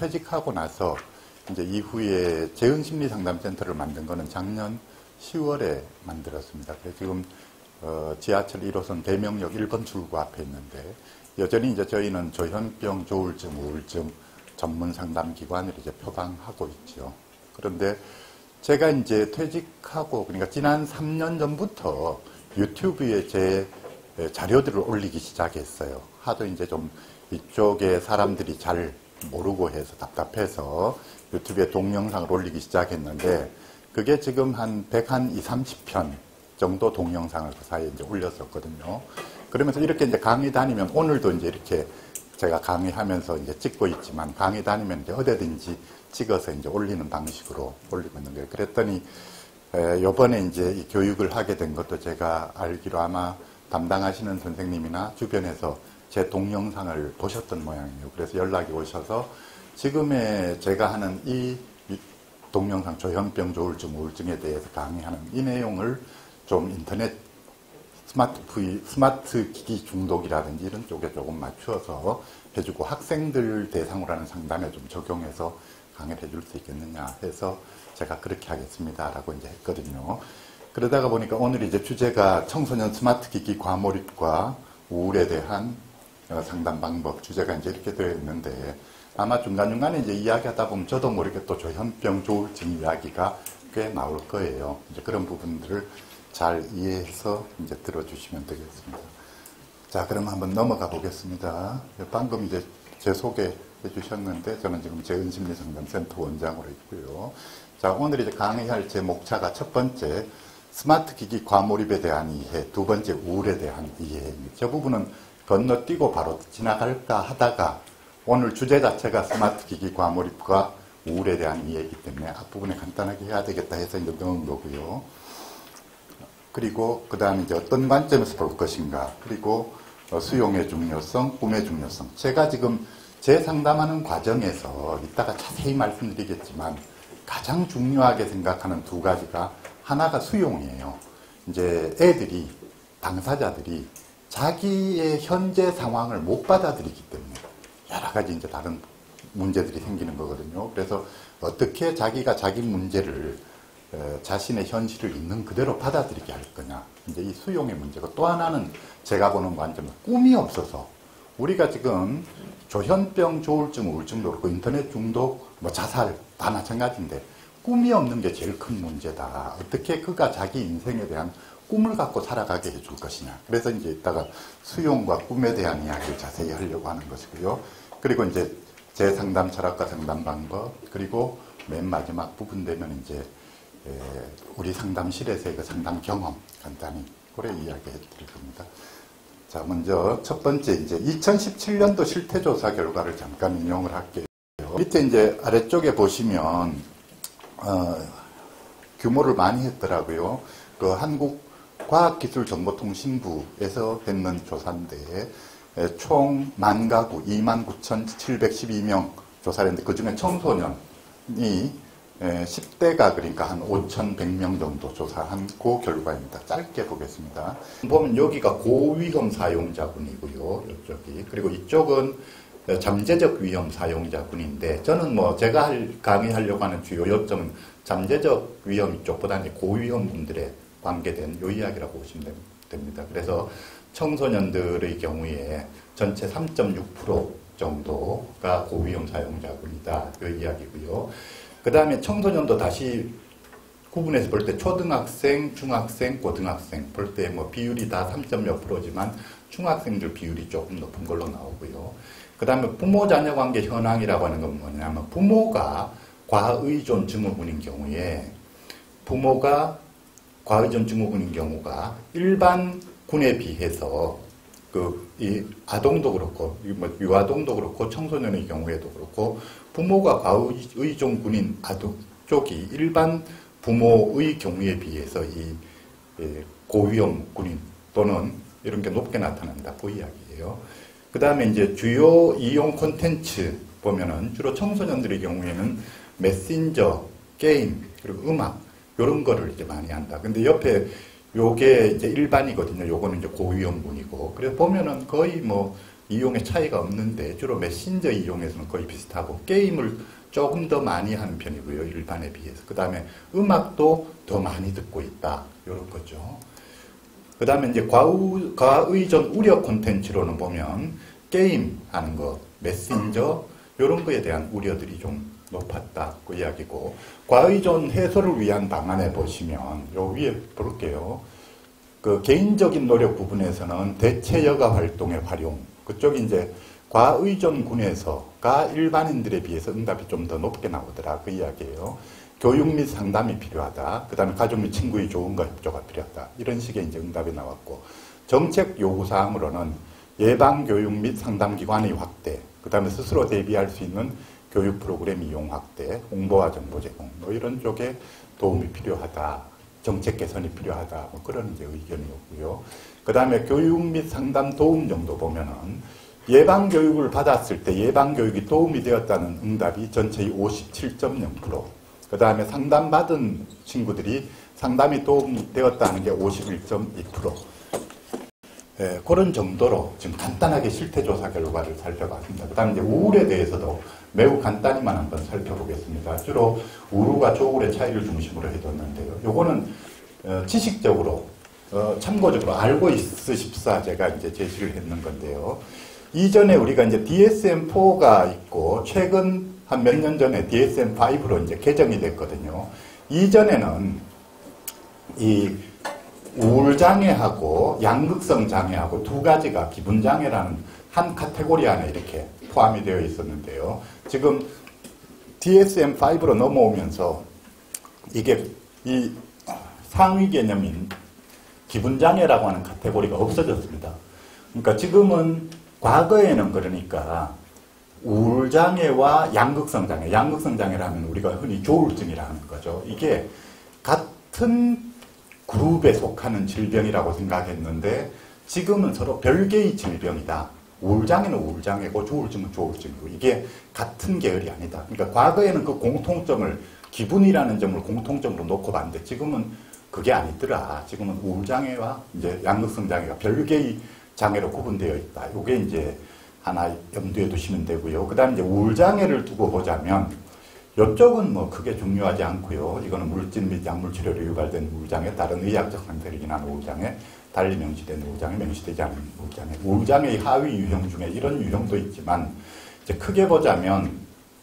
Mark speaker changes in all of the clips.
Speaker 1: 퇴직하고 나서 이제 이후에 재은심리상담센터를 만든 거는 작년 10월에 만들었습니다. 그래서 지금 지하철 1호선 대명역 1번 출구 앞에 있는데 여전히 이제 저희는 조현병, 조울증, 우울증 전문 상담 기관을 이제 표방하고 있죠. 그런데 제가 이제 퇴직하고 그러니까 지난 3년 전부터 유튜브에 제 자료들을 올리기 시작했어요. 하도 이제 좀 이쪽에 사람들이 잘 모르고 해서 답답해서 유튜브에 동영상을 올리기 시작했는데 그게 지금 한 120, 30편 정도 동영상을 그 사이에 이제 올렸었거든요. 그러면서 이렇게 이제 강의 다니면 오늘도 이제 이렇게 제가 강의하면서 이제 찍고 있지만 강의 다니면 이제 어디든지 찍어서 이제 올리는 방식으로 올리고 있는 거예요. 그랬더니 요번에 이제 이 교육을 하게 된 것도 제가 알기로 아마 담당하시는 선생님이나 주변에서 제 동영상을 보셨던 모양이에요. 그래서 연락이 오셔서 지금의 제가 하는 이 동영상 조현병, 조울증, 우울증에 대해서 강의하는 이 내용을 좀 인터넷 스마트 기기 중독이라든지 이런 쪽에 조금 맞추어서 해주고 학생들 대상으로 하는 상담에 좀 적용해서 강의를 해줄 수 있겠느냐 해서 제가 그렇게 하겠습니다라고 이제 했거든요. 그러다가 보니까 오늘 이제 주제가 청소년 스마트 기기 과몰입과 우울에 대한 상담 방법 주제가 이제 이렇게 되어 있는데 아마 중간중간에 이제 이야기하다 보면 저도 모르게 또 조현병, 조울증 이야기가 꽤 나올 거예요. 이제 그런 부분들을 잘 이해해서 이제 들어주시면 되겠습니다. 자, 그럼 한번 넘어가 보겠습니다. 방금 이제 제 소개해 주셨는데 저는 지금 재은심리상담센터 원장으로 있고요. 자, 오늘 이제 강의할 제 목차가 첫 번째 스마트 기기 과몰입에 대한 이해, 두 번째 우울에 대한 이해입니다. 저 부분은 건너뛰고 바로 지나갈까 하다가 오늘 주제 자체가 스마트 기기 과몰입과 우울에 대한 이해이기 때문에 앞부분에 간단하게 해야 되겠다 해서 이제 넣은 거고요. 그리고 그 다음에 이제 어떤 관점에서 볼 것인가, 그리고 수용의 중요성, 꿈의 중요성. 제가 지금 제 상담하는 과정에서 이따가 자세히 말씀드리겠지만 가장 중요하게 생각하는 두 가지가 하나가 수용이에요. 이제 애들이, 당사자들이 자기의 현재 상황을 못 받아들이기 때문에 여러 가지 이제 다른 문제들이 생기는 거거든요. 그래서 어떻게 자기가 자기 문제를 자신의 현실을 있는 그대로 받아들이게 할 거냐. 이제 이 수용의 문제고 또 하나는 제가 보는 관점은 꿈이 없어서 우리가 지금 조현병, 조울증, 우울증도 그렇고 인터넷 중독, 뭐 자살 다 마찬가지인데 꿈이 없는 게 제일 큰 문제다. 어떻게 그가 자기 인생에 대한 꿈을 갖고 살아가게 해줄 것이냐. 그래서 이제 이따가 수용과 꿈에 대한 이야기를 자세히 하려고 하는 것이고요. 그리고 이제 제 상담 철학과 상담 방법, 그리고 맨 마지막 부분 되면 이제 우리 상담실에서의 그 상담 경험 간단히 그래 이야기해 드릴 겁니다. 자, 먼저 첫 번째 이제 2017년도 실태조사 결과를 잠깐 인용을 할게요. 밑에 이제 아래쪽에 보시면 규모를 많이 했더라고요. 그 한국과학기술정보통신부에서 했는 조사인데 총 10,000가구 29,712명 조사를 했는데 그중에 청소년이 10대가 그러니까 한 5,100명 정도 조사한 그 결과입니다. 짧게 보겠습니다. 보면 여기가 고위험 사용자분이고요. 이쪽이. 그리고 이쪽은 잠재적 위험 사용자분인데 저는 뭐 제가 강의하려고 하는 주요 요점은 잠재적 위험 이쪽보다 이제 고위험 분들에 관계된 요 이야기라고 보시면 됩니다. 그래서 청소년들의 경우에 전체 3.6% 정도가 고위험 사용자분이다. 이 이야기고요. 그 다음에 청소년도 다시 구분해서 볼 때 초등학생, 중학생, 고등학생 볼 때 뭐 비율이 다 3.몇 %지만 중학생들 비율이 조금 높은 걸로 나오고요. 그 다음에 부모 자녀 관계 현황이라고 하는 건 뭐냐면 부모가 과의존 증후군인 경우에 부모가 과의존 증후군인 경우가 일반 군에 비해서 이 아동도 그렇고 유아동도 그렇고 청소년의 경우에도 그렇고 부모가 과의존 군인 아동 쪽이 일반 부모의 경우에 비해서 이 고위험 군인 또는 이런 게 높게 나타난다. 그 이야기예요. 그 다음에 이제 주요 이용 콘텐츠 보면은 주로 청소년들의 경우에는 메신저, 게임, 그리고 음악 이런 거를 이제 많이 한다. 근데 옆에 요게 이제 일반이거든요. 요거는 이제 고위험군이고. 그래서 보면은 거의 뭐 이용의 차이가 없는데 주로 메신저 이용에서는 거의 비슷하고 게임을 조금 더 많이 하는 편이고요. 일반에 비해서. 그 다음에 음악도 더 많이 듣고 있다. 이런 거죠. 그 다음에 이제 과의존 우려 콘텐츠로는 보면 게임 하는 거, 메신저 이런 거에 대한 우려들이 좀 높았다. 그 이야기고 과의존 해소를 위한 방안에 보시면 요 위에 볼게요. 그 개인적인 노력 부분에서는 대체 여가 활동의 활용 그쪽이 이제 과의존군에서가 일반인들에 비해서 응답이 좀 더 높게 나오더라. 그 이야기예요. 교육 및 상담이 필요하다. 그 다음에 가족 및 친구의 조언과 협조가 필요하다. 이런 식의 이제 응답이 나왔고 정책 요구사항으로는 예방교육 및 상담기관의 확대, 그 다음에 스스로 대비할 수 있는 교육 프로그램 이용 확대, 홍보와 정보 제공, 뭐 이런 쪽에 도움이 필요하다. 정책 개선이 필요하다. 뭐 그런 이제 의견이었고요. 그 다음에 교육 및 상담 도움 정도 보면은 예방교육을 받았을 때 예방교육이 도움이 되었다는 응답이 전체의 57.0%, 그 다음에 상담받은 친구들이 상담이 도움이 되었다는 게 51.2%. 예, 그런 정도로 지금 간단하게 실태조사 결과를 살펴봤습니다. 그 다음에 이제 우울에 대해서도 매우 간단히만 한번 살펴보겠습니다. 주로 우울과 조울의 차이를 중심으로 해뒀는데요. 요거는 지식적으로 참고적으로 알고 있으십사 제가 이제 제시를 했는 건데요. 이전에 우리가 이제 DSM-4가 있고 최근 한 몇 년 전에 DSM-5로 이제 개정이 됐거든요. 이전에는 이 우울장애하고 양극성 장애하고 두 가지가 기분장애라는 한 카테고리 안에 이렇게 포함이 되어 있었는데요. 지금 DSM-5로 넘어오면서 이게 이 상위 개념인 기분장애라고 하는 카테고리가 없어졌습니다. 그러니까 지금은 과거에는 그러니까 우울장애와 양극성 장애, 양극성 장애라면 우리가 흔히 조울증이라는 거죠. 이게 같은 그룹에 속하는 질병이라고 생각했는데 지금은 서로 별개의 질병이다. 우울장애는 우울장애고 조울증은 조울증이고 이게 같은 계열이 아니다. 그러니까 과거에는 그 공통점을 기분이라는 점을 공통점으로 놓고 봤는데 지금은 그게 아니더라. 지금은 우울장애와 이제 양극성 장애가 별개의 장애로 구분되어 있다. 이게 이제 하나 염두에 두시면 되고요. 그 다음에 이제 우울장애를 두고 보자면 이쪽은 뭐 크게 중요하지 않고요. 이거는 물질 및 약물 치료로 유발된 우울장애, 다른 의학적 상태를 인한 우울장애, 달리 명시된 우울장애, 명시되지 않은 우울장애. 우울장애의 하위 유형 중에 이런 유형도 있지만 이제 크게 보자면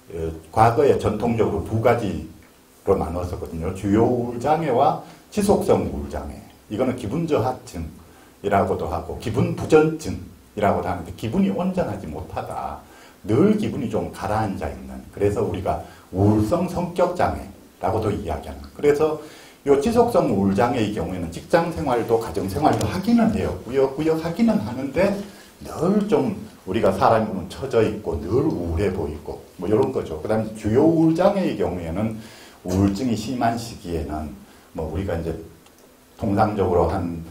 Speaker 1: 과거에 전통적으로 두 가지로 나눴었거든요. 주요 우울장애와 지속성 우울장애. 이거는 기분저하증이라고도 하고 기분부전증이라고도 하는데 기분이 온전하지 못하다. 늘 기분이 좀 가라앉아 있는. 그래서 우리가 우울성 성격장애라고도 이야기하는. 그래서 이 지속성 우울장애의 경우에는 직장생활도 가정생활도 하기는 해요. 꾸역꾸역 하기는 하는데 늘 좀 우리가 사람이 보면 처져 있고 늘 우울해 보이고 뭐 이런 거죠. 그 다음에 주요 우울장애의 경우에는 우울증이 심한 시기에는 뭐 우리가 이제 통상적으로 한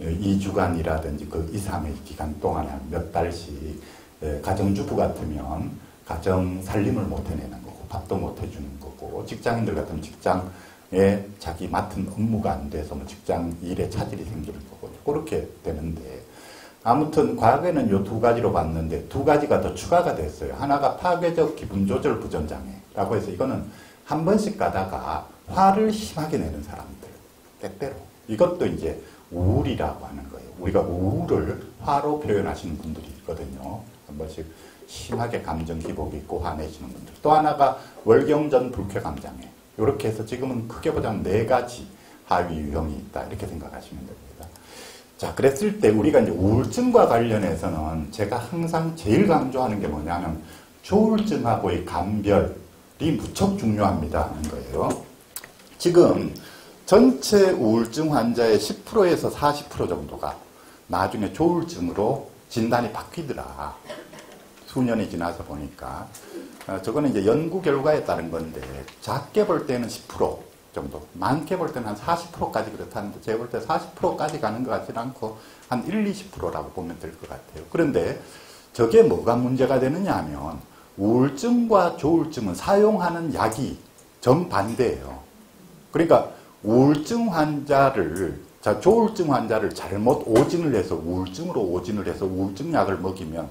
Speaker 1: 2주간이라든지 그 이상의 기간 동안에 몇 달씩 가정주부 같으면 가정 살림을 못 해내는 거고 밥도 못 해주는 거고 직장인들 같으면 직장에 자기 맡은 업무가 안 돼서 뭐 직장 일에 차질이 생기는 거고 그렇게 되는데 아무튼 과거에는 이 두 가지로 봤는데 두 가지가 더 추가가 됐어요. 하나가 파괴적 기분조절 부전장애라고 해서 이거는 한 번씩 가다가 화를 심하게 내는 사람들 때때로 이것도 이제 우울이라고 하는 거예요. 우리가 우울을 화로 표현하시는 분들이 있거든요. 한 번씩 심하게 감정 기복이 있고 화내시는 분들. 또 하나가 월경전 불쾌감장애. 이렇게 해서 지금은 크게 보자면 4가지 하위 유형이 있다. 이렇게 생각하시면 됩니다. 자, 그랬을 때 우리가 이제 우울증과 관련해서는 제가 항상 제일 강조하는 게 뭐냐면 조울증하고의 감별이 무척 중요합니다 하는 거예요. 지금 전체 우울증 환자의 10%에서 40% 정도가 나중에 조울증으로 진단이 바뀌더라. 수년이 지나서 보니까. 저거는 이제 연구 결과에 따른 건데, 작게 볼 때는 10% 정도, 많게 볼 때는 한 40%까지 그렇다는데, 제가 볼 때 40%까지 가는 것 같지는 않고, 한 1, 20%라고 보면 될 것 같아요. 그런데 저게 뭐가 문제가 되느냐 하면, 우울증과 조울증은 사용하는 약이 정반대예요. 그러니까, 우울증 환자를, 조울증 환자를 잘못 오진을 해서 우울증으로 오진을 해서 우울증 약을 먹이면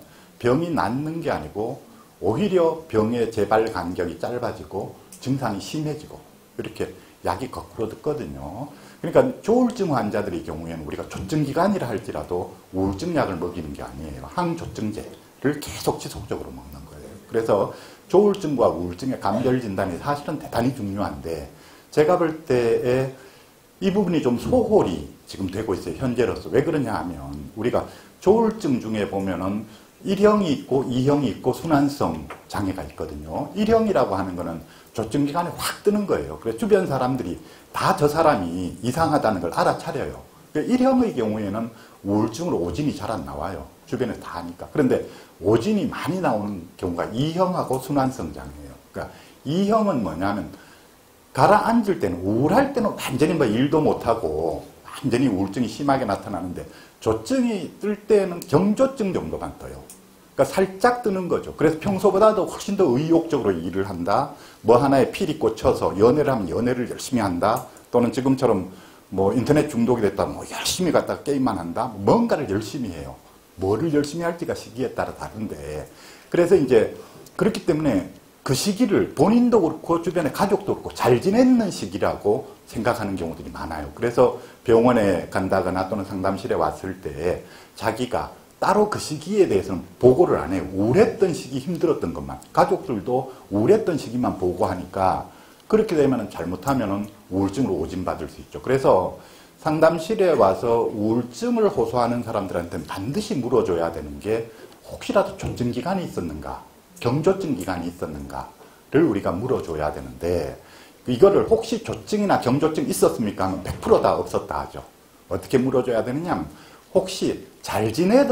Speaker 1: 병이 낫는 게 아니고 오히려 병의 재발 간격이 짧아지고 증상이 심해지고 이렇게 약이 거꾸로 듣거든요. 그러니까 조울증 환자들의 경우에는 우리가 조증기간이라 할지라도 우울증 약을 먹이는 게 아니에요. 항조증제를 계속 지속적으로 먹는 거예요. 그래서 조울증과 우울증의 감별 진단이 사실은 대단히 중요한데 제가 볼 때에 이 부분이 좀 소홀히 지금 되고 있어요. 현재로서. 왜 그러냐 하면 우리가 조울증 중에 보면은 1형이 있고 2형이 있고 순환성 장애가 있거든요. 1형이라고 하는 거는 조증기간에 확 뜨는 거예요. 그래서 주변 사람들이 다 저 사람이 이상하다는 걸 알아차려요. 1형의 경우에는 우울증으로 오진이 잘 안 나와요. 주변에 다 아니까. 그런데 오진이 많이 나오는 경우가 2형하고 순환성 장애예요. 그러니까 2형은 뭐냐면 가라앉을 때는 우울할 때는 완전히 뭐 일도 못하고 완전히 우울증이 심하게 나타나는데 조증이 뜰 때는 경조증 정도만 떠요. 그러니까 살짝 뜨는 거죠. 그래서 평소보다도 훨씬 더 의욕적으로 일을 한다. 뭐 하나에 필이 꽂혀서 연애를 하면 연애를 열심히 한다. 또는 지금처럼 뭐 인터넷 중독이 됐다. 뭐 열심히 갖다가 게임만 한다. 뭔가를 열심히 해요. 뭐를 열심히 할지가 시기에 따라 다른데. 그래서 이제 그렇기 때문에 그 시기를 본인도 그렇고 주변의 가족도 그렇고 잘 지내는 시기라고 생각하는 경우들이 많아요. 그래서 병원에 간다거나 또는 상담실에 왔을 때 자기가 따로 그 시기에 대해서는 보고를 안 해요. 우울했던 시기 힘들었던 것만. 가족들도 우울했던 시기만 보고하니까 그렇게 되면 잘못하면 우울증으로 오진받을 수 있죠. 그래서 상담실에 와서 우울증을 호소하는 사람들한테는 반드시 물어줘야 되는 게 혹시라도 조증 기간이 있었는가, 경조증 기간이 있었는가를 우리가 물어줘야 되는데 이거를 혹시 조증이나 경조증 있었습니까 하면 100% 다 없었다 하죠. 어떻게 물어줘야 되느냐 하면 혹시 잘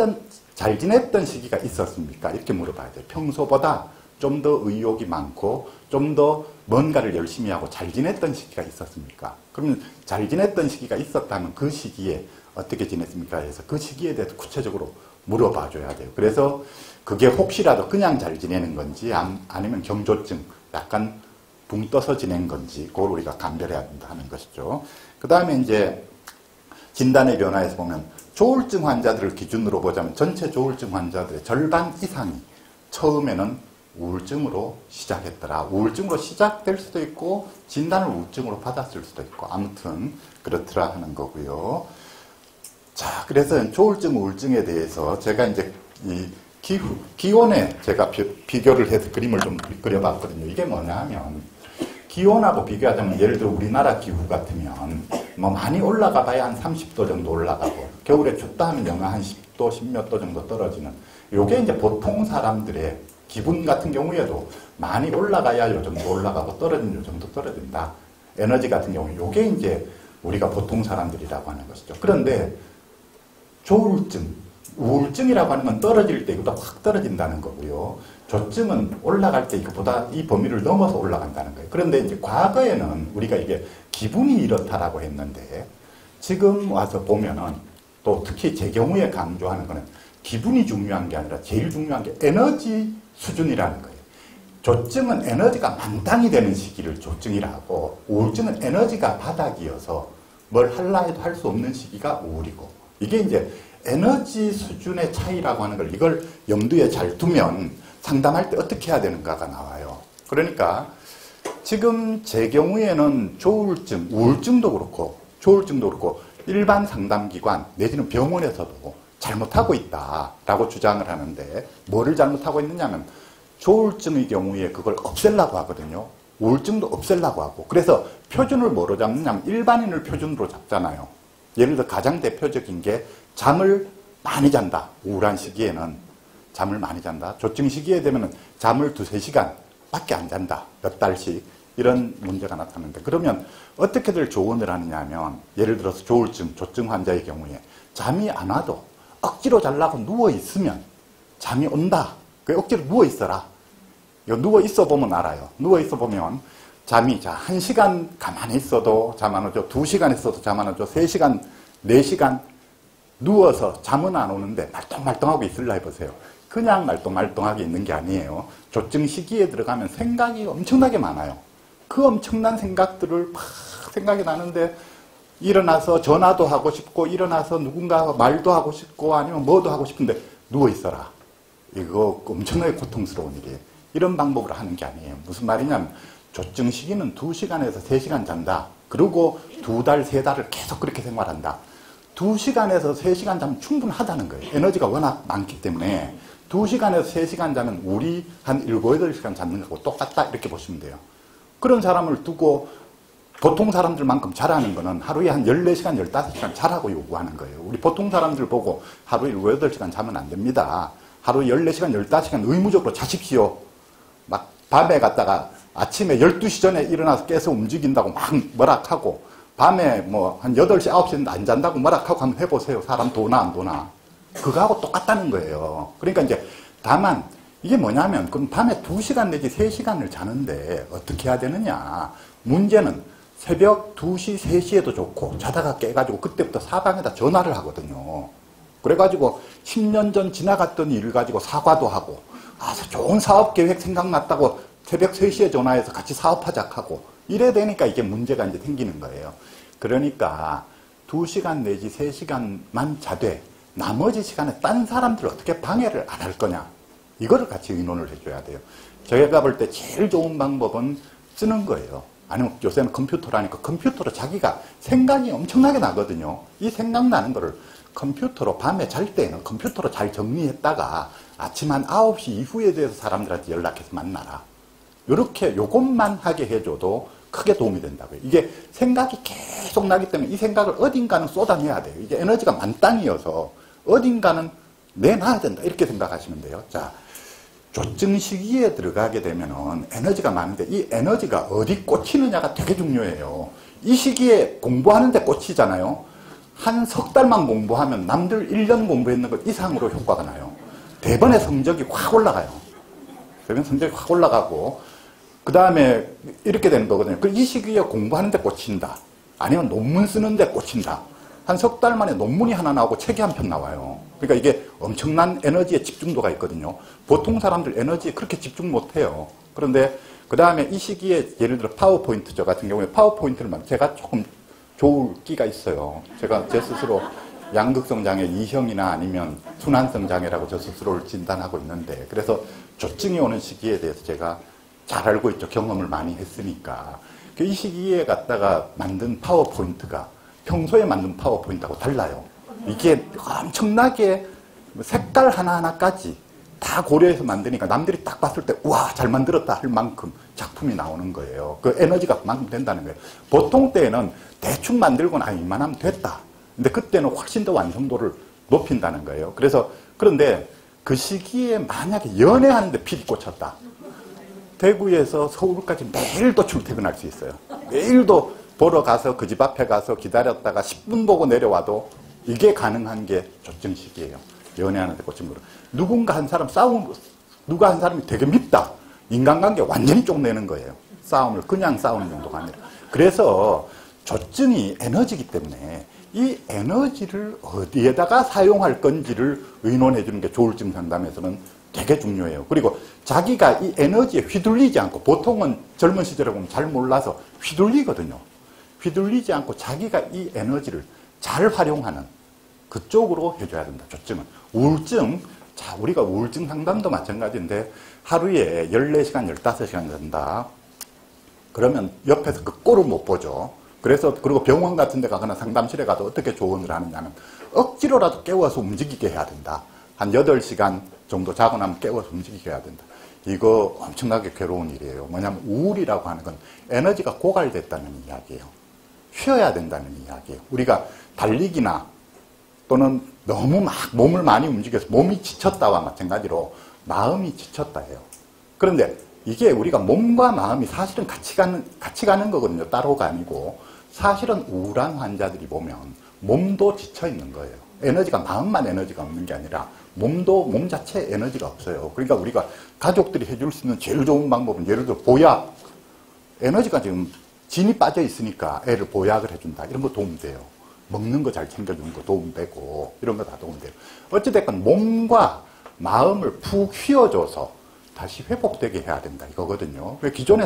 Speaker 1: 지냈던 시기가 있었습니까? 이렇게 물어봐야 돼요. 평소보다 좀 더 의욕이 많고 좀 더 뭔가를 열심히 하고 잘 지냈던 시기가 있었습니까? 그러면 잘 지냈던 시기가 있었다면 그 시기에 어떻게 지냈습니까? 해서 그 시기에 대해서 구체적으로 물어봐 줘야 돼요. 그래서 그게 혹시라도 그냥 잘 지내는 건지 아니면 경조증 약간 붕 떠서 지낸 건지 그걸 우리가 감별해야 된다는 것이죠. 그 다음에 이제 진단의 변화에서 보면 조울증 환자들을 기준으로 보자면 전체 조울증 환자들의 절반 이상이 처음에는 우울증으로 시작했더라. 우울증으로 시작될 수도 있고 진단을 우울증으로 받았을 수도 있고 아무튼 그렇더라 하는 거고요. 자, 그래서 조울증, 우울증에 대해서 제가 이제 이 기온에 제가 비교를 해서 그림을 좀 그려봤거든요. 이게 뭐냐 하면 기온하고 비교하자면 예를 들어 우리나라 기후 같으면 뭐 많이 올라가 봐야 한 30도 정도 올라가고 겨울에 춥다 하면 영하 한 10도, 10몇 도 정도 떨어지는 요게 이제 보통 사람들의 기분 같은 경우에도 많이 올라가야 요 정도 올라가고 떨어지면 요 정도 떨어진다. 에너지 같은 경우 요게 이제 우리가 보통 사람들이라고 하는 것이죠. 그런데 조울증, 우울증이라고 하는 건 떨어질 때 이보다 확 떨어진다는 거고요. 조증은 올라갈 때 이거보다 이 범위를 넘어서 올라간다는 거예요. 그런데 이제 과거에는 우리가 이게 기분이 이렇다라고 했는데 지금 와서 보면은 또 특히 제 경우에 강조하는 거는 기분이 중요한 게 아니라 제일 중요한 게 에너지 수준이라는 거예요. 조증은 에너지가 만땅이 되는 시기를 조증이라고 우울증은 에너지가 바닥이어서 뭘 할라 해도 할 수 없는 시기가 우울이고 이게 이제 에너지 수준의 차이라고 하는 걸 이걸 염두에 잘 두면 상담할 때 어떻게 해야 되는가가 나와요. 그러니까 지금 제 경우에는 조울증, 우울증도 그렇고 조울증도 그렇고 일반 상담기관 내지는 병원에서도 잘못하고 있다라고 주장을 하는데 뭐를 잘못하고 있느냐면 조울증의 경우에 그걸 없애려고 하거든요. 우울증도 없애려고 하고 그래서 표준을 뭐로 잡느냐면 일반인을 표준으로 잡잖아요. 예를 들어 가장 대표적인 게 잠을 많이 잔다. 우울한 시기에는 잠을 많이 잔다. 조증 시기에 되면 잠을 2-3시간 밖에 안 잔다. 몇 달씩 이런 문제가 나타나는데 그러면 어떻게들 조언을 하느냐 하면 예를 들어서 조울증, 조증 환자의 경우에 잠이 안 와도 억지로 자려고 누워있으면 잠이 온다. 그 억지로 누워있어라. 이거 누워있어 보면 알아요. 누워있어 보면 잠이 1시간 가만히 있어도 잠 안 오죠. 2시간 있어도 잠 안 오죠. 3시간, 4시간 누워서 잠은 안 오는데 말똥말똥하고 있을라 해보세요. 그냥 말똥말똥하게 있는 게 아니에요. 조증 시기에 들어가면 생각이 엄청나게 많아요. 그 엄청난 생각들을 막 생각이 나는데 일어나서 전화도 하고 싶고 일어나서 누군가 말도 하고 싶고 아니면 뭐도 하고 싶은데 누워있어라. 이거 엄청나게 고통스러운 일이에요. 이런 방법으로 하는 게 아니에요. 무슨 말이냐면 조증 시기는 2시간에서 3시간 잔다. 그리고 2달, 3달을 계속 그렇게 생활한다. 2시간에서 3시간 자면 충분하다는 거예요. 에너지가 워낙 많기 때문에 2시간에서 3시간 자면 우리 한 7, 8시간 자는 거하고 똑같다 이렇게 보시면 돼요. 그런 사람을 두고 보통 사람들만큼 자라는 거는 하루에 한 14시간, 15시간 자라고 요구하는 거예요. 우리 보통 사람들 보고 하루에 7, 8시간 자면 안 됩니다. 하루에 14시간, 15시간 의무적으로 자십시오. 막 밤에 갔다가 아침에 12시 전에 일어나서 깨서 움직인다고 막 뭐락하고 밤에 뭐 한 8시, 9시는 안 잔다고 뭐락하고 한번 해보세요. 사람 도나 안 도나. 그거하고 똑같다는 거예요. 그러니까 이제 다만 이게 뭐냐면 그럼 밤에 2시간 내지 3시간을 자는데 어떻게 해야 되느냐. 문제는 새벽 2시, 3시에도 좋고 자다가 깨가지고 그때부터 사방에다 전화를 하거든요. 그래가지고 10년 전 지나갔던 일 가지고 사과도 하고 좋은 사업계획 생각났다고 새벽 3시에 전화해서 같이 사업하자 하고 이래 되니까 이게 문제가 이제 생기는 거예요. 그러니까 2시간 내지 3시간만 자되 나머지 시간에 딴 사람들 어떻게 방해를 안 할 거냐. 이거를 같이 의논을 해줘야 돼요. 저희가 볼 때 제일 좋은 방법은 쓰는 거예요. 아니면 요새는 컴퓨터라니까 컴퓨터로 자기가 생각이 엄청나게 나거든요. 이 생각나는 거를 컴퓨터로 밤에 잘 때는 컴퓨터로 잘 정리했다가 아침 한 9시 이후에 대해서 사람들한테 연락해서 만나라. 이렇게 요것만 하게 해줘도 크게 도움이 된다고요. 이게 생각이 계속 나기 때문에 이 생각을 어딘가는 쏟아내야 돼요. 이게 에너지가 만땅이어서 어딘가는 내놔야 된다. 이렇게 생각하시면 돼요. 자, 조증 시기에 들어가게 되면은 에너지가 많은데 이 에너지가 어디 꽂히느냐가 되게 중요해요. 이 시기에 공부하는데 꽂히잖아요. 한 석 달만 공부하면 남들 1년 공부했는 것 이상으로 효과가 나요. 대번에 성적이 확 올라가요. 대번 성적이 확 올라가고 그 다음에 이렇게 되는 거거든요. 이 시기에 공부하는데 꽂힌다. 아니면 논문 쓰는데 꽂힌다. 한 석 달 만에 논문이 하나 나오고 책이 한 편 나와요. 그러니까 이게 엄청난 에너지의 집중도가 있거든요. 보통 사람들 에너지에 그렇게 집중 못해요. 그런데 그 다음에 이 시기에 예를 들어 파워포인트 저 같은 경우에 파워포인트를 제가 조금 좋을 끼가 있어요. 제가 제 스스로 양극성 장애 2형이나 아니면 순환성 장애라고 저 스스로를 진단하고 있는데 그래서 조증이 오는 시기에 대해서 제가 잘 알고 있죠. 경험을 많이 했으니까. 이 시기에 갖다가 만든 파워포인트가 평소에 만든 파워포인트하고 달라요. 이게 엄청나게 색깔 하나하나까지 다 고려해서 만드니까 남들이 딱 봤을 때 우와 잘 만들었다 할 만큼 작품이 나오는 거예요. 그 에너지가 그만큼 된다는 거예요. 보통 때는 대충 만들거나 이만하면 됐다. 근데 그때는 훨씬 더 완성도를 높인다는 거예요. 그런데 그 시기에 만약에 연애하는데 필이 꽂혔다. 대구에서 서울까지 매일도 출퇴근할 수 있어요. 매일도 보러 가서 그 집 앞에 가서 기다렸다가 10분 보고 내려와도 이게 가능한 게 조증 시기예요. 연애하는데 꽂힌 거로. 누가 한 사람이 되게 밉다. 인간관계 완전히 쪽내는 거예요. 싸움을 그냥 싸우는 정도가 아니라. 그래서 조증이 에너지이기 때문에 이 에너지를 어디에다가 사용할 건지를 의논해 주는 게 조울증 상담에서는 되게 중요해요. 그리고 자기가 이 에너지에 휘둘리지 않고 보통은 젊은 시절에 보면 잘 몰라서 휘둘리거든요. 휘둘리지 않고 자기가 이 에너지를 잘 활용하는 그쪽으로 해줘야 된다. 조증은. 우울증, 자, 우리가 우울증 상담도 마찬가지인데 하루에 14시간, 15시간 잔다. 그러면 옆에서 그 꼴을 못 보죠. 그리고 병원 같은 데 가거나 상담실에 가도 어떻게 조언을 하느냐면 억지로라도 깨워서 움직이게 해야 된다. 한 8시간 정도 자고 나면 깨워서 움직이게 해야 된다. 이거 엄청나게 괴로운 일이에요. 뭐냐면 우울이라고 하는 건 에너지가 고갈됐다는 이야기예요. 쉬어야 된다는 이야기예요. 우리가 달리기나 또는 너무 막 몸을 많이 움직여서 몸이 지쳤다와 마찬가지로 마음이 지쳤다 해요. 그런데 이게 우리가 몸과 마음이 사실은 같이 가는 거거든요. 따로가 아니고. 사실은 우울한 환자들이 보면 몸도 지쳐 있는 거예요. 에너지가 마음만 에너지가 없는 게 아니라 몸 자체에 에너지가 없어요. 그러니까 우리가 가족들이 해줄 수 있는 제일 좋은 방법은 예를 들어 보약. 에너지가 지금 진이 빠져 있으니까 애를 보약을 해준다. 이런 거 도움 돼요. 먹는 거 잘 챙겨주는 거 도움 되고 이런 거 다 도움 돼요. 어찌됐건 몸과 마음을 푹 휘어줘서 다시 회복되게 해야 된다 이거거든요. 왜 기존의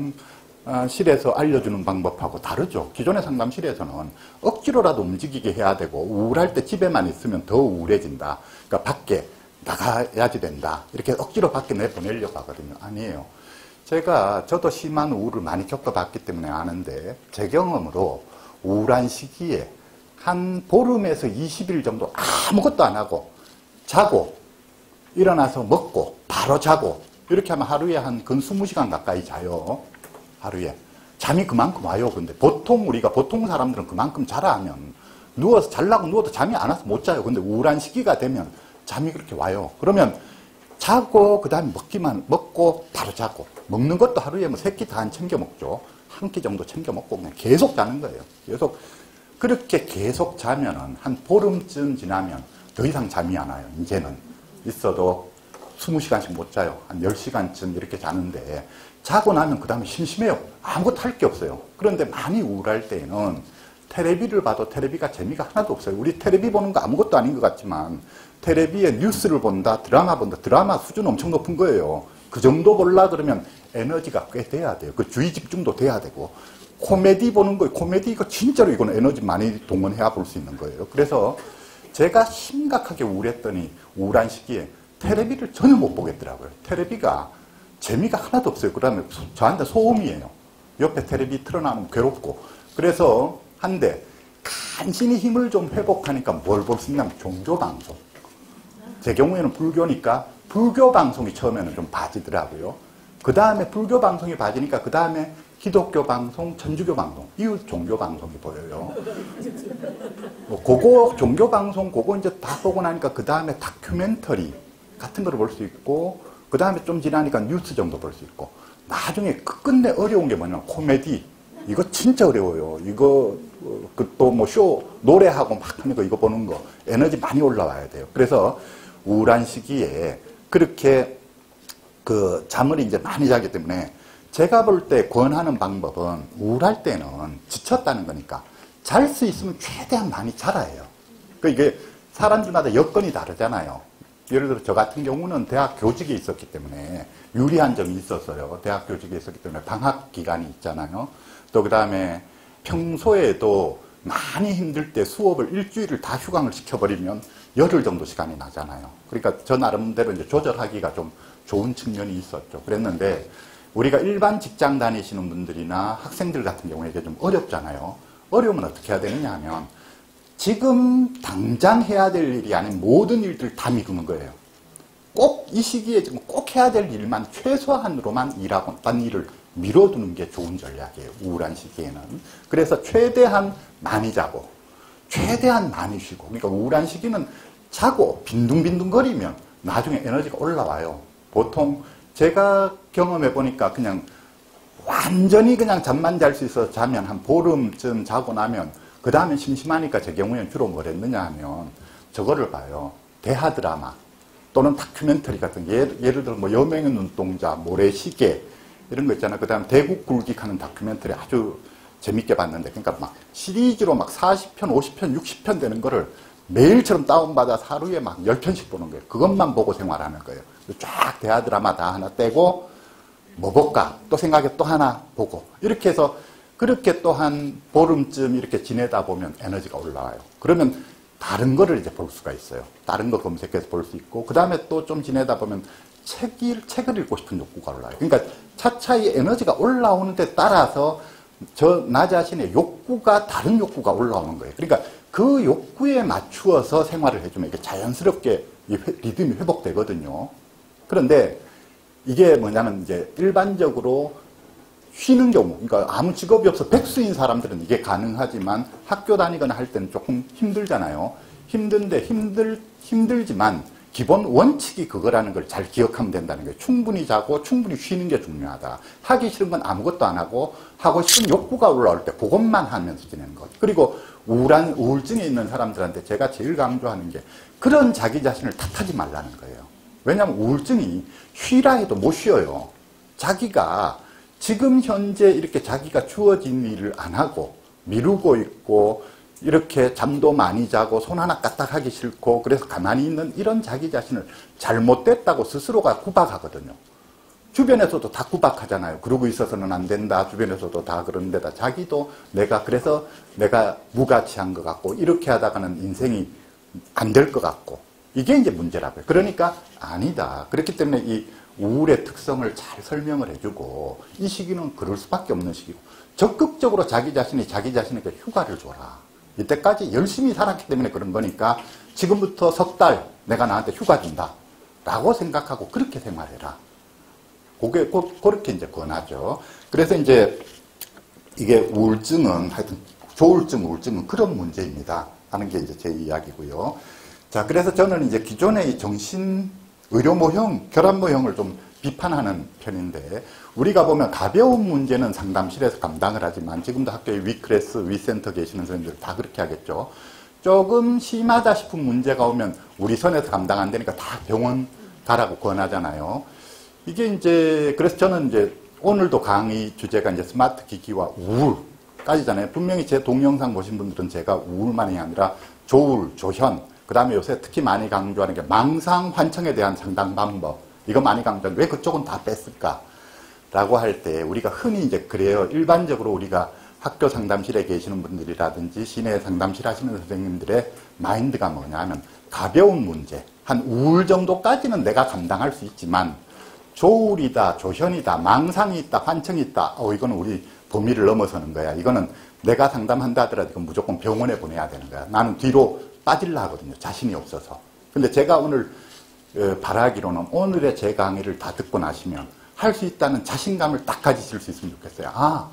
Speaker 1: 상담실에서 알려주는 방법하고 다르죠. 기존의 상담실에서는 억지로라도 움직이게 해야 되고 우울할 때 집에만 있으면 더 우울해진다. 그러니까 밖에 나가야지 된다. 이렇게 억지로 밖에 내보내려고 하거든요. 아니에요. 저도 심한 우울을 많이 겪어봤기 때문에 아는데, 제 경험으로 우울한 시기에 한 보름에서 20일 정도 아무것도 안 하고, 자고, 일어나서 먹고, 바로 자고, 이렇게 하면 하루에 한 근 20시간 가까이 자요. 하루에. 잠이 그만큼 와요. 근데 보통 사람들은 그만큼 자라 하면, 자려고 누워도 잠이 안 와서 못 자요. 근데 우울한 시기가 되면 잠이 그렇게 와요. 그러면 자고, 그 다음에 먹고, 바로 자고. 먹는 것도 하루에 뭐 3끼 다 안 챙겨 먹죠. 한 끼 정도 챙겨 먹고 그냥 계속 자는 거예요. 그렇게 계속 자면은 한 보름쯤 지나면 더 이상 잠이 안 와요. 이제는. 있어도 20시간씩 못 자요. 한 10시간쯤 이렇게 자는데, 자고 나면 그 다음에 심심해요. 아무것도 할 게 없어요. 그런데 많이 우울할 때는 텔레비를 봐도 텔레비가 재미가 하나도 없어요. 우리 텔레비 보는 거 아무것도 아닌 것 같지만, 텔레비에 뉴스를 본다, 드라마 본다, 드라마 수준 엄청 높은 거예요. 그 정도 보려 그러면 에너지가 꽤 돼야 돼요. 그 주의 집중도 돼야 되고, 코미디 보는 거, 코미디 이거 진짜로 이거는 에너지 많이 동원해야 볼 수 있는 거예요. 그래서 제가 심각하게 우울했더니 우울한 시기에 텔레비를 전혀 못 보겠더라고요. 텔레비가 재미가 하나도 없어요. 그다음에 저한테 소음이에요. 옆에 텔레비 틀어놔면 괴롭고. 그래서 한데 간신히 힘을 좀 회복하니까 뭘 볼 수 있냐면 종교방송. 제 경우에는 불교니까 불교 방송이 처음에는 좀 봐지더라고요. 그 다음에 불교 방송이 봐지니까 그 다음에 기독교 방송, 천주교 방송, 이웃 종교 방송이 보여요. 그거 종교 방송, 그거 이제 다 보고 나니까 그 다음에 다큐멘터리 같은 거를 볼 수 있고, 그 다음에 좀 지나니까 뉴스 정도 볼 수 있고, 나중에 끝내 어려운 게 뭐냐면 코미디. 이거 진짜 어려워요. 이거 또 뭐 노래하고 막 하는 거 이거 보는 거 에너지 많이 올라와야 돼요. 그래서 우울한 시기에 그렇게 잠을 이제 많이 자기 때문에 제가 볼 때 권하는 방법은 우울할 때는 지쳤다는 거니까 잘 수 있으면 최대한 많이 자라 해요. 이게 사람들마다 여건이 다르잖아요. 예를 들어 저 같은 경우는 대학 교직에 있었기 때문에 유리한 점이 있었어요. 대학 교직에 있었기 때문에 방학 기간이 있잖아요. 또 그 다음에 평소에도 많이 힘들 때 수업을 일주일을 다 휴강을 시켜버리면 열흘 정도 시간이 나잖아요. 그러니까 저 나름대로 이제 조절하기가 좀 좋은 측면이 있었죠. 그랬는데 우리가 일반 직장 다니시는 분들이나 학생들 같은 경우에 이게 좀 어렵잖아요. 어려우면 어떻게 해야 되느냐 하면 지금 당장 해야 될 일이 아닌 모든 일들 다 미루는 거예요. 꼭 이 시기에 지금 꼭 해야 될 일만 최소한으로만 일하고 딴 일을 미뤄두는 게 좋은 전략이에요. 우울한 시기에는. 그래서 최대한 많이 자고 최대한 많이 쉬고, 그러니까 우울한 시기는 자고 빈둥빈둥거리면 나중에 에너지가 올라와요. 보통 제가 경험해 보니까 그냥 완전히 그냥 잠만 잘 수 있어서 자면 한 보름쯤 자고 나면 그 다음에 심심하니까 제 경우에는 주로 뭘 했느냐 하면 저거를 봐요. 대하 드라마 또는 다큐멘터리 같은 게 예를 들어 뭐 여명의 눈동자, 모래시계 이런 거 있잖아요. 그 다음에 대국 굴기하는 다큐멘터리 아주 재밌게 봤는데, 그러니까 막 시리즈로 막 40편, 50편, 60편 되는 거를 매일처럼 다운받아서 하루에 막 10편씩 보는 거예요. 그것만 보고 생활하는 거예요. 쫙 대하 드라마 다 하나 떼고 뭐 볼까? 또 생각에 또 하나 보고 이렇게 해서 그렇게 또 한 보름쯤 이렇게 지내다 보면 에너지가 올라와요. 그러면 다른 거를 이제 볼 수가 있어요. 다른 거 검색해서 볼 수 있고, 그 다음에 또 좀 지내다 보면 책을 읽고 싶은 욕구가 올라와요. 그러니까 차차히 에너지가 올라오는 데 따라서 나 자신의 욕구가 다른 욕구가 올라오는 거예요. 그러니까 그 욕구에 맞추어서 생활을 해주면 이게 자연스럽게 리듬이 회복되거든요. 그런데 이게 뭐냐면 이제 일반적으로 쉬는 경우, 그러니까 아무 직업이 없어 백수인 사람들은 이게 가능하지만 학교 다니거나 할 때는 조금 힘들잖아요. 힘들지만 기본 원칙이 그거라는 걸 잘 기억하면 된다는 거예요. 충분히 자고 충분히 쉬는 게 중요하다. 하기 싫은 건 아무것도 안 하고 하고 싶은 욕구가 올라올 때 그것만 하면서 지내는 것. 그리고 우울증에 있는 사람들한테 제가 제일 강조하는 게 그런 자기 자신을 탓하지 말라는 거예요. 왜냐하면 우울증이 쉬라 해도 못 쉬어요. 자기가 지금 현재 이렇게 자기가 주어진 일을 안 하고 미루고 있고 이렇게 잠도 많이 자고 손 하나 까딱 하기 싫고 그래서 가만히 있는 이런 자기 자신을 잘못됐다고 스스로가 구박하거든요. 주변에서도 다 구박하잖아요. 그러고 있어서는 안 된다. 주변에서도 다 그런 데다 자기도 그래서 내가 무가치한 것 같고 이렇게 하다가는 인생이 안 될 것 같고 이게 이제 문제라고요. 그러니까 아니다. 그렇기 때문에 이 우울의 특성을 잘 설명을 해주고 이 시기는 그럴 수밖에 없는 시기고 적극적으로 자기 자신에게 휴가를 줘라. 이때까지 열심히 살았기 때문에 그런 거니까 지금부터 석 달 내가 나한테 휴가 준다. 라고 생각하고 그렇게 생활해라. 그렇게 이제 권하죠. 그래서 이제 이게 우울증은 하여튼 조울증, 우울증은 그런 문제입니다. 하는 게 이제 제 이야기고요. 자, 그래서 저는 이제 기존의 이 정신 의료 모형, 결합 모형을 좀 비판하는 편인데 우리가 보면 가벼운 문제는 상담실에서 감당을 하지만 지금도 학교에 위클래스, 위센터 계시는 선생님들 다 그렇게 하겠죠. 조금 심하다 싶은 문제가 오면 우리 선에서 감당 안 되니까 다 병원 가라고 권하잖아요. 이게 이제 그래서 저는 이제 오늘도 강의 주제가 이제 스마트 기기와 우울까지잖아요. 분명히 제 동영상 보신 분들은 제가 우울만이 아니라 조울, 조현, 그 다음에 요새 특히 많이 강조하는 게 망상, 환청에 대한 상담 방법. 이거 많이 강조하는데 왜 그쪽은 다 뺐을까? 라고 할 때 우리가 흔히 이제 그래요. 일반적으로 우리가 학교 상담실에 계시는 분들이라든지 시내 상담실 하시는 선생님들의 마인드가 뭐냐 하면 가벼운 문제, 한 우울 정도까지는 내가 감당할 수 있지만 조울이다, 조현이다, 망상이 있다, 환청이 있다. 이거는 우리 범위를 넘어서는 거야. 이거는 내가 상담한다 하더라도 이건 무조건 병원에 보내야 되는 거야. 나는 뒤로 빠질라 하거든요. 자신이 없어서. 근데 제가 오늘 바라기로는 오늘의 제 강의를 다 듣고 나시면 할 수 있다는 자신감을 딱 가지실 수 있으면 좋겠어요. 아,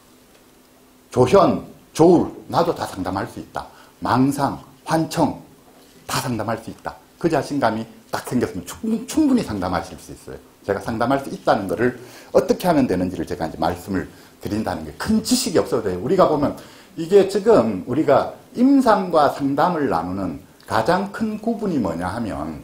Speaker 1: 조현, 조울, 나도 다 상담할 수 있다. 망상, 환청, 다 상담할 수 있다. 그 자신감이 딱 생겼으면 충분히 상담하실 수 있어요. 제가 상담할 수 있다는 것을 어떻게 하면 되는지를 제가 이제 말씀을 드린다는 게 큰 지식이 없어도 돼요. 우리가 보면 이게 지금 우리가 임상과 상담을 나누는 가장 큰 구분이 뭐냐 하면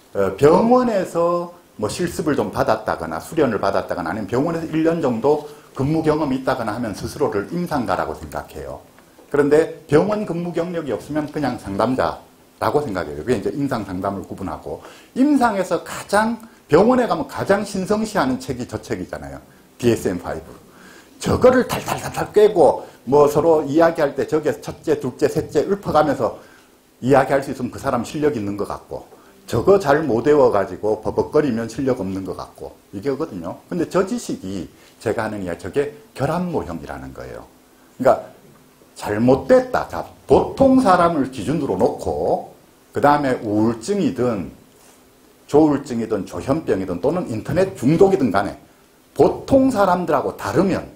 Speaker 1: 병원에서 뭐 실습을 좀 받았다거나 수련을 받았다거나 아니면 병원에서 1년 정도 근무 경험이 있다거나 하면 스스로를 임상가라고 생각해요. 그런데 병원 근무 경력이 없으면 그냥 상담자라고 생각해요. 그게 이제 임상 상담을 구분하고 임상에서 병원에 가면 가장 신성시하는 책이 저 책이잖아요. DSM-5. 저거를 탈탈탈탈 꿰고 뭐 서로 이야기할 때 저게 첫째, 둘째, 셋째 읊어가면서 이야기할 수 있으면 그 사람 실력 있는 것 같고 저거 잘 못 외워가지고 버벅거리면 실력 없는 것 같고 이게거든요. 근데 저 지식이 제가 하는 이야기 저게 결합모형이라는 거예요. 그러니까 잘못됐다. 자, 보통 사람을 기준으로 놓고 그 다음에 우울증이든 조울증이든 조현병이든 또는 인터넷 중독이든 간에 보통 사람들하고 다르면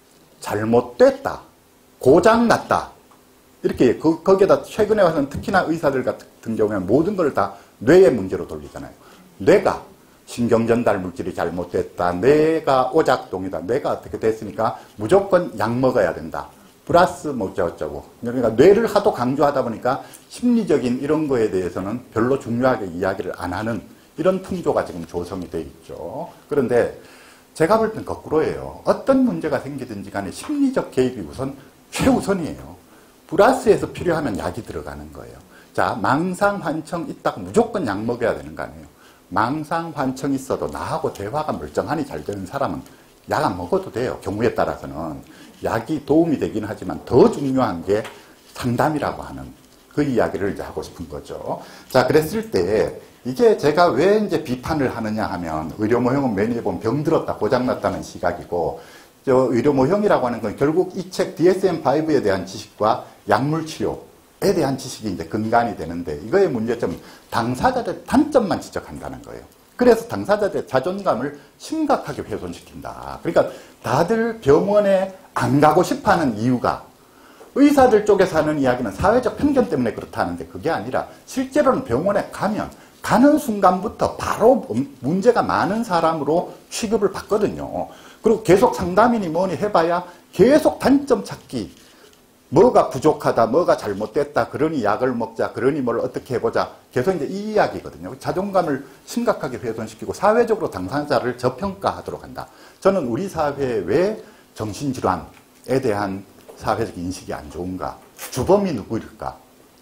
Speaker 1: 잘못됐다. 고장났다. 이렇게 거기에다 최근에 와서는 특히나 의사들 같은 경우에는 모든 걸 다 뇌의 문제로 돌리잖아요. 뇌가 신경전달 물질이 잘못됐다. 뇌가 오작동이다. 뇌가 어떻게 됐으니까 무조건 약 먹어야 된다. 플러스 뭐 어쩌고. 그러니까 뇌를 하도 강조하다 보니까 심리적인 이런 거에 대해서는 별로 중요하게 이야기를 안 하는 이런 풍조가 지금 조성이 돼 있죠. 그런데 제가 볼 땐 거꾸로예요. 어떤 문제가 생기든지 간에 심리적 개입이 우선 최우선이에요. 플러스에서 필요하면 약이 들어가는 거예요. 자, 망상, 환청 있다고 무조건 약 먹어야 되는 거 아니에요. 망상, 환청 있어도 나하고 대화가 멀쩡하니 잘 되는 사람은 약 안 먹어도 돼요. 경우에 따라서는. 약이 도움이 되긴 하지만 더 중요한 게 상담이라고 하는 그 이야기를 이제 하고 싶은 거죠. 자, 그랬을 때 이게 제가 왜 이제 비판을 하느냐 하면 의료모형은 매니에 보면 병들었다, 고장났다는 시각이고 저 의료모형이라고 하는 건 결국 이 책 DSM-5에 대한 지식과 약물치료에 대한 지식이 이제 근간이 되는데 이거의 문제점은 당사자들의 단점만 지적한다는 거예요. 그래서 당사자들의 자존감을 심각하게 훼손시킨다. 그러니까 다들 병원에 안 가고 싶어하는 이유가 의사들 쪽에서 하는 이야기는 사회적 편견 때문에 그렇다는데 그게 아니라 실제로는 병원에 가는 순간부터 바로 문제가 많은 사람으로 취급을 받거든요. 그리고 계속 상담이니 뭐니 해봐야 계속 단점 찾기. 뭐가 부족하다, 뭐가 잘못됐다, 그러니 약을 먹자, 그러니 뭘 어떻게 해보자. 계속 이제 이 이야기거든요. 자존감을 심각하게 훼손시키고 사회적으로 당사자를 저평가하도록 한다. 저는 우리 사회에 왜 정신질환에 대한 사회적 인식이 안 좋은가? 주범이 누구일까?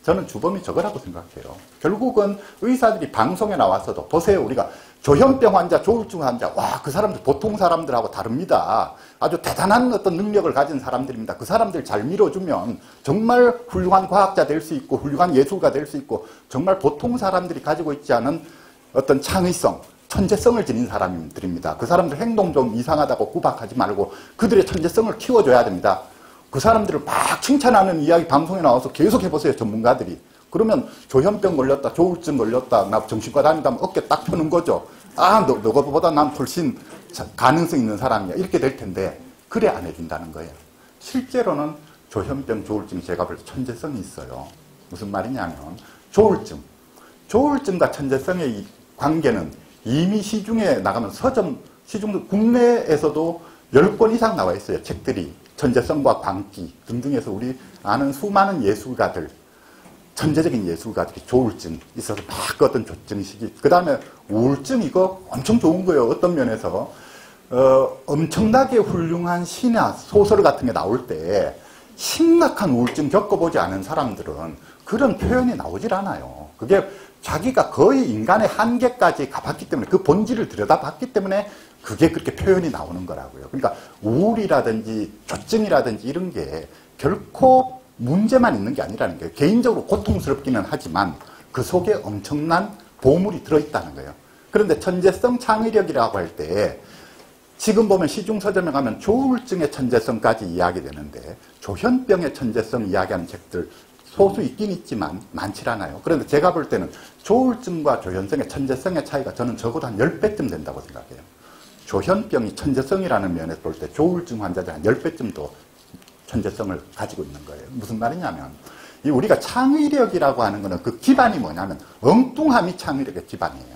Speaker 1: 저는 주범이 저거라고 생각해요. 결국은 의사들이 방송에 나와서도 보세요. 우리가 조현병 환자, 조울증 환자, 와, 그 사람들 보통 사람들하고 다릅니다. 아주 대단한 어떤 능력을 가진 사람들입니다. 그 사람들 잘 밀어주면 정말 훌륭한 과학자 될 수 있고 훌륭한 예술가 될 수 있고 정말 보통 사람들이 가지고 있지 않은 어떤 창의성, 천재성을 지닌 사람들입니다. 그 사람들 행동 좀 이상하다고 구박하지 말고 그들의 천재성을 키워줘야 됩니다. 그 사람들을 막 칭찬하는 이야기 방송에 나와서 계속 해보세요, 전문가들이. 그러면 조현병 걸렸다, 조울증 걸렸다, 나 정신과 다니다면 어깨 딱 펴는 거죠. 아, 너보다 난 훨씬 가능성 있는 사람이야. 이렇게 될 텐데, 그래 안 해준다는 거예요. 실제로는 조현병, 조울증이 제가 볼 때 천재성이 있어요. 무슨 말이냐면, 조울증과 천재성의 이 관계는 이미 시중에 나가면 시중 국내에서도 10권 이상 나와 있어요. 책들이. 천재성과 광기 등등에서 우리 아는 수많은 예술가들, 천재적인 예술가들이 조울증 있어서 막 어떤 조증 시기, 그 다음에 우울증 이거 엄청 좋은 거예요. 어떤 면에서 엄청나게 훌륭한 시나 소설 같은 게 나올 때 심각한 우울증 겪어보지 않은 사람들은 그런 표현이 나오질 않아요. 그게 자기가 거의 인간의 한계까지 가봤기 때문에 그 본질을 들여다봤기 때문에 그게 그렇게 표현이 나오는 거라고요. 그러니까 우울이라든지 조증이라든지 이런 게 결코 문제만 있는 게 아니라는 거예요. 개인적으로 고통스럽기는 하지만 그 속에 엄청난 보물이 들어있다는 거예요. 그런데 천재성 창의력이라고 할 때 지금 보면 시중 서점에 가면 조울증의 천재성까지 이야기되는데 조현병의 천재성 이야기하는 책들 소수 있긴 있지만 많지 않아요. 그런데 제가 볼 때는 조울증과 조현병의 천재성의 차이가 저는 적어도 한 10배쯤 된다고 생각해요. 조현병이 천재성이라는 면에서 볼 때 조울증 환자들 한 10배쯤 더 천재성을 가지고 있는 거예요. 무슨 말이냐면 이 우리가 창의력이라고 하는 거는 그 기반이 뭐냐면 엉뚱함이 창의력의 기반이에요.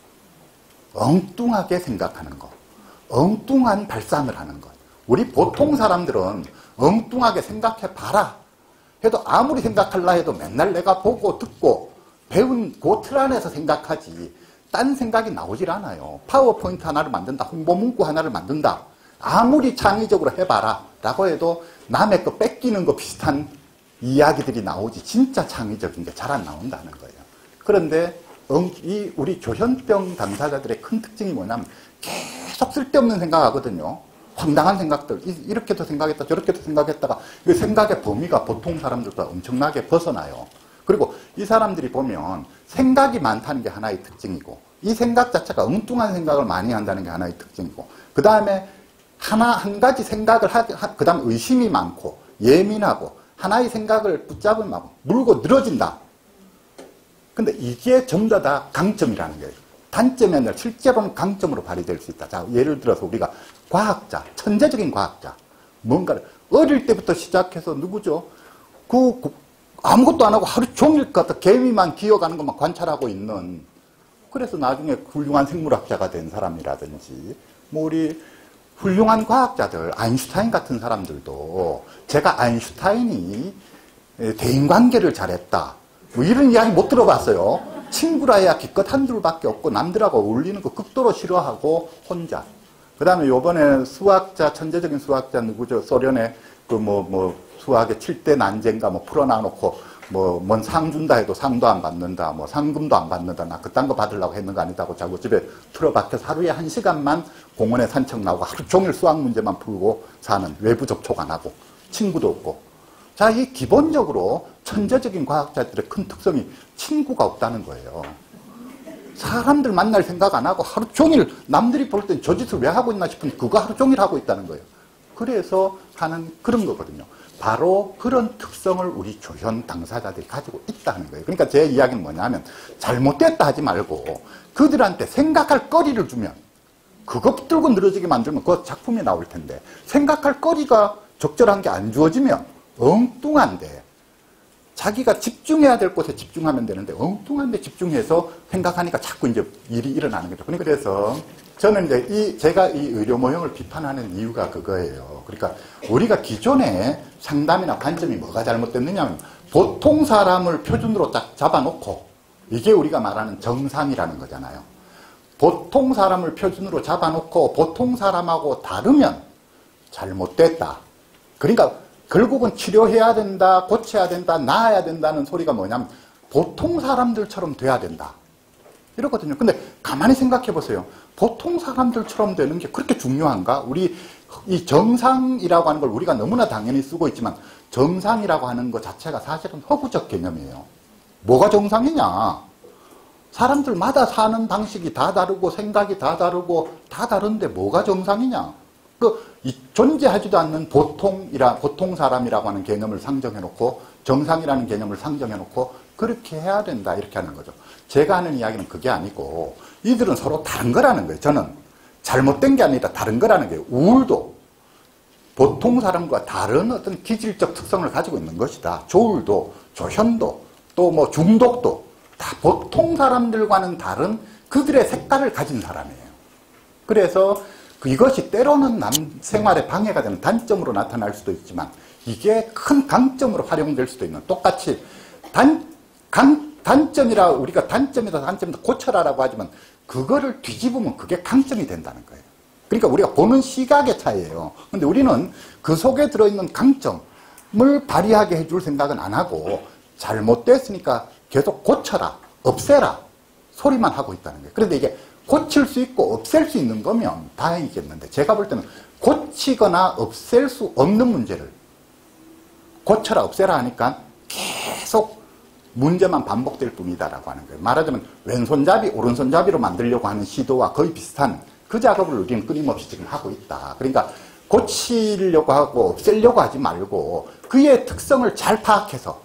Speaker 1: 엉뚱하게 생각하는 것, 엉뚱한 발상을 하는 것. 우리 보통 사람들은 엉뚱하게 생각해봐라 해도 아무리 생각할라 해도 맨날 내가 보고 듣고 배운 그 틀 안에서 생각하지 딴 생각이 나오질 않아요. 파워포인트 하나를 만든다, 홍보 문구 하나를 만든다, 아무리 창의적으로 해봐라 라고 해도 남의 거 뺏기는 거 비슷한 이야기들이 나오지 진짜 창의적인 게 잘 안 나온다는 거예요. 그런데 이 우리 조현병 당사자들의 큰 특징이 뭐냐면 계속 쓸데없는 생각하거든요. 황당한 생각들, 이렇게도 생각했다 저렇게도 생각했다가 그 생각의 범위가 보통 사람들보다 엄청나게 벗어나요. 그리고 이 사람들이 보면 생각이 많다는 게 하나의 특징이고 이 생각 자체가 엉뚱한 생각을 많이 한다는 게 하나의 특징이고 그 다음에 한 가지 생각을 그 다음에 의심이 많고 예민하고 하나의 생각을 붙잡으면 물고 늘어진다. 근데 이게 전부 다 강점이라는 거예요. 단점이 아니라 실제로는 강점으로 발휘될 수 있다. 자, 예를 들어서 우리가 과학자, 천재적인 과학자, 뭔가를 어릴 때부터 시작해서 누구죠? 아무것도 안 하고 하루 종일 개미만 기어가는 것만 관찰하고 있는, 그래서 나중에 훌륭한 생물학자가 된 사람이라든지, 뭐 우리 훌륭한 과학자들, 아인슈타인 같은 사람들도 제가 아인슈타인이 대인관계를 잘했다, 뭐 이런 이야기 못 들어봤어요. 친구라 해야 기껏 한둘밖에 없고 남들하고 어울리는 거 극도로 싫어하고 혼자. 그 다음에 요번에 수학자, 천재적인 수학자 누구죠? 소련의 수학의 7대 난제인가 풀어놔놓고 뭔 상 준다 해도 상도 안 받는다, 상금도 안 받는다, 나 그딴 거 받으려고 했는 거 아니다고 자꾸 집에 틀어박혀서 하루에 1시간만 공원에 산책 나오고 하루 종일 수학 문제만 풀고 사는, 외부 접촉 안 하고 친구도 없고. 자, 이 기본적으로 천재적인 과학자들의 큰 특성이 친구가 없다는 거예요. 사람들 만날 생각 안 하고 하루 종일 남들이 볼 땐 저 짓을 왜 하고 있나 싶은 그거 하루 종일 하고 있다는 거예요. 그래서 하는 그런 거거든요. 바로 그런 특성을 우리 조현 당사자들이 가지고 있다는 거예요. 그러니까 제 이야기는 뭐냐면 잘못됐다 하지 말고 그들한테 생각할 거리를 주면, 그거 붙들고 늘어지게 만들면 그 작품이 나올 텐데, 생각할 거리가 적절한 게 안 주어지면 엉뚱한데, 자기가 집중해야 될 곳에 집중하면 되는데 엉뚱한데 집중해서 생각하니까 자꾸 이제 일이 일어나는 거죠. 그래서 저는 이제 제가 이 의료 모형을 비판하는 이유가 그거예요. 그러니까 우리가 기존에 상담이나 관점이 뭐가 잘못됐느냐면 보통 사람을 표준으로 딱 잡아놓고, 이게 우리가 말하는 정상이라는 거잖아요. 보통 사람을 표준으로 잡아놓고 보통 사람하고 다르면 잘못됐다. 그러니까 결국은 치료해야 된다, 고쳐야 된다, 나아야 된다는 소리가 뭐냐면 보통 사람들처럼 돼야 된다. 이러거든요. 근데 가만히 생각해 보세요. 보통 사람들처럼 되는 게 그렇게 중요한가? 우리 이 정상이라고 하는 걸 우리가 너무나 당연히 쓰고 있지만 정상이라고 하는 것 자체가 사실은 허구적 개념이에요. 뭐가 정상이냐? 사람들마다 사는 방식이 다 다르고 생각이 다 다르고 다 다른데 뭐가 정상이냐? 존재하지도 않는 보통 사람이라고 하는 개념을 상정해놓고 정상이라는 개념을 상정해놓고 그렇게 해야 된다 이렇게 하는 거죠. 제가 하는 이야기는 그게 아니고 이들은 서로 다른 거라는 거예요. 저는 잘못된 게 아니라 다른 거라는 거예요. 우울도 보통 사람과 다른 어떤 기질적 특성을 가지고 있는 것이다. 조울도, 조현도, 또 뭐 중독도 다 보통 사람들과는 다른 그들의 색깔을 가진 사람이에요. 그래서 이것이 때로는 남 생활에 방해가 되는 단점으로 나타날 수도 있지만 이게 큰 강점으로 활용될 수도 있는 똑같이 단점이라 우리가 단점이다 고쳐라라고 하지만 그거를 뒤집으면 그게 강점이 된다는 거예요. 그러니까 우리가 보는 시각의 차이예요. 근데 우리는 그 속에 들어있는 강점을 발휘하게 해줄 생각은 안 하고 잘못됐으니까 계속 고쳐라, 없애라 소리만 하고 있다는 거예요. 그런데 이게 고칠 수 있고 없앨 수 있는 거면 다행이겠는데 제가 볼 때는 고치거나 없앨 수 없는 문제를 고쳐라, 없애라 하니까 계속 문제만 반복될 뿐이다라고 하는 거예요. 말하자면 왼손잡이, 오른손잡이로 만들려고 하는 시도와 거의 비슷한 그 작업을 우리는 끊임없이 지금 하고 있다. 그러니까 고치려고 하고 없애려고 하지 말고 그의 특성을 잘 파악해서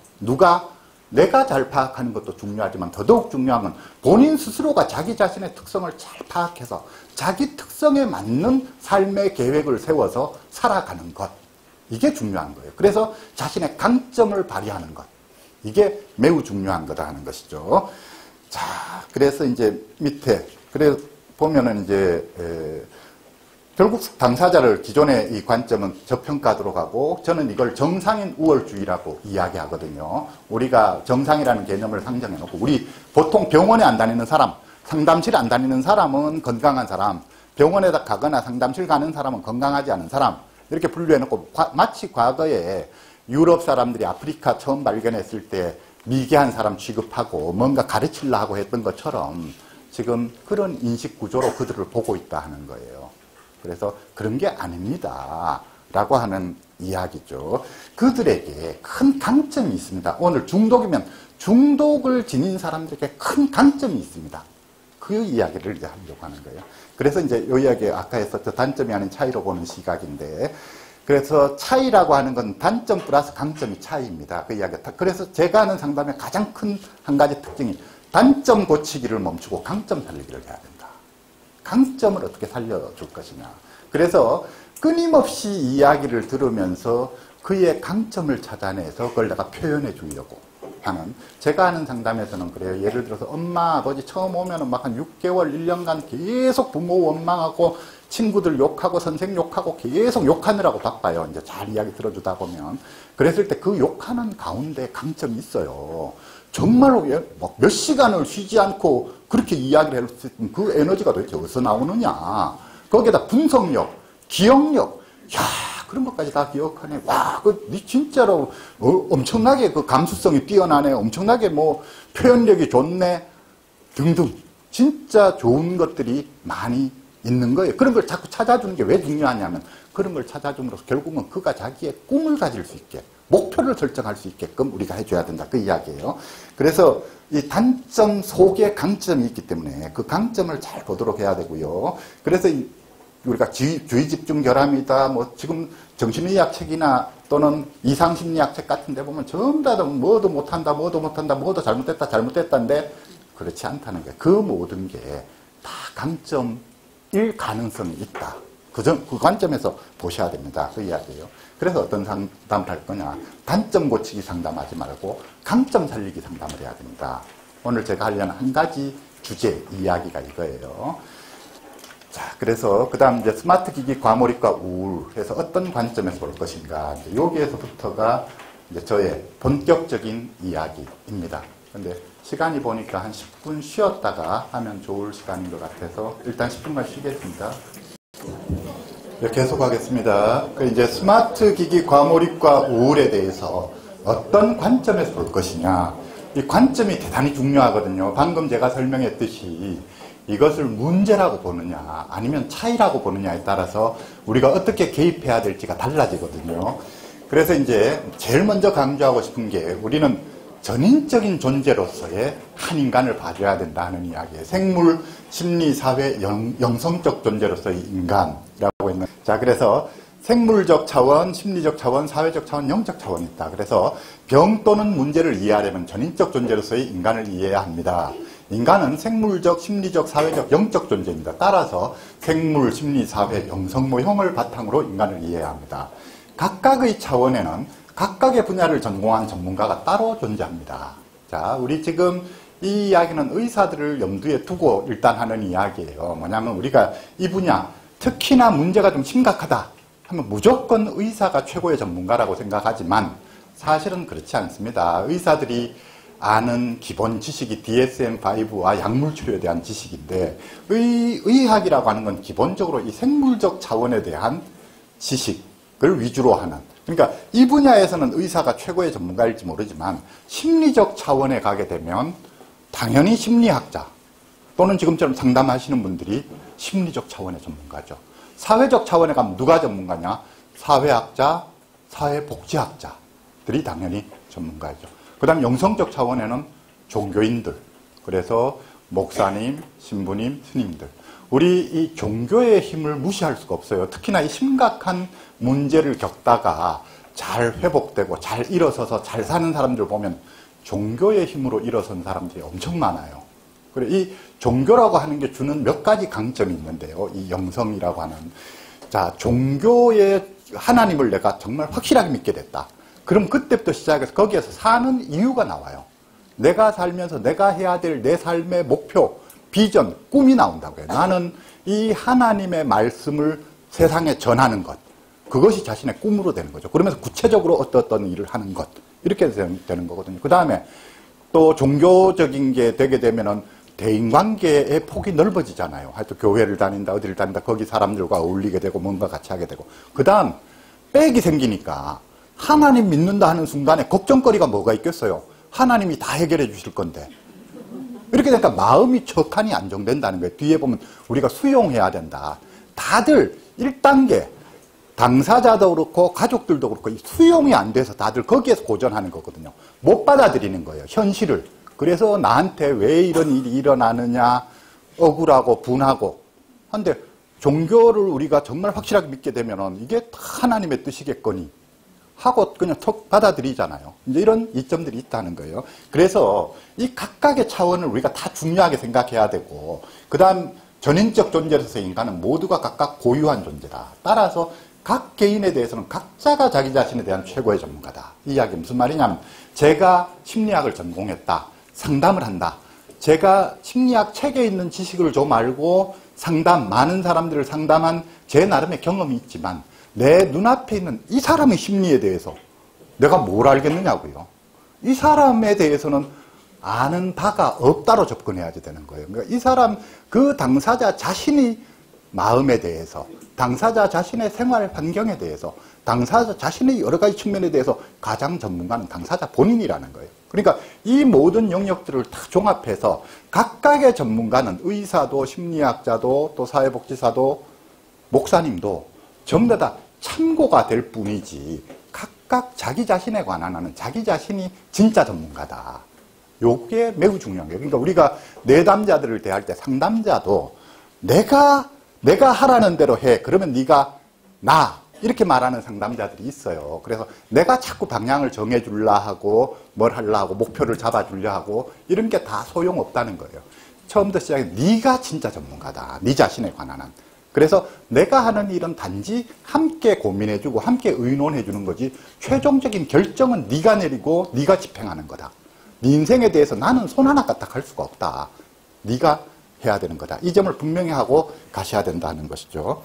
Speaker 1: 내가 잘 파악하는 것도 중요하지만 더더욱 중요한 건 본인 스스로가 자기 자신의 특성을 잘 파악해서 자기 특성에 맞는 삶의 계획을 세워서 살아가는 것. 이게 중요한 거예요. 그래서 자신의 강점을 발휘하는 것. 이게 매우 중요한 거다 하는 것이죠. 자, 그래서 이제 밑에, 그래 보면은 이제, 결국 당사자를 기존의 이 관점은 저평가하도록 하고 저는 이걸 정상인 우월주의라고 이야기하거든요. 우리가 정상이라는 개념을 상정해 놓고 우리 보통 병원에 안 다니는 사람, 상담실 안 다니는 사람은 건강한 사람, 병원에다 가거나 상담실 가는 사람은 건강하지 않은 사람 이렇게 분류해 놓고 마치 과거에 유럽 사람들이 아프리카 처음 발견했을 때 미개한 사람 취급하고 뭔가 가르치려 하고 했던 것처럼 지금 그런 인식 구조로 그들을 보고 있다 하는 거예요. 그래서 그런 게 아닙니다. 라고 하는 이야기죠. 그들에게 큰 강점이 있습니다. 오늘 중독이면 중독을 지닌 사람들에게 큰 강점이 있습니다. 그 이야기를 이제 하려고 하는 거예요. 그래서 이제 이 이야기 아까 했었죠. 단점이 아닌 차이로 보는 시각인데 그래서 차이라고 하는 건 단점 플러스 강점이 차이입니다. 그 이야기. 그래서 제가 하는 상담의 가장 큰 한 가지 특징이 단점 고치기를 멈추고 강점 살리기를 해야 된다. 강점을 어떻게 살려줄 것이냐. 그래서 끊임없이 이야기를 들으면서 그의 강점을 찾아내서 그걸 내가 표현해 주려고 하는, 제가 하는 상담에서는 그래요. 예를 들어서 엄마, 아버지 처음 오면은 막 한 6개월, 1년간 계속 부모 원망하고 친구들 욕하고 선생 욕하고 계속 욕하느라고 바빠요. 이제 잘 이야기 들어주다 보면. 그랬을 때 그 욕하는 가운데 강점이 있어요. 정말로 몇 시간을 쉬지 않고 그렇게 이야기를 할 수 있는 그 에너지가 도대체 어디서 나오느냐. 거기에다 분석력, 기억력, 야, 그런 것까지 다 기억하네. 와, 니 진짜로 엄청나게 그 감수성이 뛰어나네. 엄청나게 뭐 표현력이 좋네. 등등. 진짜 좋은 것들이 많이 있는 거예요. 그런 걸 자꾸 찾아주는 게 왜 중요하냐면 그런 걸 찾아줌으로써 결국은 그가 자기의 꿈을 가질 수 있게, 목표를 설정할 수 있게끔 우리가 해줘야 된다. 그 이야기예요. 그래서 이 단점 속에 강점이 있기 때문에 그 강점을 잘 보도록 해야 되고요. 그래서 우리가 주의 집중 결함이다. 뭐 지금 정신의학 책이나 또는 이상심리학 책 같은 데 보면 전부 다 뭐도 못한다, 뭐도 잘못됐다인데 그렇지 않다는 거예요. 그 모든 게 다 강점일 가능성이 있다. 그 관점에서 보셔야 됩니다. 그 이야기예요. 그래서 어떤 상담을 할 거냐. 단점 고치기 상담하지 말고 강점 살리기 상담을 해야 됩니다. 오늘 제가 하려는 한 가지 주제, 이야기가 이거예요. 자, 그래서 그 다음 이제 스마트 기기 과몰입과 우울 해서 어떤 관점에서 볼 것인가. 여기에서부터가 이제 저의 본격적인 이야기입니다. 근데 시간이 보니까 한 10분 쉬었다가 하면 좋을 시간인 것 같아서 일단 10분만 쉬겠습니다. 계속하겠습니다. 이제 스마트 기기 과몰입과 우울에 대해서 어떤 관점에서 볼 것이냐. 이 관점이 대단히 중요하거든요. 방금 제가 설명했듯이 이것을 문제라고 보느냐 아니면 차이라고 보느냐에 따라서 우리가 어떻게 개입해야 될지가 달라지거든요. 그래서 이제 제일 먼저 강조하고 싶은 게 우리는 전인적인 존재로서의 한 인간을 봐줘야 된다는 이야기예요. 생물, 심리, 사회, 영성적 존재로서의 인간이라고 있는. 자, 그래서 생물적 차원, 심리적 차원, 사회적 차원, 영적 차원이 있다. 그래서 병 또는 문제를 이해하려면 전인적 존재로서의 인간을 이해해야 합니다. 인간은 생물적, 심리적, 사회적, 영적 존재입니다. 따라서 생물, 심리, 사회, 영성 모형을 바탕으로 인간을 이해해야 합니다. 각각의 차원에는 각각의 분야를 전공한 전문가가 따로 존재합니다. 자, 우리 지금 이 이야기는 의사들을 염두에 두고 일단 하는 이야기예요. 뭐냐면 우리가 이 분야, 특히나 문제가 좀 심각하다 하면 무조건 의사가 최고의 전문가라고 생각하지만 사실은 그렇지 않습니다. 의사들이 아는 기본 지식이 DSM-5와 약물치료에 대한 지식인데 의학이라고 하는 건 기본적으로 이 생물적 차원에 대한 지식을 위주로 하는, 그러니까 이 분야에서는 의사가 최고의 전문가일지 모르지만 심리적 차원에 가게 되면 당연히 심리학자 또는 지금처럼 상담하시는 분들이 심리적 차원의 전문가죠. 사회적 차원에 가면 누가 전문가냐? 사회학자, 사회복지학자들이 당연히 전문가죠. 그 다음 영성적 차원에는 종교인들, 그래서 목사님, 신부님, 스님들. 우리 이 종교의 힘을 무시할 수가 없어요. 특히나 이 심각한 문제를 겪다가 잘 회복되고 잘 일어서서 잘 사는 사람들 보면 종교의 힘으로 일어선 사람들이 엄청 많아요. 그래, 이 종교라고 하는 게 주는 몇 가지 강점이 있는데요. 이 영성이라고 하는. 자, 종교의 하나님을 내가 정말 확실하게 믿게 됐다. 그럼 그때부터 시작해서 거기에서 사는 이유가 나와요. 내가 살면서 내가 해야 될 내 삶의 목표, 비전, 꿈이 나온다고요. 나는 이 하나님의 말씀을 세상에 전하는 것. 그것이 자신의 꿈으로 되는 거죠. 그러면서 구체적으로 어떤 일을 하는 것. 이렇게 되는 거거든요. 그 다음에 또 종교적인 게 되게 되면은 대인관계의 폭이 넓어지잖아요. 하여튼 교회를 다닌다, 어디를 다닌다, 거기 사람들과 어울리게 되고 뭔가 같이 하게 되고. 그 다음 빽이 생기니까 하나님 믿는다 하는 순간에 걱정거리가 뭐가 있겠어요? 하나님이 다 해결해 주실 건데. 이렇게 되니까 마음이 척하니 안정된다는 거예요. 뒤에 보면 우리가 수용해야 된다. 다들 1단계, 당사자도 그렇고 가족들도 그렇고 수용이 안 돼서 다들 거기에서 고전하는 거거든요. 못 받아들이는 거예요. 현실을. 그래서 나한테 왜 이런 일이 일어나느냐, 억울하고 분하고. 한데 종교를 우리가 정말 확실하게 믿게 되면은 이게 다 하나님의 뜻이겠거니 하고 그냥 턱 받아들이잖아요. 이제 이런 이점들이 있다는 거예요. 그래서 이 각각의 차원을 우리가 다 중요하게 생각해야 되고, 그 다음 전인적 존재로서 인간은 모두가 각각 고유한 존재다. 따라서 각 개인에 대해서는 각자가 자기 자신에 대한 최고의 전문가다. 이 이야기 무슨 말이냐면, 제가 심리학을 전공했다. 상담을 한다. 제가 심리학 책에 있는 지식을 좀 알고 많은 사람들을 상담한 제 나름의 경험이 있지만 내 눈앞에 있는 이 사람의 심리에 대해서 내가 뭘 알겠느냐고요. 이 사람에 대해서는 아는 바가 없다로 접근해야지 되는 거예요. 그러니까 이 사람, 그 당사자 자신의 마음에 대해서, 당사자 자신의 생활 환경에 대해서, 당사자 자신의 여러 가지 측면에 대해서 가장 전문가는 당사자 본인이라는 거예요. 그러니까 이 모든 영역들을 다 종합해서 각각의 전문가는 의사도 심리학자도 또 사회복지사도 목사님도 전부 다 참고가 될 뿐이지 각각 자기 자신에 관한 하는 자기 자신이 진짜 전문가다. 요게 매우 중요한 거예요. 그러니까 우리가 내담자들을 대할 때 상담자도 내가 하라는 대로 해. 그러면 네가 나. 이렇게 말하는 상담자들이 있어요. 그래서 내가 자꾸 방향을 정해주려 하고 뭘 하려 하고 목표를 잡아주려 하고 이런 게 다 소용없다는 거예요. 처음부터 시작해 네가 진짜 전문가다. 네 자신에 관한 한. 그래서 내가 하는 일은 단지 함께 고민해주고 함께 의논해주는 거지 최종적인 결정은 네가 내리고 네가 집행하는 거다. 네 인생에 대해서 나는 손 하나 까딱 할 수가 없다. 네가 해야 되는 거다. 이 점을 분명히 하고 가셔야 된다는 것이죠.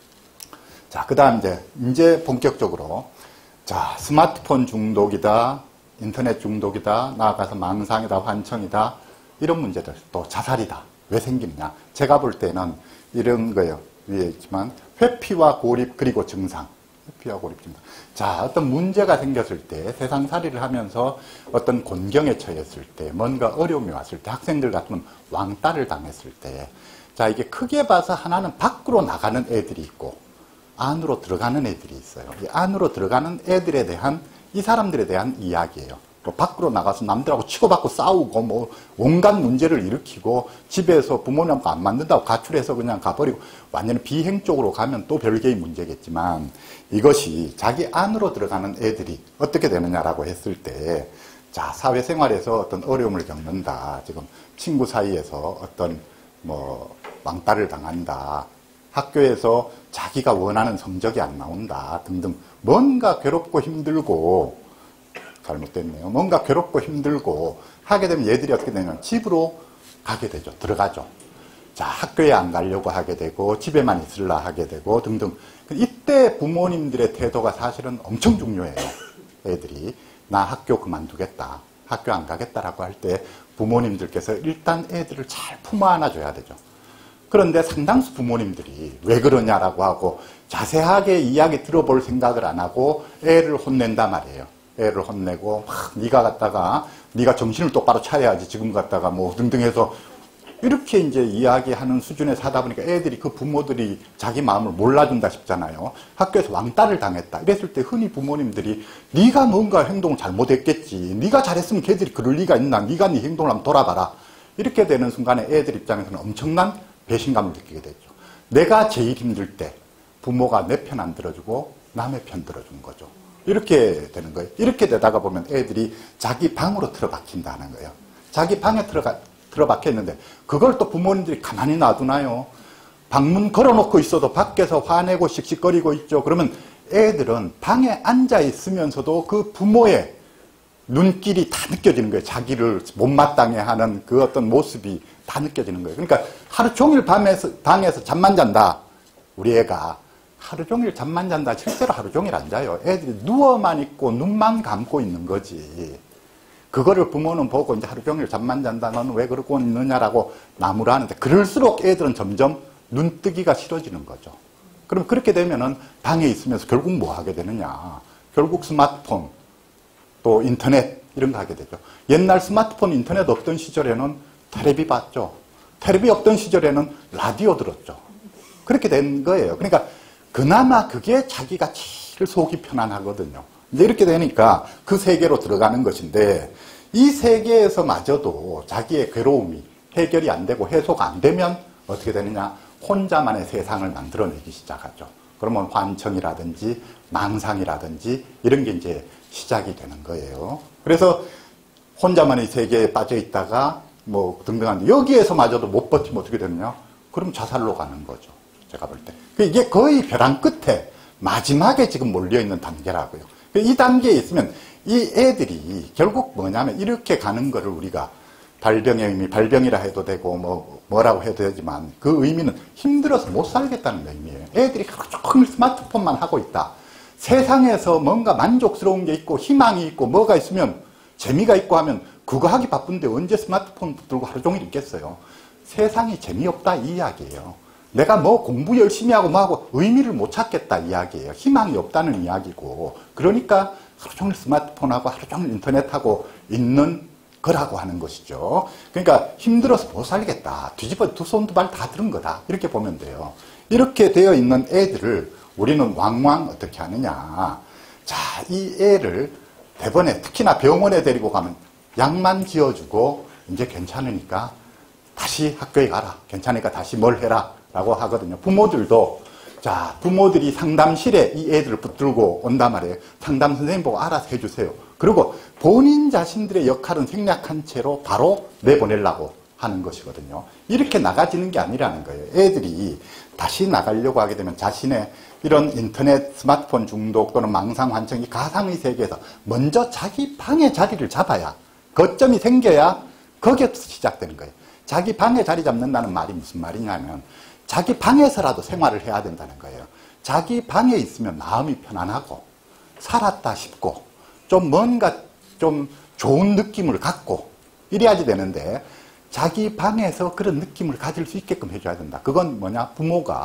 Speaker 1: 자, 그 다음 이제 본격적으로, 자, 스마트폰 중독이다, 인터넷 중독이다, 나아가서 망상이다, 환청이다, 이런 문제들, 또 자살이다. 왜 생기느냐? 제가 볼 때는 이런 거예요. 위에 있지만 회피와 고립 그리고 증상. 회피와 고립 증상. 자, 어떤 문제가 생겼을 때 세상살이를 하면서 어떤 곤경에 처했을 때 뭔가 어려움이 왔을 때 학생들 같으면 왕따를 당했을 때 자, 이게 크게 봐서 하나는 밖으로 나가는 애들이 있고 안으로 들어가는 애들이 있어요. 이 안으로 들어가는 애들에 대한 이 사람들에 대한 이야기예요. 뭐 밖으로 나가서 남들하고 치고받고 싸우고 뭐 온갖 문제를 일으키고 집에서 부모님하고 안 맞는다고 가출해서 그냥 가버리고 완전히 비행 쪽으로 가면 또 별개의 문제겠지만 이것이 자기 안으로 들어가는 애들이 어떻게 되느냐라고 했을 때 자, 사회생활에서 어떤 어려움을 겪는다. 지금 친구 사이에서 어떤 뭐 왕따를 당한다. 학교에서 자기가 원하는 성적이 안 나온다. 등등 뭔가 괴롭고 힘들고 잘못됐네요. 뭔가 괴롭고 힘들고 하게 되면 얘들이 어떻게 되냐면 집으로 가게 되죠. 들어가죠. 자, 학교에 안 가려고 하게 되고 집에만 있으려 하게 되고 등등. 이때 부모님들의 태도가 사실은 엄청 중요해요. 애들이 나 학교 그만두겠다. 학교 안 가겠다라고 할 때 부모님들께서 일단 애들을 잘 품어 안아줘야 되죠. 그런데 상당수 부모님들이 왜 그러냐라고 하고 자세하게 이야기 들어볼 생각을 안 하고 애를 혼낸단 말이에요. 애를 혼내고 막 네가 정신을 똑바로 차려야지 지금 갖다가 뭐 등등 해서 이렇게 이제 이야기하는 수준에서 하다 보니까 애들이 그 부모들이 자기 마음을 몰라준다 싶잖아요. 학교에서 왕따를 당했다. 이랬을 때 흔히 부모님들이 네가 뭔가 행동을 잘못했겠지. 네가 잘했으면 걔들이 그럴 리가 있나. 네가 네 행동을 한번 돌아봐라. 이렇게 되는 순간에 애들 입장에서는 엄청난 배신감을 느끼게 되죠. 내가 제일 힘들 때 부모가 내 편 안 들어주고 남의 편 들어주는 거죠. 이렇게 되는 거예요. 이렇게 되다가 보면 애들이 자기 방으로 틀어박힌다는 거예요. 자기 방에 틀어박혀 있는데 그걸 또 부모님들이 가만히 놔두나요? 방문 걸어놓고 있어도 밖에서 화내고 씩씩거리고 있죠. 그러면 애들은 방에 앉아 있으면서도 그 부모의 눈길이 다 느껴지는 거예요. 자기를 못마땅해 하는 그 어떤 모습이 다 느껴지는 거예요. 그러니까 하루 종일 방에서 잠만 잔다. 우리 애가 하루 종일 잠만 잔다. 실제로 하루 종일 안 자요. 애들이 누워만 있고 눈만 감고 있는 거지. 그거를 부모는 보고 이제 하루 종일 잠만 잔다. 너는 왜 그러고 있느냐라고 나무라 하는데 그럴수록 애들은 점점 눈뜨기가 싫어지는 거죠. 그럼 그렇게 되면은 방에 있으면서 결국 뭐 하게 되느냐. 결국 스마트폰 또 인터넷 이런 거 하게 되죠. 옛날 스마트폰 인터넷 없던 시절에는 텔레비 봤죠. 텔레비 없던 시절에는 라디오 들었죠. 그렇게 된 거예요. 그러니까 그나마 그게 자기가 제일 속이 편안하거든요. 이제 이렇게 되니까 그 세계로 들어가는 것인데 이 세계에서마저도 자기의 괴로움이 해결이 안 되고 해소가 안 되면 어떻게 되느냐. 혼자만의 세상을 만들어내기 시작하죠. 그러면 환청이라든지 망상이라든지 이런 게 이제 시작이 되는 거예요. 그래서 혼자만의 세계에 빠져 있다가 뭐 등등한데 여기에서마저도 못 버티면 어떻게 되느냐. 그럼 자살로 가는 거죠. 제가 볼 때. 이게 거의 벼랑 끝에 마지막에 지금 몰려있는 단계라고요. 이 단계에 있으면 이 애들이 결국 뭐냐면 이렇게 가는 거를 우리가 발병의 의미, 발병이라 해도 되고 뭐라고 해도 되지만 그 의미는 힘들어서 못 살겠다는 의미예요. 애들이 하루 종일 스마트폰만 하고 있다. 세상에서 뭔가 만족스러운 게 있고 희망이 있고 뭐가 있으면 재미가 있고 하면 그거 하기 바쁜데 언제 스마트폰 들고 하루 종일 있겠어요. 세상이 재미없다 이 이야기예요. 내가 뭐 공부 열심히 하고 뭐하고 의미를 못 찾겠다 이야기예요. 희망이 없다는 이야기고 그러니까 하루 종일 스마트폰하고 하루 종일 인터넷하고 있는 거라고 하는 것이죠. 그러니까 힘들어서 못 살겠다. 뒤집어 두 손 두 발 다 들은 거다. 이렇게 보면 돼요. 이렇게 되어 있는 애들을 우리는 왕왕 어떻게 하느냐. 자, 이 애를 대번에 특히나 병원에 데리고 가면 약만 지어주고 이제 괜찮으니까 다시 학교에 가라. 괜찮으니까 다시 뭘 해라. 라고 하거든요. 부모들도 자, 부모들이 상담실에 이 애들을 붙들고 온단 말이에요. 상담 선생님 보고 알아서 해주세요. 그리고 본인 자신들의 역할은 생략한 채로 바로 내보내려고 하는 것이거든요. 이렇게 나가지는 게 아니라는 거예요. 애들이 다시 나가려고 하게 되면 자신의 이런 인터넷, 스마트폰 중독 또는 망상, 환청, 이 가상의 세계에서 먼저 자기 방의 자리를 잡아야 거점이 생겨야 거기에서 시작되는 거예요. 자기 방에 자리 잡는다는 말이 무슨 말이냐면 자기 방에서라도 생활을 해야 된다는 거예요. 자기 방에 있으면 마음이 편안하고 살았다 싶고 좀 뭔가 좀 좋은 느낌을 갖고 이래야지 되는데 자기 방에서 그런 느낌을 가질 수 있게끔 해줘야 된다. 그건 뭐냐? 부모가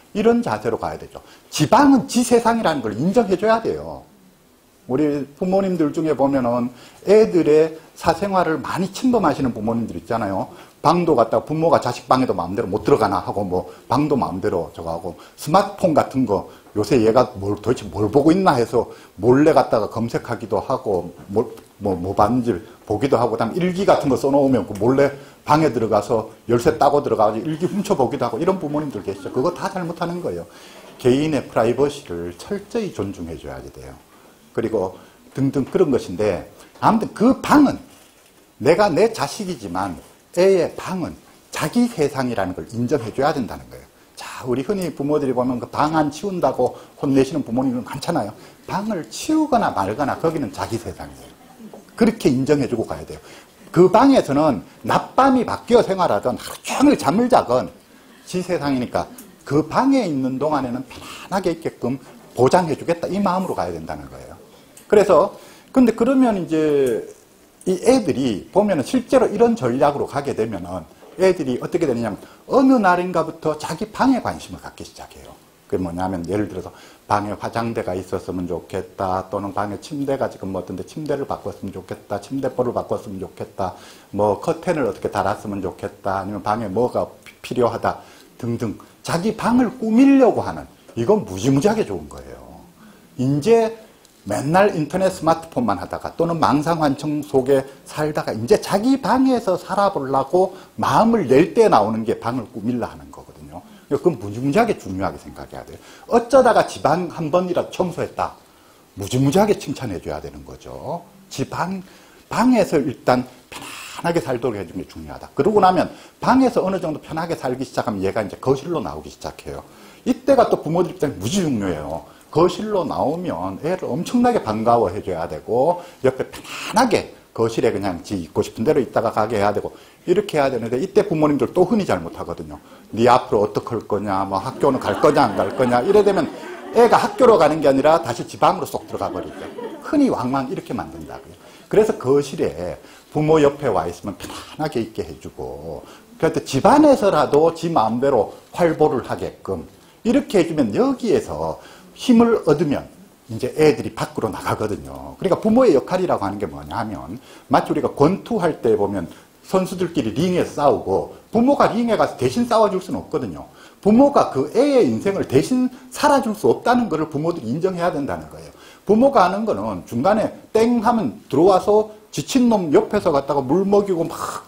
Speaker 1: 이런 자세로 가야 되죠. 지방은 지 세상이라는 걸 인정해줘야 돼요. 우리 부모님들 중에 보면은 애들의 사생활을 많이 침범하시는 부모님들 있잖아요. 방도 갔다가 부모가 자식 방에도 마음대로 못 들어가나 하고 뭐 방도 마음대로 저거 하고 스마트폰 같은 거 요새 얘가 도대체 뭘 보고 있나 해서 몰래 갔다가 검색하기도 하고 뭐 봤는지 보기도 하고 그다음 일기 같은 거 써놓으면 그 몰래 방에 들어가서 열쇠 따고 들어가서 일기 훔쳐보기도 하고 이런 부모님들 계시죠. 그거 다 잘못하는 거예요. 개인의 프라이버시를 철저히 존중해 줘야 돼요. 그리고 등등 그런 것인데 아무튼 그 방은 내가 내 자식이지만 애의 방은 자기 세상이라는 걸 인정해 줘야 된다는 거예요. 자, 우리 흔히 부모들이 보면 그 방 안 치운다고 혼내시는 부모님은 많잖아요. 방을 치우거나 말거나 거기는 자기 세상이에요. 그렇게 인정해 주고 가야 돼요. 그 방에서는 낮밤이 바뀌어 생활하던 하루 종일 잠을 자건 지 세상이니까 그 방에 있는 동안에는 편안하게 있게끔 보장해 주겠다 이 마음으로 가야 된다는 거예요. 그래서 근데 그러면 이제 이 애들이 보면은 실제로 이런 전략으로 가게 되면은 애들이 어떻게 되느냐면 어느 날인가부터 자기 방에 관심을 갖기 시작해요. 그게 뭐냐면 예를 들어서 방에 화장대가 있었으면 좋겠다, 또는 방에 침대가 지금 뭐 어떤데 침대를 바꿨으면 좋겠다, 침대볼을 바꿨으면 좋겠다, 뭐 커튼을 어떻게 달았으면 좋겠다, 아니면 방에 뭐가 필요하다 등등 자기 방을 꾸미려고 하는, 이건 무지무지하게 좋은 거예요. 이제 맨날 인터넷 스마트폰만 하다가 또는 망상환청 속에 살다가 이제 자기 방에서 살아보려고 마음을 낼 때 나오는 게 방을 꾸밀라 하는 거거든요. 그건 무지무지하게 중요하게 생각해야 돼요. 어쩌다가 지방 한 번이라도 청소했다, 무지무지하게 칭찬해 줘야 되는 거죠. 방에서 일단 편하게 살도록 해주는 게 중요하다. 그러고 나면 방에서 어느 정도 편하게 살기 시작하면 얘가 이제 거실로 나오기 시작해요. 이때가 또 부모들 입장에 무지 중요해요. 거실로 나오면 애를 엄청나게 반가워해 줘야 되고, 옆에 편안하게 거실에 그냥 지 있고 싶은 대로 있다가 가게 해야 되고, 이렇게 해야 되는데, 이때 부모님들 또 흔히 잘못하거든요. 네 앞으로 어떻게 할 거냐, 뭐 학교는 갈 거냐 안 갈 거냐, 이래 되면 애가 학교로 가는 게 아니라 다시 집 안으로 쏙 들어가 버리죠. 흔히 왕왕 이렇게 만든다고요. 그래서 거실에 부모 옆에 와 있으면 편안하게 있게 해주고, 그래도 집 안에서라도 지 마음대로 활보를 하게끔 이렇게 해주면 여기에서 힘을 얻으면 이제 애들이 밖으로 나가거든요. 그러니까 부모의 역할이라고 하는 게 뭐냐 하면, 마치 우리가 권투할 때 보면 선수들끼리 링에서 싸우고 부모가 링에 가서 대신 싸워줄 수는 없거든요. 부모가 그 애의 인생을 대신 살아줄 수 없다는 것을 부모들이 인정해야 된다는 거예요. 부모가 하는 거는 중간에 땡 하면 들어와서 지친 놈 옆에서 갔다가 물 먹이고 막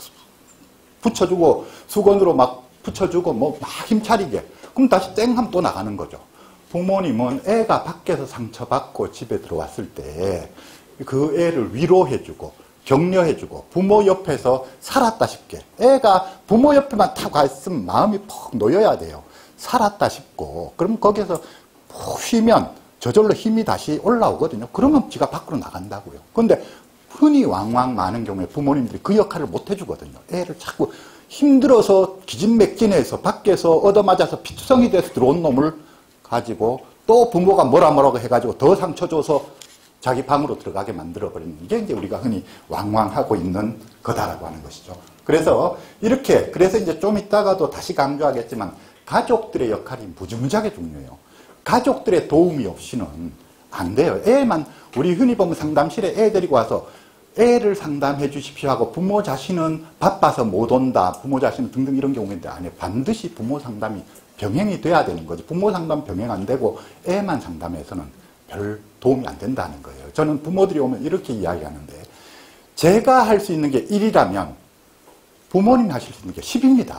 Speaker 1: 붙여주고 수건으로 막 붙여주고 뭐 막 힘차리게, 그럼 다시 땡 하면 또 나가는 거죠. 부모님은 애가 밖에서 상처받고 집에 들어왔을 때 그 애를 위로해주고 격려해주고 부모 옆에서 살았다 싶게, 애가 부모 옆에만 탁 가 있으면 마음이 푹 놓여야 돼요. 살았다 싶고, 그럼 거기서 푹 쉬면 저절로 힘이 다시 올라오거든요. 그러면 지가 밖으로 나간다고요. 그런데 흔히 왕왕 많은 경우에 부모님들이 그 역할을 못 해주거든요. 애를 자꾸 힘들어서 기진맥진해서 밖에서 얻어맞아서 피투성이 돼서 들어온 놈을 가지고 또 부모가 뭐라고 해가지고 더 상처 줘서 자기 방으로 들어가게 만들어버리는 게 이제 우리가 흔히 왕왕하고 있는 거다라고 하는 것이죠. 그래서 이렇게, 그래서 이제 좀 이따가도 다시 강조하겠지만 가족들의 역할이 무지무지하게 중요해요. 가족들의 도움이 없이는 안 돼요. 애만, 우리 흔히 보면 상담실에 애 데리고 와서 애를 상담해 주십시오 하고 부모 자신은 바빠서 못 온다, 부모 자신은 등등 이런 경우인데 아니에요. 반드시 부모 상담이 병행이 돼야 되는 거지. 부모 상담 병행 안 되고 애만 상담해서는 별 도움이 안 된다는 거예요. 저는 부모들이 오면 이렇게 이야기하는데, 제가 할 수 있는 게 1이라면 부모님이 하실 수 있는 게 10입니다.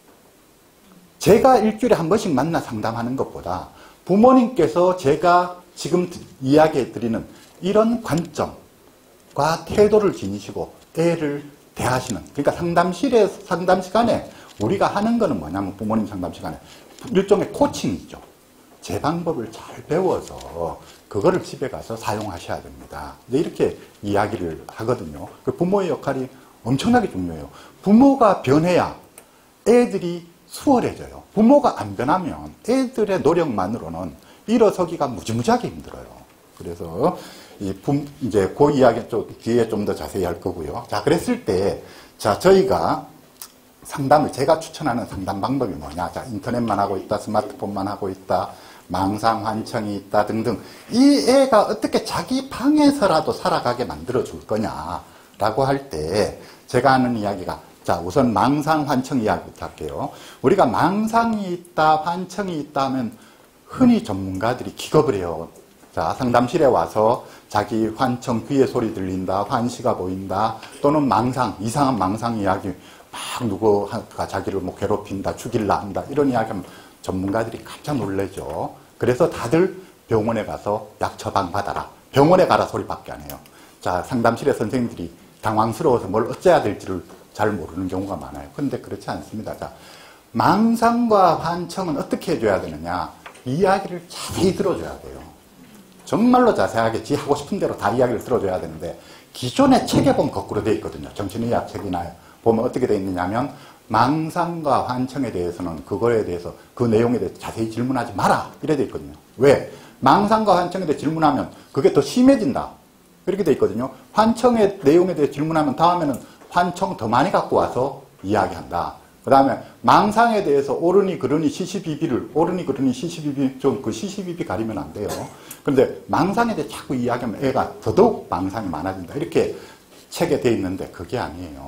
Speaker 1: 제가 일주일에 한 번씩 만나 상담하는 것보다 부모님께서 제가 지금 이야기해 드리는 이런 관점과 태도를 지니시고 애를 대하시는, 그러니까 상담 시간에 우리가 하는 거는 뭐냐면, 부모님 상담 시간에 일종의 코칭이죠. 제 방법을 잘 배워서 그거를 집에 가서 사용하셔야 됩니다. 이렇게 이야기를 하거든요. 그 부모의 역할이 엄청나게 중요해요. 부모가 변해야 애들이 수월해져요. 부모가 안 변하면 애들의 노력만으로는 일어서기가 무지무지하게 힘들어요. 그래서 이제 그 이야기 좀 뒤에 좀 더 자세히 할 거고요. 자, 그랬을 때, 자, 저희가 상담을, 제가 추천하는 상담 방법이 뭐냐. 자, 인터넷만 하고 있다, 스마트폰만 하고 있다, 망상 환청이 있다 등등. 이 애가 어떻게 자기 방에서라도 살아가게 만들어 줄 거냐라고 할 때 제가 하는 이야기가, 자, 우선 망상 환청 이야기부터 할게요. 우리가 망상이 있다, 환청이 있다 하면 흔히 전문가들이 기겁을 해요. 자, 상담실에 와서 자기 환청, 귀에 소리 들린다, 환시가 보인다, 또는 망상, 이상한 망상 이야기, 막 누구가 자기를 뭐 괴롭힌다, 죽일라 한다, 이런 이야기하면 전문가들이 깜짝 놀라죠. 그래서 다들 병원에 가서 약 처방 받아라. 병원에 가라 소리밖에 안 해요. 자, 상담실의 선생님들이 당황스러워서 뭘 어째야 될지를 잘 모르는 경우가 많아요. 그런데 그렇지 않습니다. 자, 망상과 환청은 어떻게 해줘야 되느냐. 이야기를 자세히 들어줘야 돼요. 정말로 자세하게 지 하고 싶은 대로 다 이야기를 들어줘야 되는데, 기존의 책에 보면 거꾸로 되어 있거든요. 정신의학 책이나 보면 어떻게 되어 있느냐면, 망상과 환청에 대해서는 그거에 대해서, 그 내용에 대해서 자세히 질문하지 마라, 이래 되어 있거든요. 왜? 망상과 환청에 대해 질문하면 그게 더 심해진다, 이렇게 되어 있거든요. 환청의 내용에 대해 질문하면 다음에는 환청 더 많이 갖고 와서 이야기한다. 그 다음에 망상에 대해서 옳으니 그르니 시시비비를, 옳으니 그르니 시시비비, 좀 그 시시비비 가리면 안 돼요. 그런데 망상에 대해 자꾸 이야기하면 애가 더더욱 망상이 많아진다, 이렇게 책에 되어 있는데 그게 아니에요.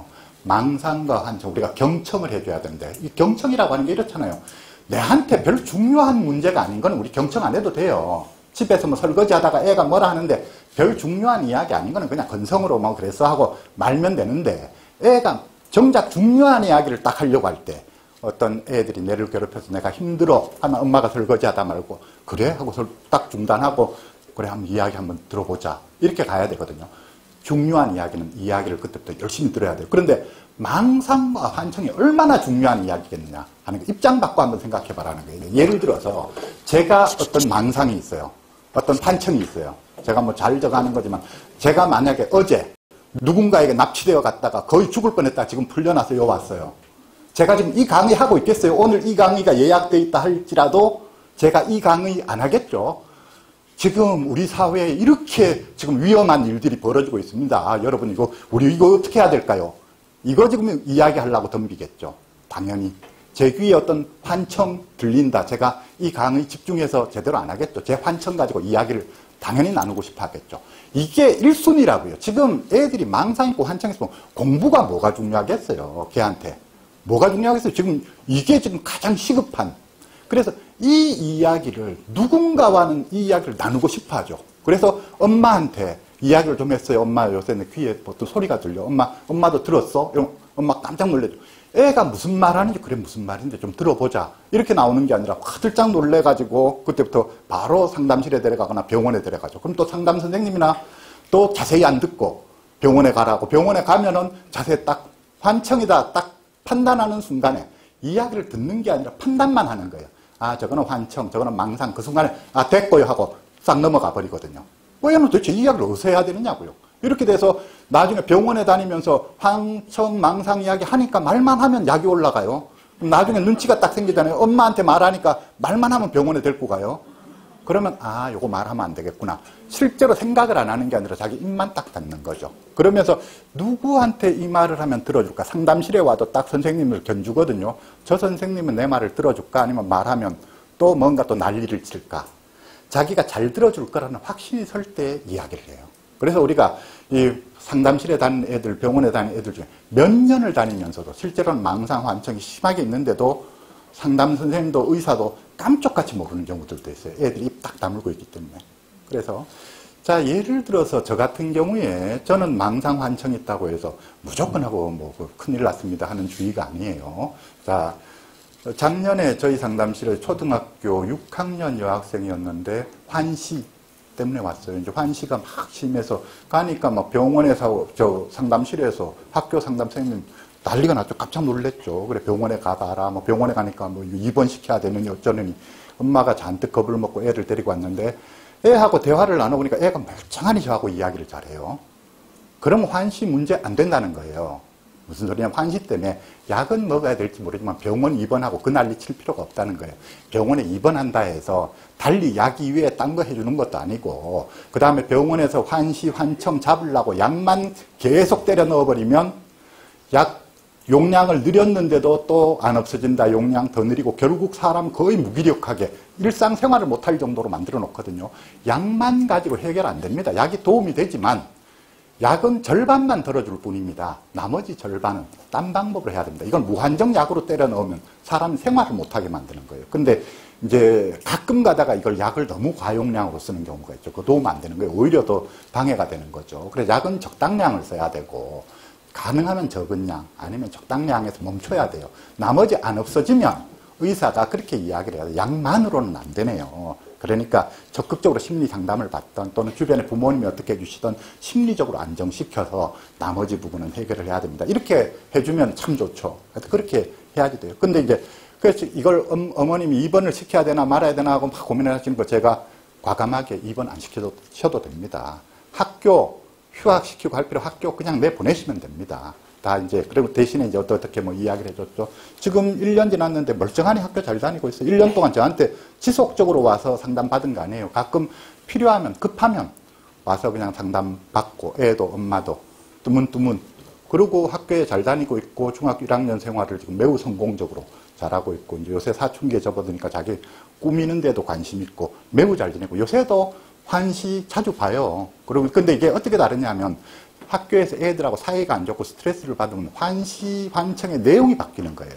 Speaker 1: 망상과 환청, 우리가 경청을 해줘야 되는데, 이 경청이라고 하는 게 이렇잖아요. 내한테 별 중요한 문제가 아닌 건 우리 경청 안 해도 돼요. 집에서 뭐 설거지 하다가 애가 뭐라 하는데 별 중요한 이야기 아닌 거는 그냥 건성으로 뭐 그랬어 하고 말면 되는데, 애가 정작 중요한 이야기를 딱 하려고 할 때, 어떤 애들이 내를 괴롭혀서 내가 힘들어 하면 엄마가 설거지 하다 말고, 그래? 하고 딱 중단하고, 그래, 한번 이야기 한번 들어보자, 이렇게 가야 되거든요. 중요한 이야기는 이야기를 그때부터 열심히 들어야 돼요. 그런데 망상과 환청이 얼마나 중요한 이야기겠느냐 하는 거, 입장 바꿔 한번 생각해 봐라는 거예요. 예를 들어서 제가 어떤 망상이 있어요. 어떤 환청이 있어요. 제가 뭐 잘 적어가는 거지만, 제가 만약에 어제 누군가에게 납치되어 갔다가 거의 죽을 뻔했다 지금 풀려나서 요 왔어요. 제가 지금 이 강의 하고 있겠어요? 오늘 이 강의가 예약되어 있다 할지라도 제가 이 강의 안 하겠죠. 지금 우리 사회에 이렇게 지금 위험한 일들이 벌어지고 있습니다. 아, 여러분 우리 이거 어떻게 해야 될까요? 이거 지금 이야기하려고 덤비겠죠. 당연히 제 귀에 어떤 환청 들린다, 제가 이 강의 집중해서 제대로 안 하겠죠. 제 환청 가지고 이야기를 당연히 나누고 싶어 하겠죠. 이게 1순위라고요. 지금 애들이 망상 있고 환청 있으면 공부가 뭐가 중요하겠어요. 걔한테 뭐가 중요하겠어요. 지금 이게 지금 가장 시급한. 그래서 이 이야기를, 누군가와는 이 이야기를 나누고 싶어 하죠. 그래서 엄마한테 이야기를 좀 했어요. 엄마 요새 내 귀에 어떤 소리가 들려. 엄마도 들었어? 엄마 깜짝 놀래죠. 애가 무슨 말 하는지, 그래 무슨 말인데 좀 들어보자, 이렇게 나오는 게 아니라 화들짝 놀래가지고 그때부터 바로 상담실에 데려가거나 병원에 데려가죠. 그럼 또 상담 선생님이나 또 자세히 안 듣고 병원에 가라고, 병원에 가면은 자세히 딱 환청이다 딱 판단하는 순간에 이야기를 듣는 게 아니라 판단만 하는 거예요. 아, 저거는 환청, 저거는 망상, 그 순간에 아 됐고요 하고 싹 넘어가 버리거든요. 왜 얘는 도대체 이야기를 어디서 해야 되느냐고요. 이렇게 돼서 나중에 병원에 다니면서 환청, 망상 이야기 하니까 말만 하면 약이 올라가요. 나중에 눈치가 딱 생기잖아요. 엄마한테 말하니까 말만 하면 병원에 데리고 가요. 그러면 아, 요거 말하면 안 되겠구나. 실제로 생각을 안 하는 게 아니라 자기 입만 딱 닫는 거죠. 그러면서 누구한테 이 말을 하면 들어줄까? 상담실에 와도 딱 선생님을 견주거든요. 저 선생님은 내 말을 들어줄까? 아니면 말하면 또 뭔가 또 난리를 칠까? 자기가 잘 들어줄 거라는 확신이 설 때 이야기를 해요. 그래서 우리가 이 상담실에 다니는 애들, 병원에 다니는 애들 중에 몇 년을 다니면서도 실제로는 망상, 환청이 심하게 있는데도 상담 선생님도 의사도 깜짝같이 모르는 경우들도 있어요. 애들이 입 딱 다물고 있기 때문에. 그래서 자, 예를 들어서 저 같은 경우에 저는 망상, 환청이 있다고 해서 무조건 하고 뭐 큰일 났습니다 하는 주의가 아니에요. 자, 작년에 저희 상담실에 초등학교 6학년 여학생이었는데 환시 때문에 왔어요. 이제 환시가 막 심해서 가니까 막 병원에서, 저 상담실에서 학교 상담 선생님 난리가 났죠. 깜짝 놀랐죠. 그래, 병원에 가봐라. 뭐 병원에 가니까 뭐 입원시켜야 되느니 어쩌느니. 엄마가 잔뜩 겁을 먹고 애를 데리고 왔는데 애하고 대화를 나눠보니까 애가 멀쩡하니 저하고 이야기를 잘해요. 그러면 환시 문제 안 된다는 거예요. 무슨 소리냐, 환시 때문에 약은 먹어야 될지 모르지만 병원 입원하고 그 난리 칠 필요가 없다는 거예요. 병원에 입원한다 해서 달리 약 이외에 딴 거 해주는 것도 아니고, 그 다음에 병원에서 환시, 환청 잡으려고 약만 계속 때려 넣어버리면 약 용량을 늘렸는데도 또 안 없어진다. 용량 더 느리고 결국 사람 거의 무기력하게 일상생활을 못할 정도로 만들어 놓거든요. 약만 가지고 해결 안 됩니다. 약이 도움이 되지만 약은 절반만 들어줄 뿐입니다. 나머지 절반은 딴 방법으로 해야 됩니다. 이건 무한정 약으로 때려 넣으면 사람이 생활을 못하게 만드는 거예요. 근데 이제 가끔 가다가 이걸 약을 너무 과용량으로 쓰는 경우가 있죠. 그거 도움 안 되는 거예요. 오히려 더 방해가 되는 거죠. 그래서 약은 적당량을 써야 되고 가능하면 적은 양 아니면 적당량에서 멈춰야 돼요. 나머지 안 없어지면 의사가 그렇게 이야기를 해야 돼요. 약만으로는 안 되네요. 그러니까 적극적으로 심리 상담을 받던 또는 주변에 부모님이 어떻게 해주시던 심리적으로 안정시켜서 나머지 부분은 해결을 해야 됩니다. 이렇게 해주면 참 좋죠. 그렇게 해야지 돼요. 근데 이제 그래서 이걸 어머님이 입원을 시켜야 되나 말아야 되나 하고 막 고민을 하시는 거 제가 과감하게 입원 안 시켜도 됩니다. 학교 휴학시키고 할 필요 학교 그냥 내보내시면 됩니다. 다 이제, 그리고 대신에 이제 어떻게 뭐 이야기를 해줬죠. 지금 1년 지났는데 멀쩡하니 학교 잘 다니고 있어요. 1년 동안 저한테 지속적으로 와서 상담 받은 거 아니에요. 가끔 필요하면, 급하면 와서 그냥 상담 받고, 애도 엄마도 뜨문뜨문. 그리고 학교에 잘 다니고 있고, 중학교 1학년 생활을 지금 매우 성공적으로 잘하고 있고, 이제 요새 사춘기에 접어드니까 자기 꾸미는 데도 관심 있고, 매우 잘 지내고, 요새도 환시 자주 봐요. 그리고 근데 이게 어떻게 다르냐 하면 학교에서 애들하고 사이가 안 좋고 스트레스를 받으면 환시, 환청의 내용이 바뀌는 거예요.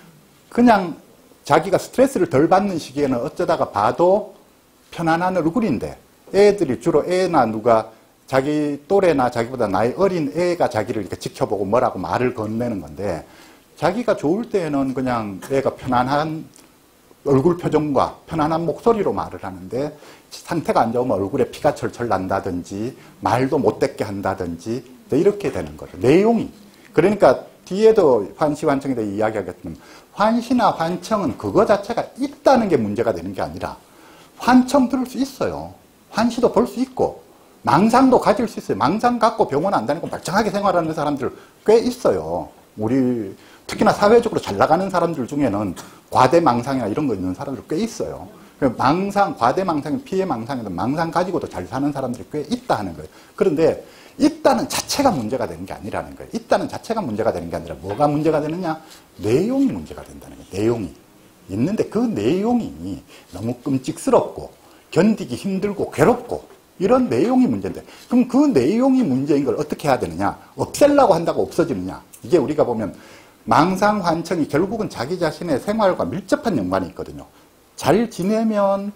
Speaker 1: 그냥 자기가 스트레스를 덜 받는 시기에는 어쩌다가 봐도 편안한 얼굴인데 애들이 주로 애나 누가 자기 또래나 자기보다 나이 어린 애가 자기를 이렇게 지켜보고 뭐라고 말을 건네는 건데 자기가 좋을 때에는 그냥 애가 편안한 얼굴 표정과 편안한 목소리로 말을 하는데 상태가 안 좋으면 얼굴에 피가 철철 난다든지 말도 못되게 한다든지 이렇게 되는 거죠. 내용이. 그러니까 뒤에도 환시, 환청에 대해 이야기하겠지만 환시나 환청은 그거 자체가 있다는 게 문제가 되는 게 아니라 환청 들을 수 있어요. 환시도 볼 수 있고 망상도 가질 수 있어요. 망상 갖고 병원 안 다니고 멀쩡하게 생활하는 사람들 꽤 있어요. 우리 특히나 사회적으로 잘 나가는 사람들 중에는 과대망상이나 이런 거 있는 사람들 꽤 있어요. 망상, 과대망상, 피해망상이든 망상 가지고도 잘 사는 사람들이 꽤 있다 하는 거예요. 그런데 있다는 자체가 문제가 되는 게 아니라는 거예요. 있다는 자체가 문제가 되는 게 아니라 뭐가 문제가 되느냐? 내용이 문제가 된다는 거예요. 내용이. 있는데 그 내용이 너무 끔찍스럽고 견디기 힘들고 괴롭고 이런 내용이 문제인데 그럼 그 내용이 문제인 걸 어떻게 해야 되느냐? 없애려고 한다고 없어지느냐? 이게 우리가 보면 망상, 환청이 결국은 자기 자신의 생활과 밀접한 연관이 있거든요. 잘 지내면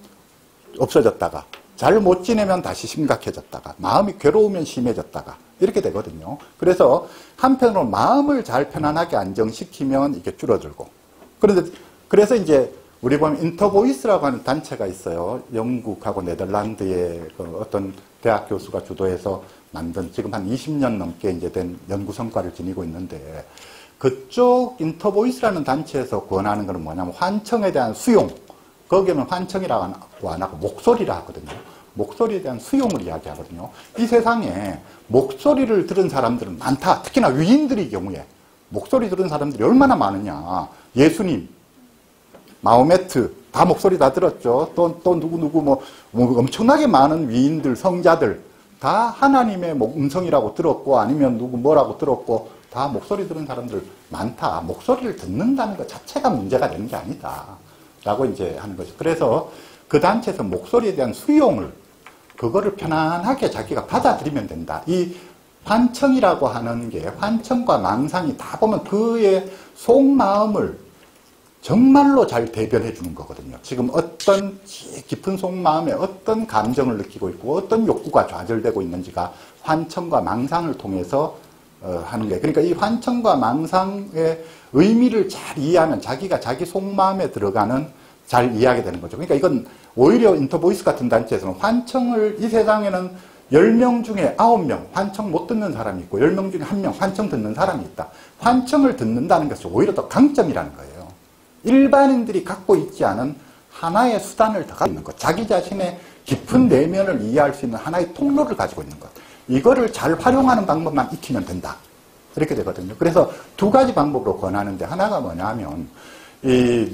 Speaker 1: 없어졌다가 잘 못 지내면 다시 심각해졌다가 마음이 괴로우면 심해졌다가 이렇게 되거든요. 그래서 한편으로 마음을 잘 편안하게 안정시키면 이게 줄어들고 그래서 이제 우리 보면 인터보이스라고 하는 단체가 있어요. 영국하고 네덜란드의 그 어떤 대학 교수가 주도해서 만든 지금 한 20년 넘게 이제 된 연구 성과를 지니고 있는데 그쪽 인터보이스라는 단체에서 권하는 것은 뭐냐면 환청에 대한 수용. 거기에는 환청이라고 안 하고 목소리라 하거든요. 목소리에 대한 수용을 이야기하거든요. 이 세상에 목소리를 들은 사람들은 많다. 특히나 위인들의 경우에 목소리 들은 사람들이 얼마나 많으냐. 예수님, 마호메트 다 목소리 다 들었죠. 또 누구 뭐 엄청나게 많은 위인들, 성자들 다 하나님의 음성이라고 들었고 아니면 누구 뭐라고 들었고 다 목소리 들은 사람들 많다. 목소리를 듣는다는 것 자체가 문제가 되는 게 아니다. 라고 이제 하는 거죠. 그래서 그 단체에서 목소리에 대한 수용을, 그거를 편안하게 자기가 받아들이면 된다. 이 환청이라고 하는 게, 환청과 망상이 다 보면 그의 속마음을 정말로 잘 대변해 주는 거거든요. 지금 어떤 깊은 속마음에 어떤 감정을 느끼고 있고 어떤 욕구가 좌절되고 있는지가 환청과 망상을 통해서 하는 거예요. 그러니까 이 환청과 망상의 의미를 잘 이해하면 자기가 자기 속마음에 들어가는 잘 이해하게 되는 거죠. 그러니까 이건 오히려 인터보이스 같은 단체에서는 환청을 이 세상에는 10명 중에 9명 환청 못 듣는 사람이 있고 10명 중에 1명 환청 듣는 사람이 있다. 환청을 듣는다는 것이 오히려 더 강점이라는 거예요. 일반인들이 갖고 있지 않은 하나의 수단을 더 가지고 있는 것. 자기 자신의 깊은 내면을 이해할 수 있는 하나의 통로를 가지고 있는 것. 이거를 잘 활용하는 방법만 익히면 된다. 이렇게 되거든요. 그래서 두 가지 방법으로 권하는데 하나가 뭐냐면 이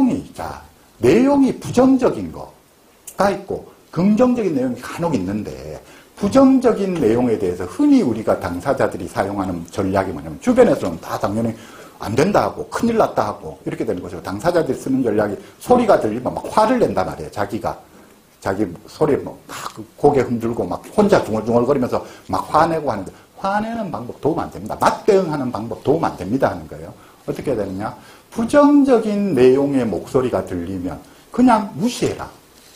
Speaker 1: 내용이 부정적인 거가 있고 긍정적인 내용이 간혹 있는데 부정적인 내용에 대해서 흔히 우리가 당사자들이 사용하는 전략이 뭐냐면 주변에서는 다 당연히 안 된다 하고 큰일 났다 하고 이렇게 되는 거죠. 당사자들이 쓰는 전략이 소리가 들리면 막 화를 낸단 말이에요. 자기 소리 막 고개 흔들고 막 혼자 중얼중얼거리면서 막 화내고 하는데 화내는 방법 도움 안 됩니다. 맞대응하는 방법 도움 안 됩니다 하는 거예요. 어떻게 해야 되느냐? 부정적인 내용의 목소리가 들리면 그냥 무시해라.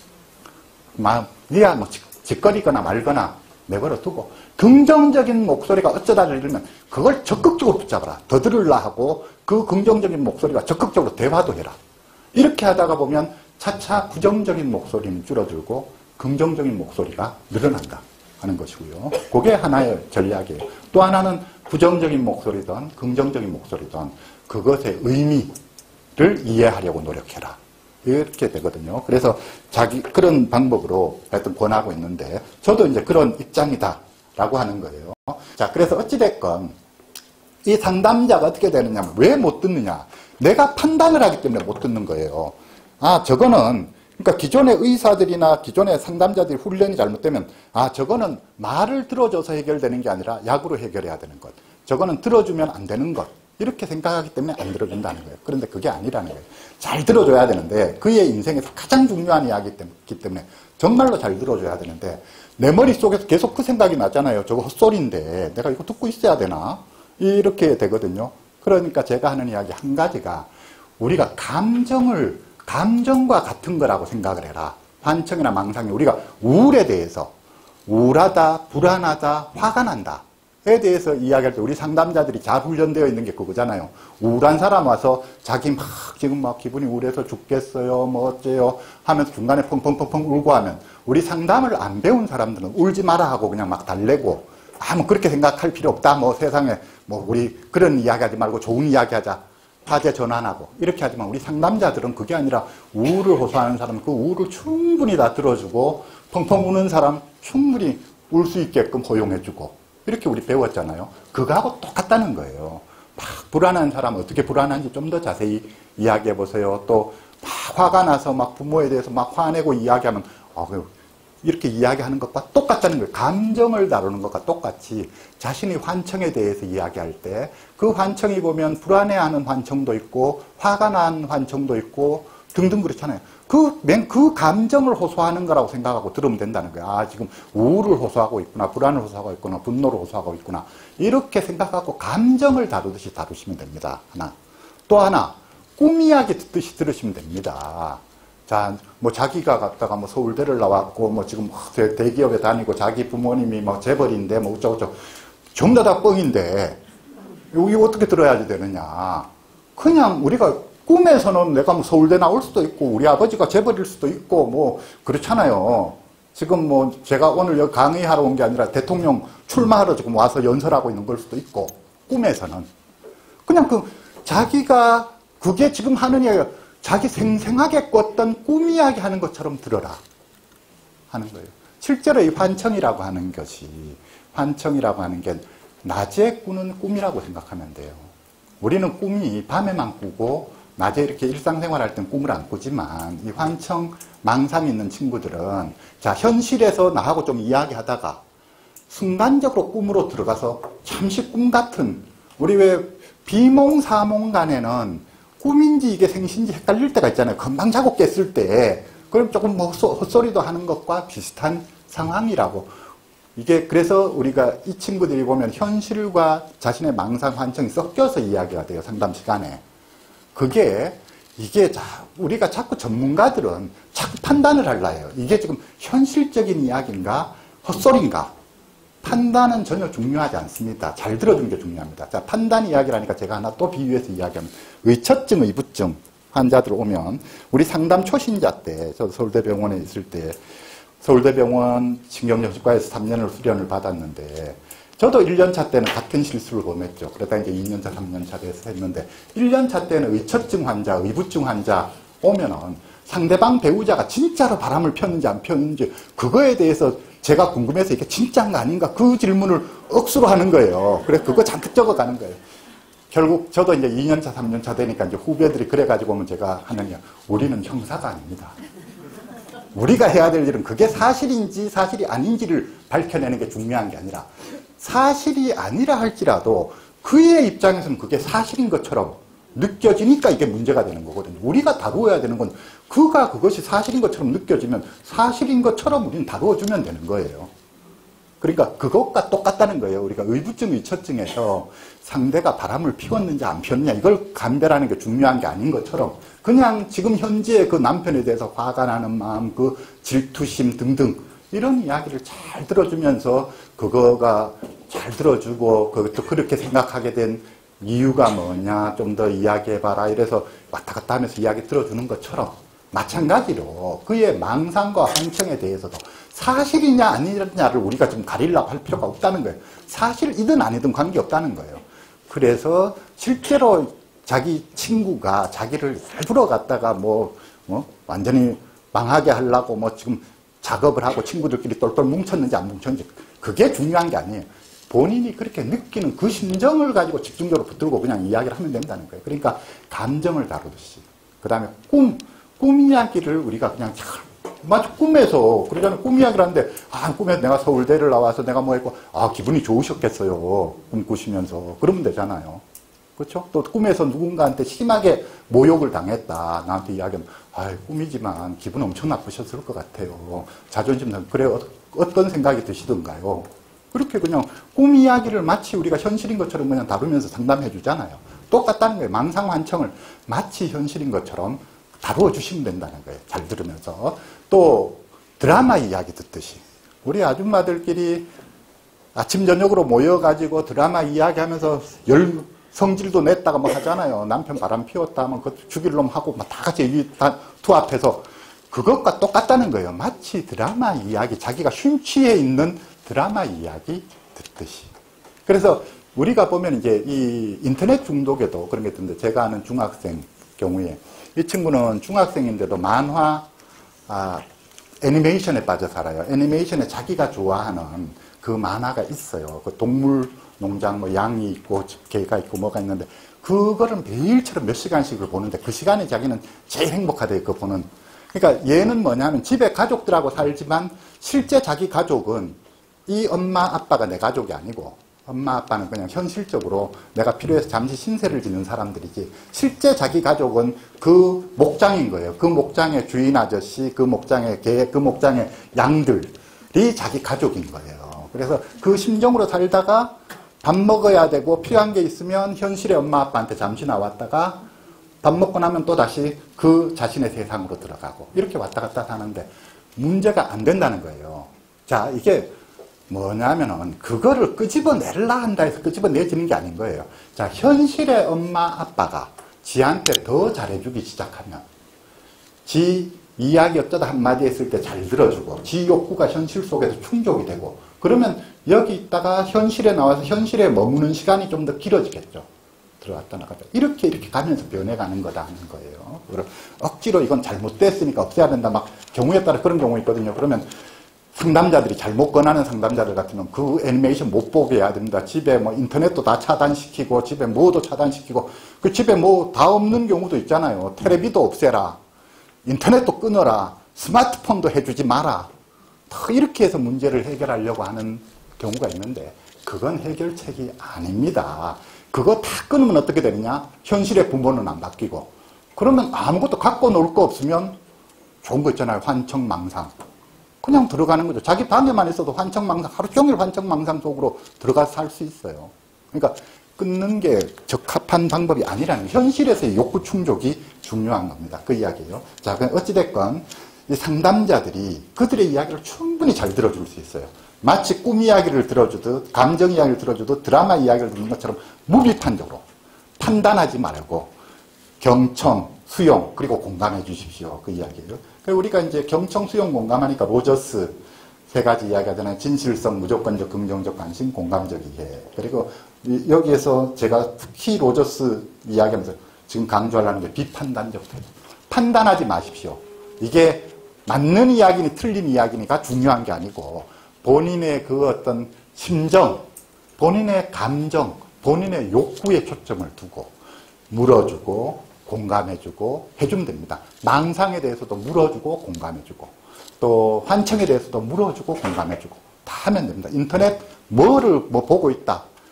Speaker 1: 네가 뭐 짓거리거나 말거나 내버려 두고 긍정적인 목소리가 어쩌다 들리면 그걸 적극적으로 붙잡아라. 더 들으려 하고 그 긍정적인 목소리가 적극적으로 대화도 해라. 이렇게 하다가 보면 차차 부정적인 목소리는 줄어들고 긍정적인 목소리가 늘어난다 하는 것이고요. 그게 하나의 전략이에요. 또 하나는 부정적인 목소리든 긍정적인 목소리든 그것의 의미를 이해하려고 노력해라. 이렇게 되거든요. 그래서 그런 방법으로 하여튼 권하고 있는데, 저도 이제 그런 입장이다. 라고 하는 거예요. 자, 그래서 어찌됐건, 이 상담자가 어떻게 되느냐, 왜 못 듣느냐. 내가 판단을 하기 때문에 못 듣는 거예요. 저거는, 그러니까 기존의 의사들이나 기존의 상담자들이 훈련이 잘못되면, 저거는 말을 들어줘서 해결되는 게 아니라 약으로 해결해야 되는 것. 저거는 들어주면 안 되는 것. 이렇게 생각하기 때문에 안 들어준다는 거예요. 그런데 그게 아니라는 거예요. 잘 들어줘야 되는데 그의 인생에서 가장 중요한 이야기이기 때문에 정말로 잘 들어줘야 되는데 내 머릿속에서 계속 그 생각이 나잖아요. 저거 헛소리인데 내가 이거 듣고 있어야 되나? 이렇게 되거든요. 그러니까 제가 하는 이야기 한 가지가 우리가 감정과 같은 거라고 생각을 해라. 환청이나 망상이 우리가 우울에 대해서 우울하다, 불안하다, 화가 난다. 에 대해서 이야기할 때 우리 상담자들이 잘 훈련되어 있는 게 그거잖아요. 우울한 사람 와서 자기 지금 기분이 우울해서 죽겠어요, 뭐 어째요 하면서 중간에 펑펑펑펑 울고 하면 우리 상담을 안 배운 사람들은 울지 마라 하고 그냥 막 달래고 뭐 그렇게 생각할 필요 없다. 뭐 세상에 우리 그런 이야기 하지 말고 좋은 이야기 하자. 화제 전환하고 이렇게 하지만 우리 상담자들은 그게 아니라 우울을 호소하는 사람은 그 우울을 충분히 다 들어주고 펑펑 우는 사람 충분히 울 수 있게끔 허용해주고 이렇게 우리 배웠잖아요. 그거하고 똑같다는 거예요. 막 불안한 사람 어떻게 불안한지 좀 더 자세히 이야기해 보세요. 또 막 화가 나서 막 부모에 대해서 막 화내고 이야기하면 이렇게 이야기하는 것과 똑같다는 거예요. 감정을 다루는 것과 똑같이 자신의 환청에 대해서 이야기할 때 그 환청이 보면 불안해하는 환청도 있고 화가 난 환청도 있고 등등 그렇잖아요. 그 감정을 호소하는 거라고 생각하고 들으면 된다는 거야. 지금 우울을 호소하고 있구나, 불안을 호소하고 있구나, 분노를 호소하고 있구나. 이렇게 생각하고 감정을 다루듯이 다루시면 됩니다. 하나. 또 하나, 꿈 이야기 듣듯이 들으시면 됩니다. 자, 자기가 갔다가 서울대를 나왔고, 지금 대기업에 다니고, 자기 부모님이 재벌인데, 어쩌고저쩌고. 전부 다 뻥인데, 이거 어떻게 들어야지 되느냐. 그냥 우리가 꿈에서는 내가 서울대 나올 수도 있고 우리 아버지가 재벌일 수도 있고 그렇잖아요. 지금 제가 오늘 여기 강의하러 온 게 아니라 대통령 출마하러 지금 와서 연설하고 있는 걸 수도 있고 꿈에서는 그냥 자기가 그게 지금 하는 이야기가 자기 생생하게 꿨던 꿈 이야기 하는 것처럼 들어라 하는 거예요. 실제로 이 환청이라고 하는 게 낮에 꾸는 꿈이라고 생각하면 돼요. 우리는 꿈이 밤에만 꾸고 낮에 이렇게 일상생활할 땐 꿈을 안 꾸지만 이 환청, 망상이 있는 친구들은 자 현실에서 나하고 좀 이야기하다가 순간적으로 꿈으로 들어가서 잠시 꿈 같은 우리 왜 비몽사몽 간에는 꿈인지 이게 생신지 헷갈릴 때가 있잖아요. 금방 자고 깼을 때 그럼 조금 헛소리도 하는 것과 비슷한 상황이라고. 이게 그래서 우리가 이 친구들이 보면 현실과 자신의 망상, 환청이 섞여서 이야기가 돼요. 상담 시간에. 이게 우리가 자꾸 전문가들은 자꾸 판단을 하려 해요. 이게 지금 현실적인 이야기인가 헛소리인가. 판단은 전혀 중요하지 않습니다. 잘 들어주는 게 중요합니다. 자, 판단 이야기라니까 제가 하나 또 비유해서 이야기하면 의처증, 의부증 환자들 오면 우리 상담 초신자 때 저도 서울대병원에 있을 때 서울대병원 신경정신과에서 3년을 수련을 받았는데 저도 1년차 때는 같은 실수를 범했죠. 그러다 이제 2년차, 3년차 돼서 했는데 1년차 때는 의처증 환자, 의부증 환자 오면은 상대방 배우자가 진짜로 바람을 폈는지 안 폈는지 그거에 대해서 제가 궁금해서 이게 진짜인가 아닌가 그 질문을 억수로 하는 거예요. 그래서 그거 잔뜩 적어가는 거예요. 결국 저도 이제 2년차, 3년차 되니까 이제 후배들이 그래가지고 오면 제가 하는 게 우리는 형사가 아닙니다. 우리가 해야 될 일은 그게 사실인지 사실이 아닌지를 밝혀내는 게 중요한 게 아니라 사실이 아니라 할지라도 그의 입장에서는 그게 사실인 것처럼 느껴지니까 이게 문제가 되는 거거든요. 우리가 다루어야 되는 건 그것이 사실인 것처럼 느껴지면 사실인 것처럼 우리는 다루어주면 되는 거예요. 그러니까 그것과 똑같다는 거예요. 우리가 의부증, 의처증에서 상대가 바람을 피웠는지 안 피웠느냐 이걸 감별하는 게 중요한 게 아닌 것처럼 그냥 지금 현재 그 남편에 대해서 화가 나는 마음, 그 질투심 등등 이런 이야기를 잘 들어주면서 그거가 잘 들어주고 그것도 그렇게 생각하게 된 이유가 뭐냐 좀 더 이야기해봐라 이래서 왔다 갔다 하면서 이야기 들어주는 것처럼 마찬가지로 그의 망상과 환청에 대해서도 사실이냐 아니냐를 우리가 좀 가리려고 할 필요가 없다는 거예요. 사실이든 아니든 관계없다는 거예요. 그래서 실제로 자기 친구가 자기를 일부러 갖다가 완전히 망하게 하려고 지금 작업을 하고 친구들끼리 똘똘 뭉쳤는지 안 뭉쳤는지 그게 중요한 게 아니에요. 본인이 그렇게 느끼는 그 심정을 가지고 집중적으로 붙들고 그냥 이야기를 하면 된다는 거예요. 그러니까 감정을 다루듯이. 그 다음에 꿈 이야기를 우리가 그냥 마치 꿈에서, 그러잖아요. 꿈 이야기를 하는데, 꿈에서 내가 서울대를 나와서 내가 했고, 기분이 좋으셨겠어요. 꿈 꾸시면서. 그러면 되잖아요. 그렇죠? 또 꿈에서 누군가한테 심하게 모욕을 당했다. 나한테 이야기하면, 꿈이지만 기분 엄청 나쁘셨을 것 같아요. 자존심 상해. 그래, 어떤 생각이 드시던가요? 그렇게 그냥 꿈 이야기를 마치 우리가 현실인 것처럼 그냥 다루면서 상담해 주잖아요. 똑같다는 거예요. 망상환청을 마치 현실인 것처럼 다루어 주시면 된다는 거예요. 잘 들으면서. 또 드라마 이야기 듣듯이 우리 아줌마들끼리 아침 저녁으로 모여가지고 드라마 이야기하면서 성질도 냈다가 하잖아요. 남편 바람 피웠다 하면 그 죽일 놈 하고 다 같이 투합해서 그것과 똑같다는 거예요. 마치 드라마 이야기, 자기가 심취해 있는 드라마 이야기 듣듯이. 그래서 우리가 보면 이제 이 인터넷 중독에도 그런 게 있던데, 제가 아는 중학생 경우에 이 친구는 중학생인데도 만화, 애니메이션에 빠져 살아요. 애니메이션에 자기가 좋아하는 그 만화가 있어요. 그 동물 농장, 양이 있고, 개가 있고, 뭐가 있는데, 그거를 매일처럼 몇 시간씩을 보는데, 그 시간에 자기는 제일 행복하대요, 그거 보는. 그러니까 얘는 뭐냐면, 집에 가족들하고 살지만, 실제 자기 가족은 이 엄마, 아빠가 내 가족이 아니고, 엄마, 아빠는 그냥 현실적으로 내가 필요해서 잠시 신세를 지는 사람들이지, 실제 자기 가족은 그 목장인 거예요. 그 목장의 주인 아저씨, 그 목장의 개, 그 목장의 양들이 자기 가족인 거예요. 그래서 그 심정으로 살다가 밥 먹어야 되고 필요한 게 있으면 현실의 엄마, 아빠한테 잠시 나왔다가 밥 먹고 나면 또 다시 그 자신의 세상으로 들어가고 이렇게 왔다 갔다 사는데 문제가 안 된다는 거예요. 자, 이게 뭐냐면은 그거를 끄집어내려 한다 해서 끄집어내지는 게 아닌 거예요. 자, 현실의 엄마, 아빠가 지한테 더 잘해주기 시작하면 지 이야기 어쩌다 한마디 했을 때 잘 들어주고 지 욕구가 현실 속에서 충족이 되고 그러면 여기 있다가 현실에 나와서 현실에 머무는 시간이 좀 더 길어지겠죠. 들어갔다 나갔다. 이렇게 가면서 변해가는 거다 하는 거예요. 억지로 이건 잘못됐으니까 없애야 된다. 경우에 따라 그런 경우 있거든요. 그러면 상담자들이 잘못 권하는 상담자들 같으면 그 애니메이션 못 보게 해야 됩니다. 집에 인터넷도 다 차단시키고 집에 뭐도 차단시키고 그 집에 다 없는 경우도 있잖아요. 텔레비도 없애라. 인터넷도 끊어라. 스마트폰도 해주지 마라. 이렇게 해서 문제를 해결하려고 하는 경우가 있는데 그건 해결책이 아닙니다. 그거 다 끊으면 어떻게 되느냐? 현실의 부모는 안 바뀌고 그러면 아무것도 갖고 놀 거 없으면 좋은 거 있잖아요. 환청망상. 그냥 들어가는 거죠. 자기 방에만 있어도 환청망상, 하루 종일 환청망상 속으로 들어가서 살 수 있어요. 그러니까 끊는 게 적합한 방법이 아니라는 현실에서의 욕구 충족이 중요한 겁니다. 그 이야기예요. 자, 어찌됐건 이 상담자들이 그들의 이야기를 충분히 잘 들어줄 수 있어요. 마치 꿈 이야기를 들어주듯 감정 이야기를 들어주듯 드라마 이야기를 듣는 것처럼 무비판적으로 판단하지 말고 경청, 수용, 그리고 공감해 주십시오. 그 이야기예요. 우리가 이제 경청, 수용, 공감하니까 로저스 세 가지 이야기하잖아요. 진실성, 무조건적, 긍정적 관심, 공감적 이해. 그리고 여기에서 제가 특히 로저스 이야기하면서 지금 강조하려는 게 비판단적 태도. 판단하지 마십시오. 이게 맞는 이야기니 틀린 이야기니가 중요한 게 아니고 본인의 그 어떤 심정, 본인의 감정, 본인의 욕구에 초점을 두고 물어주고 공감해주고 해주면 됩니다. 망상에 대해서도 물어주고 공감해주고 또 환청에 대해서도 물어주고 공감해주고 다 하면 됩니다. 인터넷 뭐 보고 있다. 다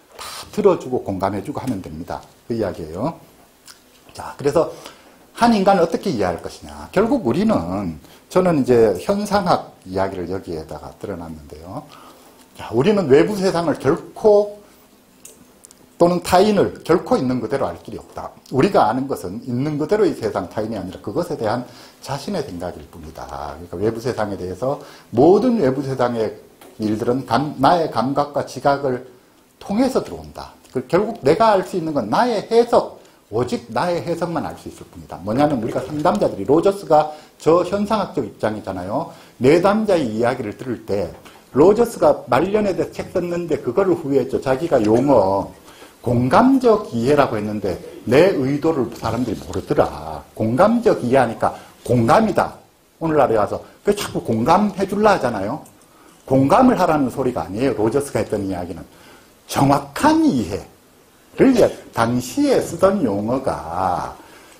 Speaker 1: 들어주고 공감해주고 하면 됩니다. 그 이야기예요. 자, 그래서 한 인간을 어떻게 이해할 것이냐. 결국 우리는, 저는 이제 현상학 이야기를 여기에다가 드러났는데요. 자, 우리는 외부 세상을 결코, 또는 타인을 결코 있는 그대로 알 길이 없다. 우리가 아는 것은 있는 그대로의 세상, 타인이 아니라 그것에 대한 자신의 생각일 뿐이다. 그러니까 외부 세상에 대해서 모든 외부 세상의 일들은 나의 감각과 지각을 통해서 들어온다. 결국 내가 알 수 있는 건 나의 해석, 오직 나의 해석만 알 수 있을 뿐이다. 뭐냐면 우리가 상담자들이, 로저스가 저 현상학적 입장이잖아요. 내담자의 이야기를 들을 때 로저스가 말년에 대해서 책 썼는데 그거를 후회했죠. 자기가 용어 공감적 이해라고 했는데 내 의도를 사람들이 모르더라. 공감적 이해하니까 공감이다. 오늘날에 와서 그 자꾸 공감해 줄라 하잖아요. 공감을 하라는 소리가 아니에요. 로저스가 했던 이야기는 정확한 이해를, 당시에 쓰던 용어가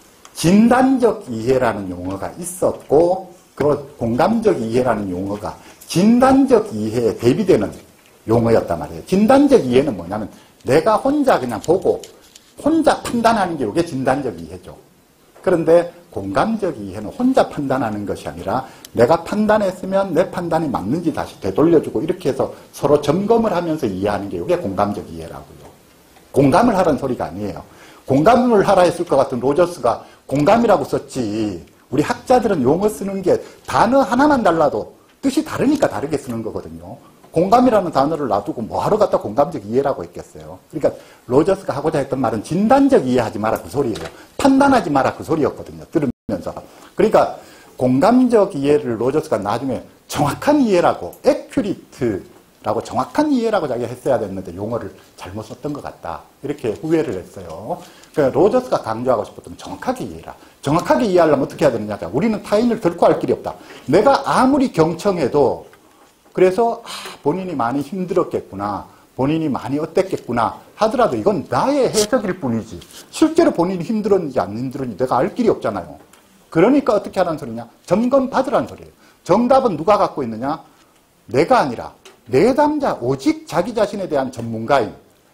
Speaker 1: 진단적 이해라는 용어가 있었고, 그리고 공감적 이해라는 용어가 진단적 이해에 대비되는 용어였단 말이에요. 진단적 이해는 뭐냐면 내가 혼자 그냥 보고 혼자 판단하는 게 이게 진단적 이해죠. 그런데 공감적 이해는 혼자 판단하는 것이 아니라 내가 판단했으면 내 판단이 맞는지 다시 되돌려주고 이렇게 해서 서로 점검을 하면서 이해하는 게 이게 공감적 이해라고요. 공감을 하라는 소리가 아니에요. 공감을 하라 했을 것 같은 로저스가 공감이라고 썼지. 우리 학자들은 용어 쓰는 게 단어 하나만 달라도 뜻이 다르니까 다르게 쓰는 거거든요. 공감이라는 단어를 놔두고 뭐하러 갖다 공감적 이해라고 했겠어요. 그러니까 로저스가 하고자 했던 말은 진단적 이해하지 마라 그 소리예요. 판단하지 마라 그 소리였거든요. 들으면서. 그러니까 공감적 이해를 로저스가 나중에 정확한 이해라고, accurate라고 정확한 이해라고 자기가 했어야 됐는데 용어를 잘못 썼던 것 같다. 이렇게 후회를 했어요. 그러니까 로저스가 강조하고 싶었던 정확하게 이해라. 정확하게 이해하려면 어떻게 해야 되느냐. 우리는 타인을 결코 알 길이 없다. 내가 아무리 경청해도 그래서 본인이 많이 힘들었겠구나, 본인이 많이 어땠겠구나 하더라도 이건 나의 해석일 뿐이지 실제로 본인이 힘들었는지 안 힘들었는지 내가 알 길이 없잖아요. 그러니까 어떻게 하라는 소리냐? 점검 받으라는 소리예요. 정답은 누가 갖고 있느냐? 내가 아니라 내담자, 오직 자기 자신에 대한 전문가인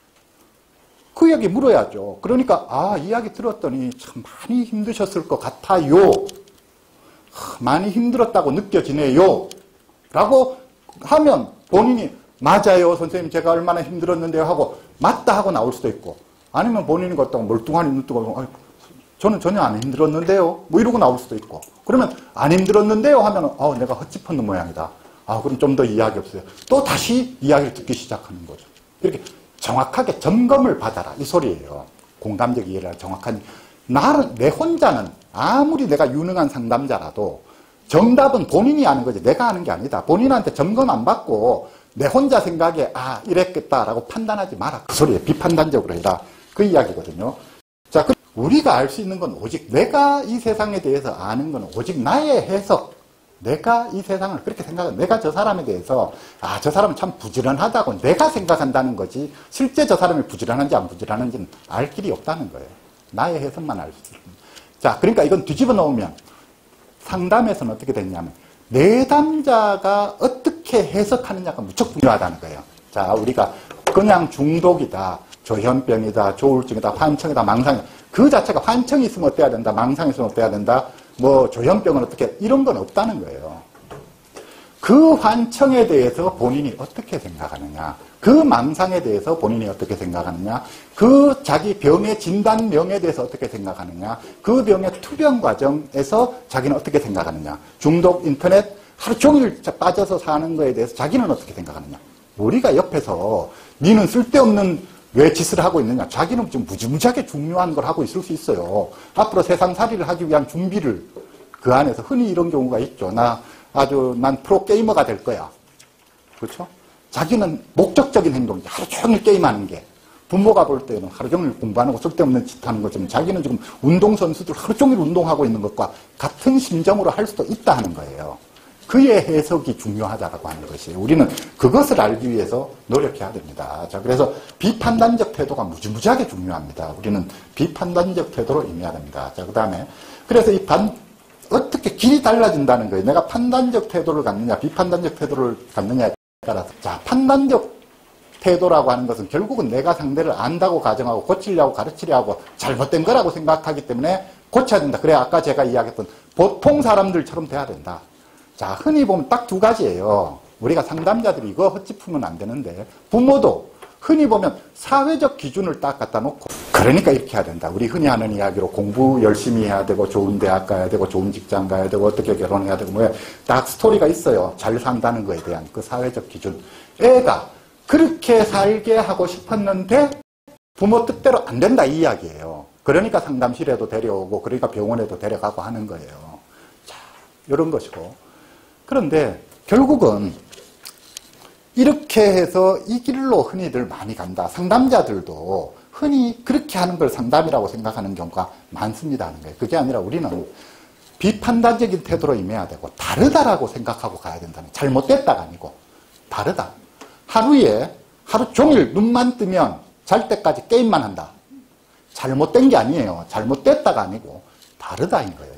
Speaker 1: 그에게 물어야죠. 그러니까 이야기 들었더니 참 많이 힘드셨을 것 같아요. 많이 힘들었다고 느껴지네요. 라고 하면 본인이 맞아요 선생님 제가 얼마나 힘들었는데요 하고 맞다 하고 나올 수도 있고, 아니면 본인이 걷다가 멀뚱하니 눈 뜨고 저는 전혀 안 힘들었는데요 뭐 이러고 나올 수도 있고, 그러면 안 힘들었는데요 하면 내가 헛짚었는 모양이다. 그럼 좀 더 이야기 없어요. 또 다시 이야기를 듣기 시작하는 거죠. 이렇게 정확하게 점검을 받아라 이 소리예요. 공감적 이해를 정확한, 내 혼자는 아무리 내가 유능한 상담자라도 정답은 본인이 아는 거지 내가 아는 게 아니다. 본인한테 점검 안 받고 내 혼자 생각에 이랬겠다라고 판단하지 마라 그 소리에 비판단적으로 해라 그 이야기거든요. 자, 우리가 알 수 있는 건 오직 내가 이 세상에 대해서 아는 건 오직 나의 해석, 내가 이 세상을 그렇게 생각하는, 내가 저 사람에 대해서 저 사람은 참 부지런하다고 내가 생각한다는 거지 실제 저 사람이 부지런한지 안 부지런한지는 알 길이 없다는 거예요. 나의 해석만 알 수 있습니다. 자, 그러니까 이건 뒤집어 놓으면 상담에서는 어떻게 됐냐면 내담자가 어떻게 해석하느냐가 무척 중요하다는 거예요. 자, 우리가 그냥 중독이다, 조현병이다, 조울증이다, 환청이다, 망상이다 그 자체가 환청이 있으면 어때야 된다, 망상이 있으면 어때야 된다, 뭐 조현병은 어떻게, 이런 건 없다는 거예요. 그 환청에 대해서 본인이 어떻게 생각하느냐, 그 망상에 대해서 본인이 어떻게 생각하느냐, 그 자기 병의 진단명에 대해서 어떻게 생각하느냐, 그 병의 투병 과정에서 자기는 어떻게 생각하느냐, 중독, 인터넷 하루 종일 빠져서 사는 거에 대해서 자기는 어떻게 생각하느냐. 우리가 옆에서 니는 쓸데없는 왜 짓을 하고 있느냐, 자기는 좀 무지무지하게 중요한 걸 하고 있을 수 있어요. 앞으로 세상살이를 하기 위한 준비를 그 안에서 흔히 이런 경우가 있죠. 난 프로게이머가 될 거야. 그렇죠? 자기는 목적적인 행동이죠. 하루 종일 게임하는 게. 부모가 볼 때는 하루 종일 공부하는 거 쓸데없는 짓 하는 것처럼 자기는 지금 운동선수들 하루 종일 운동하고 있는 것과 같은 심정으로 할 수도 있다 하는 거예요. 그의 해석이 중요하다라고 하는 것이에요. 우리는 그것을 알기 위해서 노력해야 됩니다. 자, 그래서 비판단적 태도가 무지무지하게 중요합니다. 우리는 비판단적 태도로 임해야 됩니다. 자, 그 다음에 그래서 어떻게 길이 달라진다는 거예요. 내가 판단적 태도를 갖느냐, 비판단적 태도를 갖느냐에 따라서. 자, 판단적 태도라고 하는 것은 결국은 내가 상대를 안다고 가정하고 고치려고 가르치려고 잘못된 거라고 생각하기 때문에 고쳐야 된다. 그래 아까 제가 이야기했던 보통 사람들처럼 돼야 된다. 자, 흔히 보면 딱 두 가지예요. 우리가 상담자들이 이거 헛짚으면 안 되는데 부모도 흔히 보면 사회적 기준을 딱 갖다 놓고 그러니까 이렇게 해야 된다. 우리 흔히 하는 이야기로 공부 열심히 해야 되고 좋은 대학 가야 되고 좋은 직장 가야 되고 어떻게 결혼해야 되고 뭐 딱 스토리가 있어요. 잘 산다는 거에 대한 그 사회적 기준. 애가 그렇게 살게 하고 싶었는데 부모 뜻대로 안 된다 이 이야기예요. 그러니까 상담실에도 데려오고 그러니까 병원에도 데려가고 하는 거예요. 자, 이런 것이고. 그런데 결국은 이렇게 해서 이 길로 흔히들 많이 간다. 상담자들도 흔히 그렇게 하는 걸 상담이라고 생각하는 경우가 많습니다 하는 거예요. 그게 아니라 우리는 비판단적인 태도로 임해야 되고 다르다라고 생각하고 가야 된다는 거예요. 잘못됐다가 아니고 다르다. 하루에 하루 종일 눈만 뜨면 잘 때까지 게임만 한다. 잘못된 게 아니에요. 잘못됐다가 아니고 다르다인 거예요.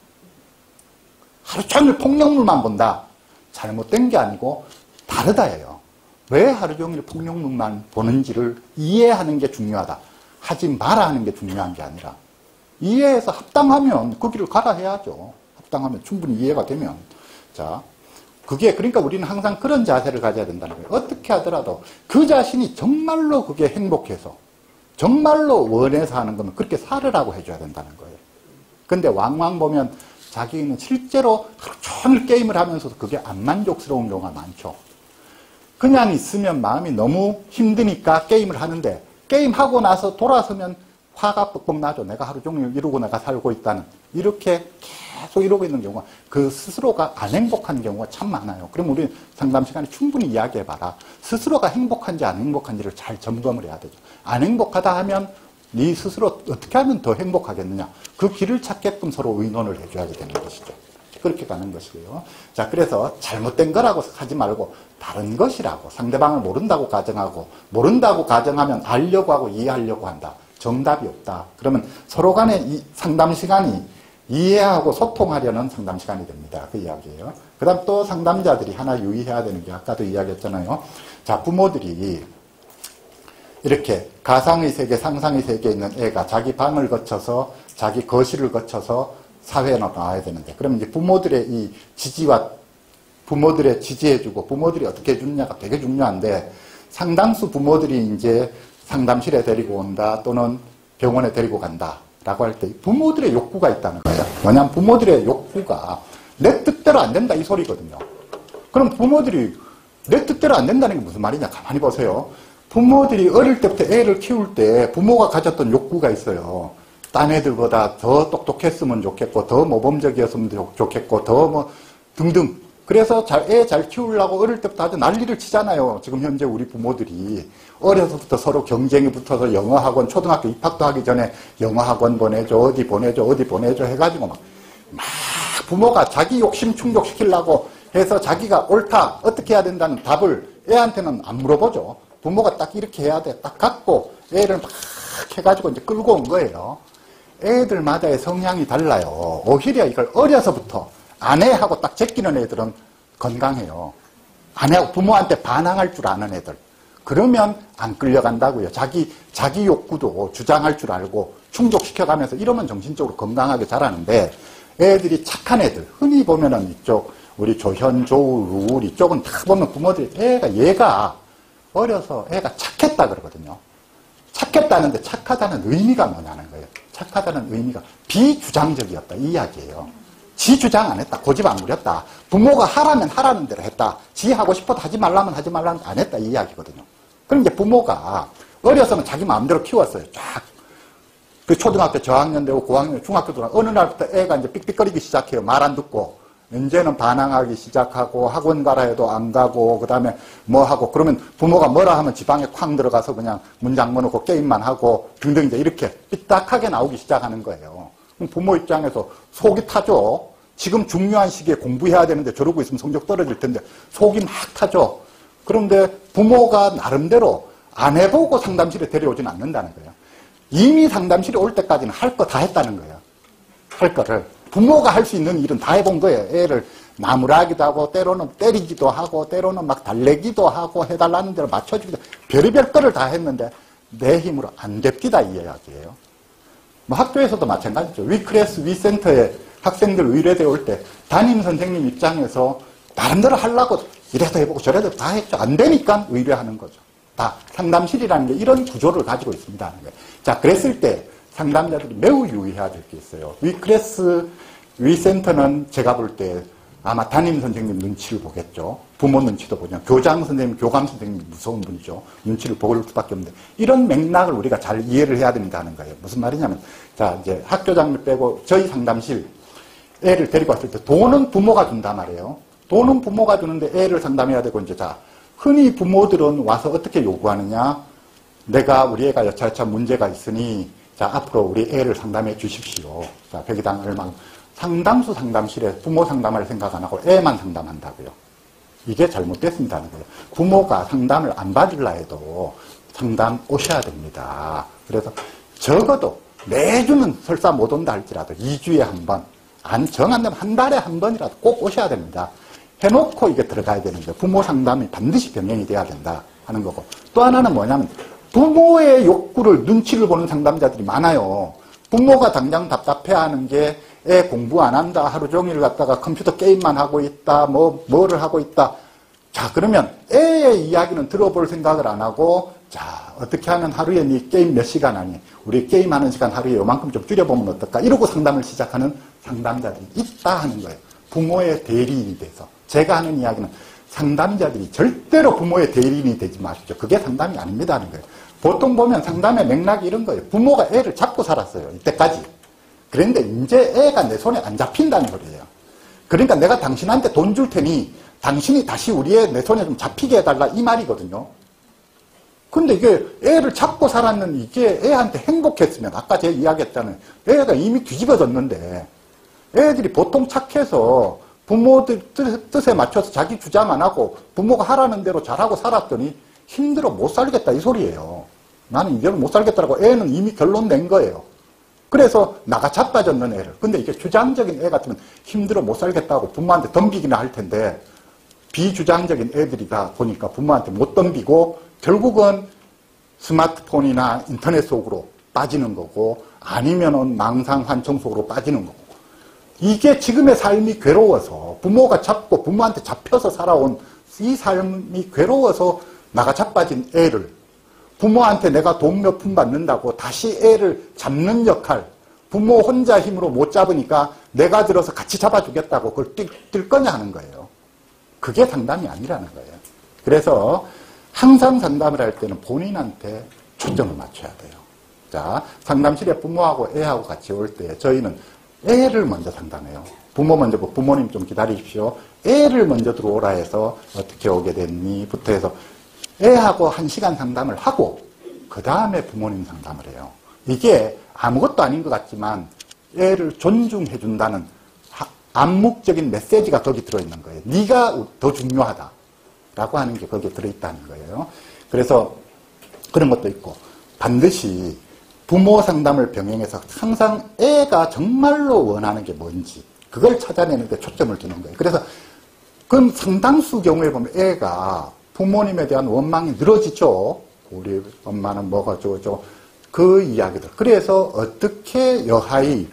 Speaker 1: 하루 종일 폭력물만 본다. 잘못된 게 아니고 다르다예요. 왜 하루 종일 폭력물만 보는지를 이해하는 게 중요하다. 하지 마라 하는 게 중요한 게 아니라 이해해서 합당하면 그 길을 가라 해야죠. 합당하면 충분히 이해가 되면. 자, 그게 그러니까 우리는 항상 그런 자세를 가져야 된다는 거예요. 어떻게 하더라도 그 자신이 정말로 그게 행복해서 정말로 원해서 하는 거면 그렇게 살으라고 해줘야 된다는 거예요. 근데 왕왕 보면 자기는 실제로 하루 종일 게임을 하면서도 그게 안 만족스러운 경우가 많죠. 그냥 있으면 마음이 너무 힘드니까 게임을 하는데 게임하고 나서 돌아서면 화가 뻑뻑 나죠. 내가 하루 종일 이러고 내가 살고 있다는. 이렇게 계속 이러고 있는 경우가 그 스스로가 안 행복한 경우가 참 많아요. 그럼 우리 상담 시간에 충분히 이야기해봐라. 스스로가 행복한지 안 행복한지를 잘 점검을 해야 되죠. 안 행복하다 하면 네 스스로 어떻게 하면 더 행복하겠느냐. 그 길을 찾게끔 서로 의논을 해줘야지 되는 것이죠. 그렇게 가는 것이고요. 자, 그래서 잘못된 거라고 하지 말고 다른 것이라고 상대방을 모른다고 가정하고 모른다고 가정하면 알려고 하고 이해하려고 한다. 정답이 없다. 그러면 서로 간의 이 상담 시간이 이해하고 소통하려는 상담 시간이 됩니다. 그 이야기예요. 그 다음 또 상담자들이 하나 유의해야 되는 게 아까도 이야기했잖아요. 자, 부모들이 이렇게 가상의 세계, 상상의 세계에 있는 애가 자기 방을 거쳐서 자기 거실을 거쳐서 사회에 나와야 되는데 그러면 이제 부모들의 이 지지와 부모들의 지지해주고 부모들이 어떻게 해주느냐가 되게 중요한데 상당수 부모들이 이제 상담실에 데리고 온다 또는 병원에 데리고 간다 라고 할 때 부모들의 욕구가 있다는 거예요. 왜냐하면 부모들의 욕구가 내 뜻대로 안 된다 이 소리거든요. 그럼 부모들이 내 뜻대로 안 된다는 게 무슨 말이냐 가만히 보세요. 부모들이 어릴 때부터 애를 키울 때 부모가 가졌던 욕구가 있어요. 딴 애들보다 더 똑똑했으면 좋겠고 더 모범적이었으면 좋겠고 더 뭐 등등. 그래서 애 잘 키우려고 어릴 때부터 아주 난리를 치잖아요. 지금 현재 우리 부모들이 어려서부터 서로 경쟁이 붙어서 영어학원 초등학교 입학도 하기 전에 영어학원 보내줘 어디 보내줘 해가지고 막 부모가 자기 욕심 충족시키려고 해서 자기가 옳다 어떻게 해야 된다는 답을 애한테는 안 물어보죠. 부모가 딱 이렇게 해야 돼 딱 갖고 애를 막 해가지고 이제 끌고 온 거예요. 애들마다의 성향이 달라요. 오히려 이걸 어려서부터 아내하고 딱 제끼는 애들은 건강해요. 아내하고 부모한테 반항할 줄 아는 애들. 그러면 안 끌려간다고요. 자기 욕구도 주장할 줄 알고 충족시켜가면서 이러면 정신적으로 건강하게 자라는데 애들이 착한 애들. 흔히 보면은 이쪽 우리 조현, 조우, 루울 이쪽은 다 보면 부모들이 얘가 어려서 애가 착했다 그러거든요. 착했다는데 착하다는 의미가 뭐냐는 거예요. 착하다는 의미가 비주장적이었다 이 이야기예요. 지 주장 안 했다. 고집 안 부렸다. 부모가 하라면 하라는 대로 했다. 지 하고 싶어도 하지 말라면 하지 말라는 안 했다 이 이야기거든요. 그럼 이제 부모가 어려서는 자기 마음대로 키웠어요. 쫙. 그 초등학교 저학년 되고 고학년 중학교 들어가 어느 날부터 애가 이제 삑삑거리기 시작해요. 말 안 듣고. 이제는 반항하기 시작하고 학원 가라 해도 안 가고 그다음에 뭐 하고 그러면 부모가 뭐라 하면 지방에 쾅 들어가서 그냥 문장 넣어놓고 게임만 하고 등등 이제 이렇게 삐딱하게 나오기 시작하는 거예요. 그럼 부모 입장에서 속이 타죠. 지금 중요한 시기에 공부해야 되는데 저러고 있으면 성적 떨어질 텐데 속이 막 타죠. 그런데 부모가 나름대로 안 해보고 상담실에 데려오지는 않는다는 거예요. 이미 상담실에 올 때까지는 할 거 다 했다는 거예요. 할 거를. 부모가 할 수 있는 일은 다 해본 거예요. 애를 나무라기도 하고, 때로는 때리기도 하고, 때로는 막 달래기도 하고, 해달라는 대로 맞춰주기도 하고, 별의별 거를 다 했는데, 내 힘으로 안 됩니다, 이 이야기예요. 뭐 학교에서도 마찬가지죠. 위클래스, 위센터에 학생들 의뢰되어 올 때, 담임 선생님 입장에서 나름대로 하려고 이래도 해보고 저래도 다 했죠. 안 되니까 의뢰하는 거죠. 다 상담실이라는 게 이런 구조를 가지고 있습니다. 하는 거예요. 자, 그랬을 때 상담자들이 매우 유의해야 될 게 있어요. 위클래스, 위센터는 제가 볼 때 아마 담임 선생님 눈치를 보겠죠. 부모 눈치도 보죠. 교장 선생님, 교감 선생님 무서운 분이죠. 눈치를 볼 수밖에 없는데 이런 맥락을 우리가 잘 이해를 해야 된다는 거예요. 무슨 말이냐면 자, 이제 학교 장르 빼고 저희 상담실 애를 데리고 왔을 때 돈은 부모가 준단 말이에요. 돈은 부모가 주는데 애를 상담해야 되고 이제 자, 흔히 부모들은 와서 어떻게 요구하느냐? 내가 우리 애가 여차여차 문제가 있으니 자, 앞으로 우리 애를 상담해 주십시오. 자, 백의당 얼마 상담소 상담실에 부모 상담할 생각 안 하고 애만 상담한다고요. 이게 잘못됐습니다는 거예요. 부모가 상담을 안 받으려 해도 상담 오셔야 됩니다. 그래서 적어도 매주는 설사 못 온다 할지라도 2주에 한 번, 정 안 되면 한 달에 한 번이라도 꼭 오셔야 됩니다. 해놓고 이게 들어가야 되는데 부모 상담이 반드시 병행이 돼야 된다 하는 거고 또 하나는 뭐냐면 부모의 욕구를 눈치를 보는 상담자들이 많아요. 부모가 당장 답답해하는 게 애 공부 안 한다. 하루 종일 갖다가 컴퓨터 게임만 하고 있다. 뭐를 하고 있다. 자, 그러면 애의 이야기는 들어볼 생각을 안 하고 자, 어떻게 하면 하루에 네 게임 몇 시간 하니? 우리 게임하는 시간 하루에 요만큼 좀 줄여보면 어떨까? 이러고 상담을 시작하는 상담자들이 있다 하는 거예요. 부모의 대리인이 돼서. 제가 하는 이야기는 상담자들이 절대로 부모의 대리인이 되지 마십시오. 그게 상담이 아닙니다 하는 거예요. 보통 보면 상담의 맥락이 이런 거예요. 부모가 애를 잡고 살았어요. 이때까지. 그런데 이제 애가 내 손에 안 잡힌다는 소리예요. 그러니까 내가 당신한테 돈 줄 테니 당신이 다시 우리 애 내 손에 좀 잡히게 해달라 이 말이거든요. 근데 이게 애를 잡고 살았는 이게 애한테 행복했으면 아까 제가 이야기했잖아요. 애가 이미 뒤집어졌는데 애들이 보통 착해서 부모들 뜻에 맞춰서 자기 주장만 하고 부모가 하라는 대로 잘하고 살았더니 힘들어 못 살겠다 이 소리예요. 나는 이대로 못 살겠다라고 애는 이미 결론 낸 거예요. 그래서 나가 자빠졌는 애를. 근데 이게 주장적인 애 같으면 힘들어 못 살겠다고 부모한테 덤비기나 할 텐데 비주장적인 애들이다 보니까 부모한테 못 덤비고 결국은 스마트폰이나 인터넷 속으로 빠지는 거고 아니면은 망상 환청 속으로 빠지는 거고 이게 지금의 삶이 괴로워서 부모가 잡고 부모한테 잡혀서 살아온 이 삶이 괴로워서 나가 자빠진 애를 부모한테 내가 돈 몇 푼 받는다고 다시 애를 잡는 역할 부모 혼자 힘으로 못 잡으니까 내가 들어서 같이 잡아주겠다고 그걸 뛸 거냐 하는 거예요. 그게 상담이 아니라는 거예요. 그래서 항상 상담을 할 때는 본인한테 초점을 맞춰야 돼요. 자, 상담실에 부모하고 애하고 같이 올 때 저희는 애를 먼저 상담해요. 부모 먼저 부모님 좀 기다리십시오. 애를 먼저 들어오라 해서 어떻게 오게 됐니? 부터 해서 애하고 1시간 상담을 하고 그 다음에 부모님 상담을 해요. 이게 아무것도 아닌 것 같지만 애를 존중해 준다는 암묵적인 메시지가 거기 들어있는 거예요. 네가 더 중요하다라고 하는 게 거기에 들어있다는 거예요. 그래서 그런 것도 있고 반드시 부모 상담을 병행해서 항상 애가 정말로 원하는 게 뭔지 그걸 찾아내는 데 초점을 두는 거예요. 그래서 그럼 상당수 경우에 보면 애가 부모님에 대한 원망이 늘어지죠. 우리 엄마는 뭐가 어쩌고 그 이야기들. 그래서 어떻게 여하이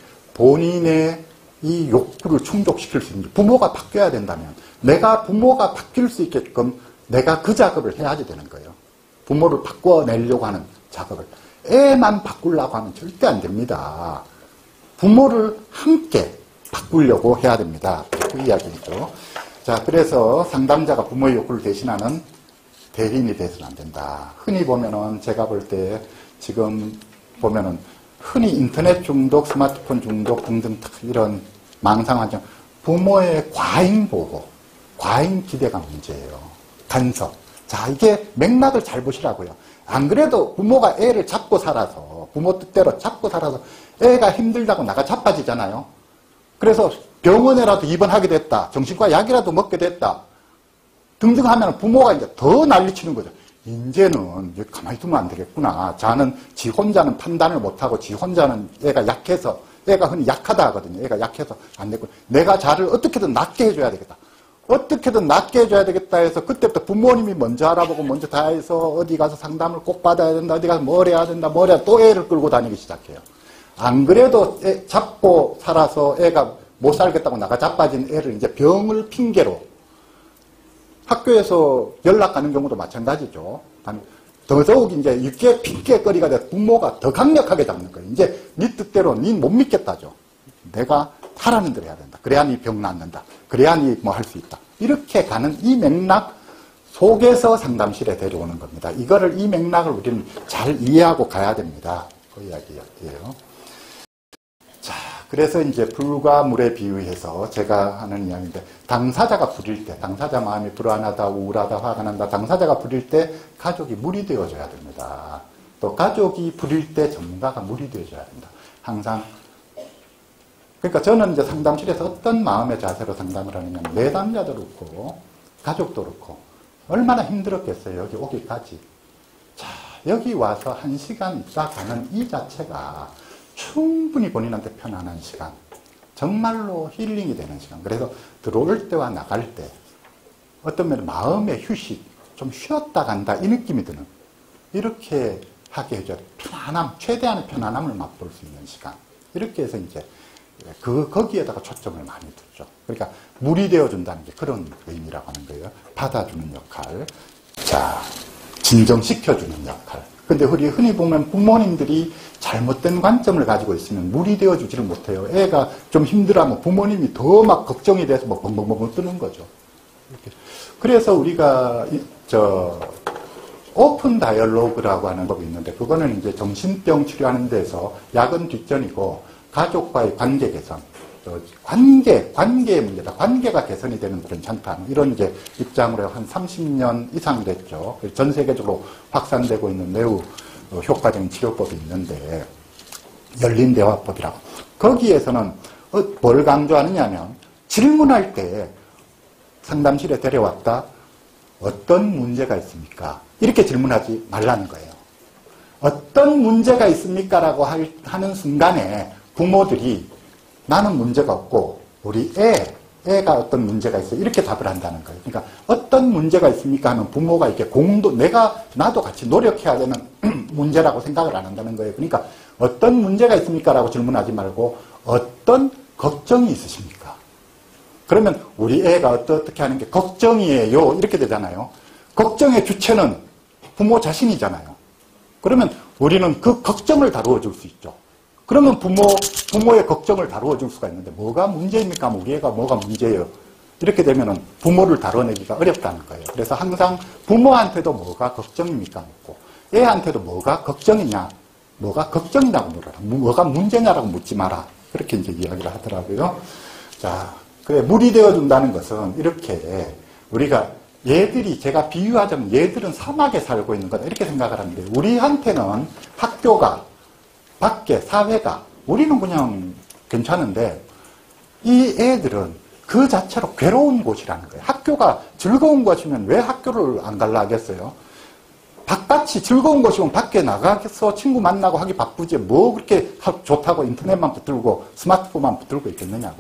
Speaker 1: 본인의 이 욕구를 충족시킬 수 있는지 부모가 바뀌어야 된다면 내가 부모가 바뀔 수 있게끔 내가 그 작업을 해야지 되는 거예요. 부모를 바꿔내려고 하는 작업을. 애만 바꾸려고 하면 절대 안 됩니다. 부모를 함께 바꾸려고 해야 됩니다. 그 이야기죠. 자, 그래서 상담자가 부모의 욕구를 대신하는 대리인이 돼서는 안 된다. 흔히 보면은 제가 볼 때 지금 보면은 흔히 인터넷 중독, 스마트폰 중독 등등 이런 망상환경 부모의 과잉 보고, 과잉 기대가 문제예요. 간섭. 자, 이게 맥락을 잘 보시라고요. 안 그래도 부모가 애를 잡고 살아서, 부모 뜻대로 잡고 살아서 애가 힘들다고 나가 자빠지잖아요. 그래서 병원에라도 입원하게 됐다. 정신과 약이라도 먹게 됐다. 등등 하면 부모가 이제 더 난리치는 거죠. 이제는 가만히 두면 안 되겠구나. 자는 지 혼자는 판단을 못하고 지 혼자는 애가 약해서 애가 흔히 약하다 하거든요. 애가 약해서 안 됐고, 내가 자를 어떻게든 낫게 해줘야 되겠다. 어떻게든 낫게 해줘야 되겠다 해서 그때부터 부모님이 먼저 알아보고 먼저 다 해서 어디 가서 상담을 꼭 받아야 된다. 어디 가서 뭘 해야 된다. 뭘 해야 또 애를 끌고 다니기 시작해요. 안 그래도 애 잡고 살아서 애가 못 살겠다고 나가 자빠진 애를 이제 병을 핑계로 학교에서 연락 가는 경우도 마찬가지죠. 더더욱 이제 이게 핑계거리가 돼 부모가 더 강력하게 잡는 거예요. 이제 네 뜻대로 니 못 믿겠다죠. 내가 하라는 대로 해야 된다. 그래야 니 병 낫는다. 그래야 니 뭐 할 수 있다. 이렇게 가는 이 맥락 속에서 상담실에 데려오는 겁니다. 이 맥락을 우리는 잘 이해하고 가야 됩니다. 그 이야기예요. 자, 그래서 이제 불과 물에 비유해서 제가 하는 이야기인데, 당사자가 부릴 때, 당사자 마음이 불안하다, 우울하다, 화가 난다, 당사자가 부릴 때 가족이 물이 되어줘야 됩니다. 또 가족이 부릴 때 전문가가 물이 되어줘야 됩니다. 항상. 그러니까 저는 이제 상담실에서 어떤 마음의 자세로 상담을 하느냐, 내담자도 그렇고, 가족도 그렇고, 얼마나 힘들었겠어요, 여기 오기까지. 자, 여기 와서 1시간 있다 가는 이 자체가 충분히 본인한테 편안한 시간, 정말로 힐링이 되는 시간. 그래서 들어올 때와 나갈 때 어떤 면에 마음의 휴식, 좀 쉬었다 간다 이 느낌이 드는, 이렇게 하게 해줘야 돼. 편안함, 최대한의 편안함을 맛볼 수 있는 시간. 이렇게 해서 이제 거기에다가 초점을 많이 두죠. 그러니까 물이 되어준다는 게 그런 의미라고 하는 거예요. 받아주는 역할, 자, 진정시켜주는 역할. 근데 우리 흔히 보면 부모님들이 잘못된 관점을 가지고 있으면 물이 되어주지를 못해요. 애가 좀 힘들어하면 부모님이 더 막 걱정이 돼서 뭐 벙벙벙벙 뜨는 거죠. 이렇게. 그래서 우리가 오픈 다이얼로그라고 하는 법이 있는데, 그거는 이제 정신병 치료하는 데서 약은 뒷전이고, 가족과의 관계 개선, 관계의 문제다. 관계가 개선이 되면 괜찮다. 이런 이제 입장으로 한 30년 이상 됐죠. 전 세계적으로 확산되고 있는 매우 효과적인 치료법이 있는데, 열린 대화법이라고. 거기에서는 뭘 강조하느냐면, 질문할 때 상담실에 데려왔다. 어떤 문제가 있습니까? 이렇게 질문하지 말라는 거예요. 어떤 문제가 있습니까? 라고 하는 순간에 부모들이 나는 문제가 없고 우리 애가 어떤 문제가 있어요. 이렇게 답을 한다는 거예요. 그러니까 어떤 문제가 있습니까? 하면 부모가 이렇게 나도 같이 노력해야 되는 문제라고 생각을 안 한다는 거예요. 그러니까 어떤 문제가 있습니까? 라고 질문하지 말고 어떤 걱정이 있으십니까? 그러면 우리 애가 어떻게 하는 게 걱정이에요. 이렇게 되잖아요. 걱정의 주체는 부모 자신이잖아요. 그러면 우리는 그 걱정을 다루어 줄 수 있죠. 그러면 부모의 걱정을 다루어 줄 수가 있는데, 뭐가 문제입니까? 우리 애가 뭐가 문제예요? 이렇게 되면은 부모를 다뤄내기가 어렵다는 거예요. 그래서 항상 부모한테도 뭐가 걱정입니까? 묻고, 애한테도 뭐가 걱정이냐? 뭐가 걱정이냐고 물어라. 뭐가 문제냐라고 묻지 마라. 그렇게 이제 이야기를 하더라고요. 자, 그래, 물이 되어준다는 것은 이렇게 우리가 제가 비유하자면 얘들은 사막에 살고 있는 거다. 이렇게 생각을 하는데, 우리한테는 학교가, 밖에, 사회가, 우리는 그냥 괜찮은데, 이 애들은 그 자체로 괴로운 곳이라는 거예요. 학교가 즐거운 곳이면 왜 학교를 안 갈라 하겠어요? 바깥이 즐거운 곳이면 밖에 나가서 친구 만나고 하기 바쁘지, 뭐 그렇게 좋다고 인터넷만 붙들고 스마트폰만 붙들고 있겠느냐고.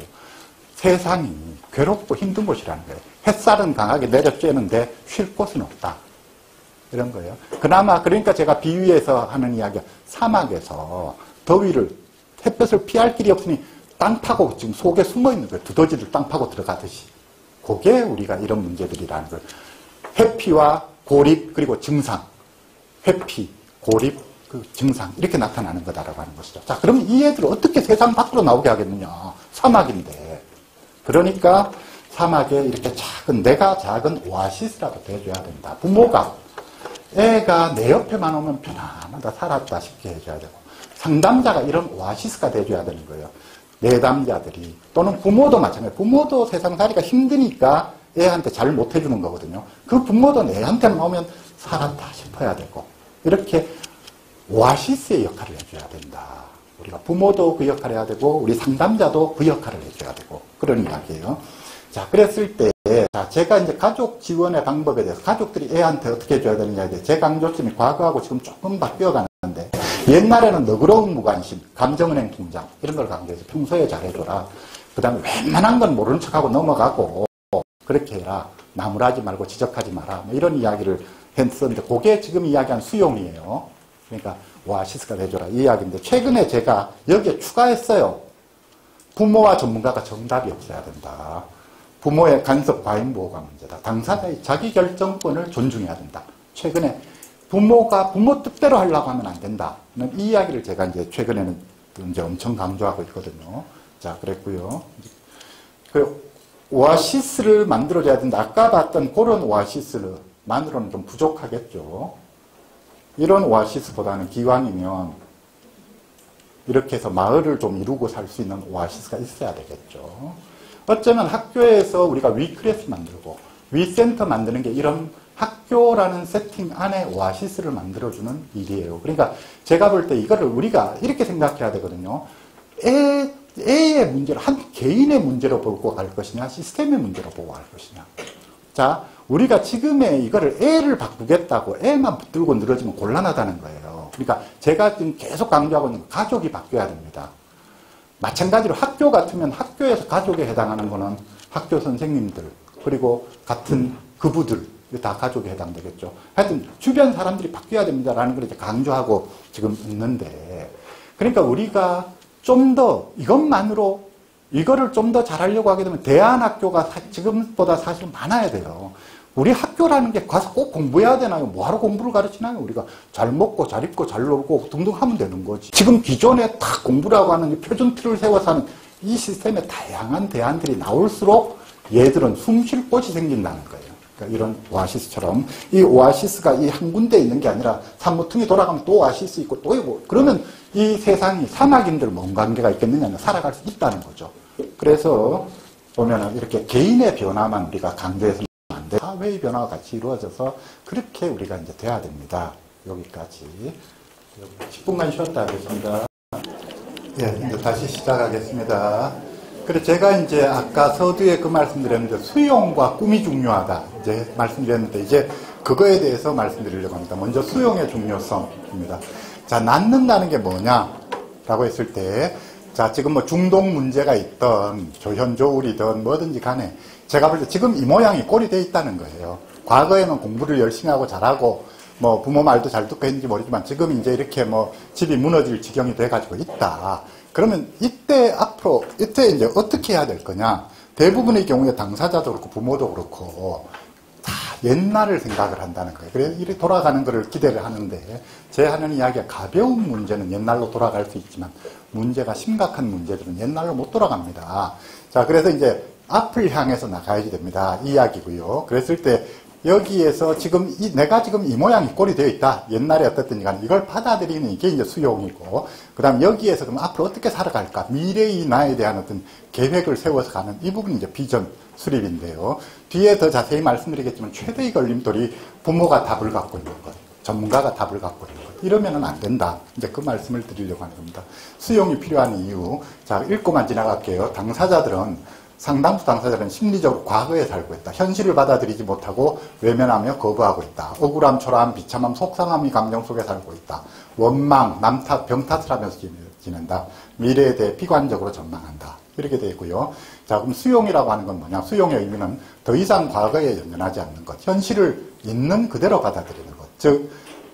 Speaker 1: 세상이 괴롭고 힘든 곳이라는 거예요. 햇살은 강하게 내려쬐는데 쉴 곳은 없다. 이런 거예요. 그나마, 그러니까 제가 비유해서 하는 이야기가, 사막에서 더위를, 햇볕을 피할 길이 없으니 땅 파고 지금 속에 숨어 있는 거예요. 두더지를 땅 파고 들어가듯이. 그게 우리가 이런 문제들이라는 거예요. 회피와 고립, 그리고 증상. 회피, 고립, 그 증상. 이렇게 나타나는 거다라고 하는 것이죠. 자, 그럼 이 애들을 어떻게 세상 밖으로 나오게 하겠느냐. 사막인데. 그러니까 사막에 이렇게 내가 작은 오아시스라도 돼줘야 된다. 부모가, 애가 내 옆에만 오면 편안하다, 살았다 싶게 해줘야 되고, 상담자가 이런 오아시스가 돼줘야 되는 거예요. 내담자들이, 또는 부모도 마찬가지예요. 부모도 세상살이가 힘드니까 애한테 잘 못해주는 거거든요. 그 부모도 애한테만 오면 살았다 싶어야 되고, 이렇게 오아시스의 역할을 해줘야 된다. 우리가 부모도 그 역할을 해야 되고, 우리 상담자도 그 역할을 해줘야 되고, 그런 이야기예요. 자, 그랬을 때, 제가 이제 가족 지원의 방법에 대해서 가족들이 애한테 어떻게 해줘야 되느냐에 대해 제 강조점이 과거하고 지금 조금 바뀌어 가는데, 옛날에는 너그러운 무관심, 감정은행 통장 이런 걸 강조해서 평소에 잘해줘라. 그 다음에 웬만한 건 모르는 척하고 넘어가고 그렇게 해라. 나무라지 말고 지적하지 마라. 뭐 이런 이야기를 했었는데 그게 지금 이야기한 수용이에요. 그러니까 오아시스가 돼줘라 이 이야기인데 최근에 제가 여기에 추가했어요. 부모와 전문가가 정답이 없어야 된다. 부모의 간섭 과잉 보호가 문제다. 당사자의 자기결정권을 존중해야 된다. 최근에 부모가 부모 뜻대로 하려고 하면 안 된다. 이 이야기를 제가 이제 최근에는 이제 엄청 강조하고 있거든요. 자, 그랬고요. 그 오아시스를 만들어줘야 된다. 아까 봤던 그런 오아시스만으로는 좀 부족하겠죠. 이런 오아시스보다는 기왕이면 이렇게 해서 마을을 좀 이루고 살 수 있는 오아시스가 있어야 되겠죠. 어쩌면 학교에서 우리가 위클래스 만들고 위센터 만드는 게 이런 학교라는 세팅 안에 오아시스를 만들어주는 일이에요. 그러니까 제가 볼 때 이거를 우리가 이렇게 생각해야 되거든요. 애의 문제를 한 개인의 문제로 보고 갈 것이냐 시스템의 문제로 보고 갈 것이냐. 자, 우리가 지금의 이거를 애를 바꾸겠다고 애만 붙들고 늘어지면 곤란하다는 거예요. 그러니까 제가 지금 계속 강조하고 있는 가족이 바뀌어야 됩니다. 마찬가지로 학교 같으면 학교에서 가족에 해당하는 거는 학교 선생님들 그리고 같은 그부들 다 가족에 해당되겠죠. 하여튼 주변 사람들이 바뀌어야 됩니다라는 걸 이제 강조하고 지금 있는데 그러니까 우리가 좀 더 이것만으로 이거를 좀 더 잘하려고 하게 되면 대안학교가 지금보다 사실 많아야 돼요. 우리 학교라는 게 가서 꼭 공부해야 되나요? 뭐하러 공부를 가르치나요? 우리가 잘 먹고 잘 입고 잘 놀고 등등 하면 되는 거지. 지금 기존에 다 공부라고 하는 표준 틀을 세워서 하는 이 시스템에 다양한 대안들이 나올수록 얘들은 숨 쉴 곳이 생긴다는 거예요. 그러니까 이런 오아시스처럼 이 오아시스가 이 한 군데에 있는 게 아니라 산모퉁이 돌아가면 또 오아시스 있고 또 있고 그러면 이 세상이 사막인들 뭔 관계가 있겠느냐 살아갈 수 있다는 거죠. 그래서 보면은 이렇게 개인의 변화만 우리가 강조해서 안 돼. 사회의 변화가 같이 이루어져서 그렇게 우리가 이제 돼야 됩니다. 여기까지 10분간 쉬었다 하겠습니다. 예, 이제 다시 시작하겠습니다. 그래서 제가 이제 아까 서두에 그 말씀드렸는데 수용과 꿈이 중요하다 이제 말씀드렸는데 이제 그거에 대해서 말씀드리려고 합니다. 먼저 수용의 중요성입니다. 자, 낳는다는 게 뭐냐라고 했을 때 자, 지금 뭐 중동 문제가 있던 조현조울이든 뭐든지 간에 제가 볼 때 지금 이 모양이 꼴이 돼 있다는 거예요. 과거에는 공부를 열심히 하고 잘하고 뭐 부모 말도 잘 듣고 했는지 모르지만 지금 이제 이렇게 뭐 집이 무너질 지경이 돼가지고 있다. 그러면 이때 앞으로 이때 이제 어떻게 해야 될 거냐? 대부분의 경우에 당사자도 그렇고 부모도 그렇고 다 옛날을 생각을 한다는 거예요. 그래서 이렇게 돌아가는 것을 기대를 하는데 제 하는 이야기가 가벼운 문제는 옛날로 돌아갈 수 있지만 문제가 심각한 문제들은 옛날로 못 돌아갑니다. 자, 그래서 이제 앞을 향해서 나가야지 됩니다. 이 이야기고요. 그랬을 때 여기에서 지금 내가 지금 이 모양이 꼴이 되어 있다. 옛날에 어떻든지 간에 이걸 받아들이는 이게 이제 수용이고, 그 다음 여기에서 그럼 앞으로 어떻게 살아갈까? 미래의 나에 대한 어떤 계획을 세워서 가는 이 부분이 이제 비전 수립인데요. 뒤에 더 자세히 말씀드리겠지만 최대의 걸림돌이 부모가 답을 갖고 있는 것, 전문가가 답을 갖고 있는 것. 이러면은 안 된다. 이제 그 말씀을 드리려고 하는 겁니다. 수용이 필요한 이유. 자, 읽고만 지나갈게요. 상당수 당사자들은 심리적으로 과거에 살고 있다. 현실을 받아들이지 못하고 외면하며 거부하고 있다. 억울함, 초라함, 비참함, 속상함이 감정 속에 살고 있다. 원망, 남 탓, 병 탓을 하면서 지낸다. 미래에 대해 비관적으로 전망한다. 이렇게 되어 있고요. 자, 그럼 수용이라고 하는 건 뭐냐? 수용의 의미는 더 이상 과거에 연연하지 않는 것. 현실을 있는 그대로 받아들이는 것. 즉,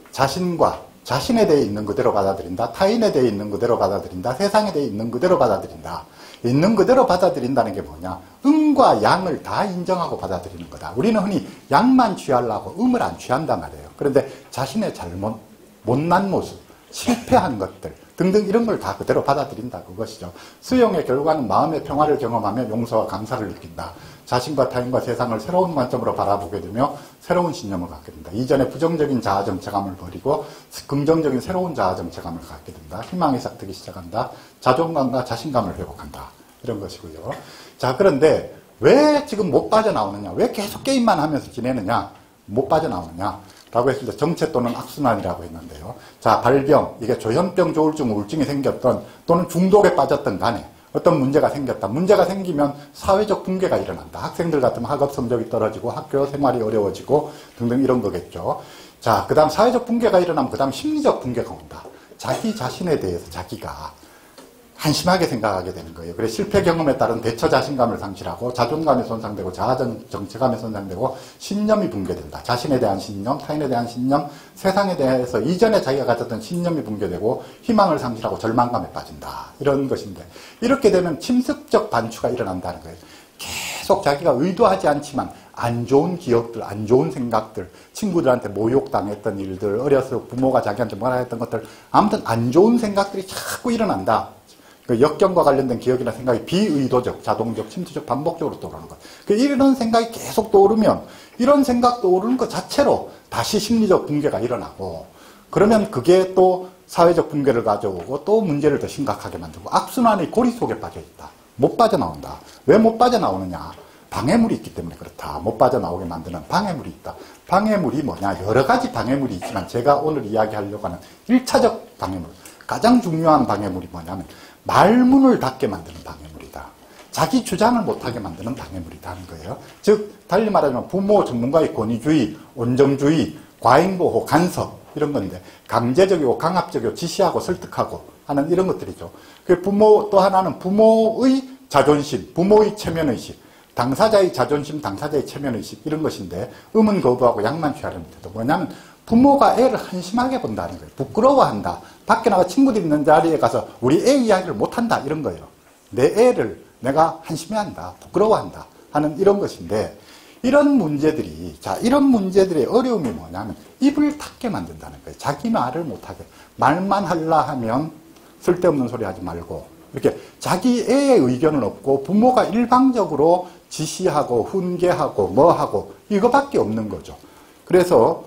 Speaker 1: 자신에 대해 있는 그대로 받아들인다. 타인에 대해 있는 그대로 받아들인다. 세상에 대해 있는 그대로 받아들인다. 있는 그대로 받아들인다는 게 뭐냐? 음과 양을 다 인정하고 받아들이는 거다. 우리는 흔히 양만 취하려고 음을 안 취한단 말이에요. 그런데 자신의 잘못, 못난 모습, 실패한 것들 등등 이런 걸 다 그대로 받아들인다. 그것이죠. 수용의 결과는 마음의 평화를 경험하며 용서와 감사를 느낀다. 자신과 타인과 세상을 새로운 관점으로 바라보게 되며 새로운 신념을 갖게 된다. 이전에 부정적인 자아 정체감을 버리고 긍정적인 새로운 자아 정체감을 갖게 된다. 희망이 싹트기 시작한다. 자존감과 자신감을 회복한다. 이런 것이고요. 자, 그런데 왜 지금 못 빠져나오느냐? 왜 계속 게임만 하면서 지내느냐? 못 빠져나오느냐? 라고 했을 때 정체 또는 악순환이라고 했는데요. 자, 발병, 이게 조현병, 조울증, 우울증이 생겼던 또는 중독에 빠졌던 간에 어떤 문제가 생겼다. 문제가 생기면 사회적 붕괴가 일어난다. 학생들 같으면 학업 성적이 떨어지고 학교 생활이 어려워지고 등등 이런 거겠죠. 자, 그 다음 사회적 붕괴가 일어나면 그 다음 심리적 붕괴가 온다. 자기 자신에 대해서 자기가 한심하게 생각하게 되는 거예요. 그래서 실패 경험에 따른 대처 자신감을 상실하고 자존감이 손상되고 정체감이 손상되고 신념이 붕괴된다. 자신에 대한 신념, 타인에 대한 신념, 세상에 대해서 이전에 자기가 가졌던 신념이 붕괴되고 희망을 상실하고 절망감에 빠진다. 이런 것인데 이렇게 되면 침습적 반추가 일어난다는 거예요. 계속 자기가 의도하지 않지만 안 좋은 기억들, 안 좋은 생각들, 친구들한테 모욕당했던 일들, 어려서 부모가 자기한테 뭐라 했던 것들, 아무튼 안 좋은 생각들이 자꾸 일어난다. 그 역경과 관련된 기억이나 생각이 비의도적, 자동적, 침투적, 반복적으로 떠오르는 것. 이런 생각이 계속 떠오르면 이런 생각 떠오르는 것 자체로 다시 심리적 붕괴가 일어나고 그러면 그게 또 사회적 붕괴를 가져오고 또 문제를 더 심각하게 만들고 악순환의 고리 속에 빠져 있다. 못 빠져나온다. 왜 못 빠져나오느냐? 방해물이 있기 때문에 그렇다. 못 빠져나오게 만드는 방해물이 있다. 방해물이 뭐냐? 여러 가지 방해물이 있지만 제가 오늘 이야기하려고 하는 1차적 방해물, 가장 중요한 방해물이 뭐냐면 말문을 닫게 만드는 방해물이다. 자기 주장을 못하게 만드는 방해물이다 하는 거예요. 즉 달리 말하자면 부모 전문가의 권위주의, 온정주의, 과잉보호, 간섭 이런 건데 강제적이고 강압적이고 지시하고 설득하고 하는 이런 것들이죠. 그 부모 또 하나는 부모의 자존심, 부모의 체면의식, 당사자의 자존심, 당사자의 체면의식 이런 것인데 음은 거부하고 양만 취하려는 태도. 뭐냐면 부모가 애를 한심하게 본다는 거예요. 부끄러워한다. 밖에 나가 친구들 있는 자리에 가서 우리 애 이야기를 못한다 이런 거예요. 내 애를 내가 한심해한다. 부끄러워한다 하는 이런 것인데 이런 문제들이 이런 문제들의 어려움이 뭐냐면 입을 닫게 만든다는 거예요. 자기 말을 못하게. 말만 하려 하면 쓸데없는 소리 하지 말고 이렇게 자기 애의 의견은 없고 부모가 일방적으로 지시하고 훈계하고 뭐하고 이거밖에 없는 거죠. 그래서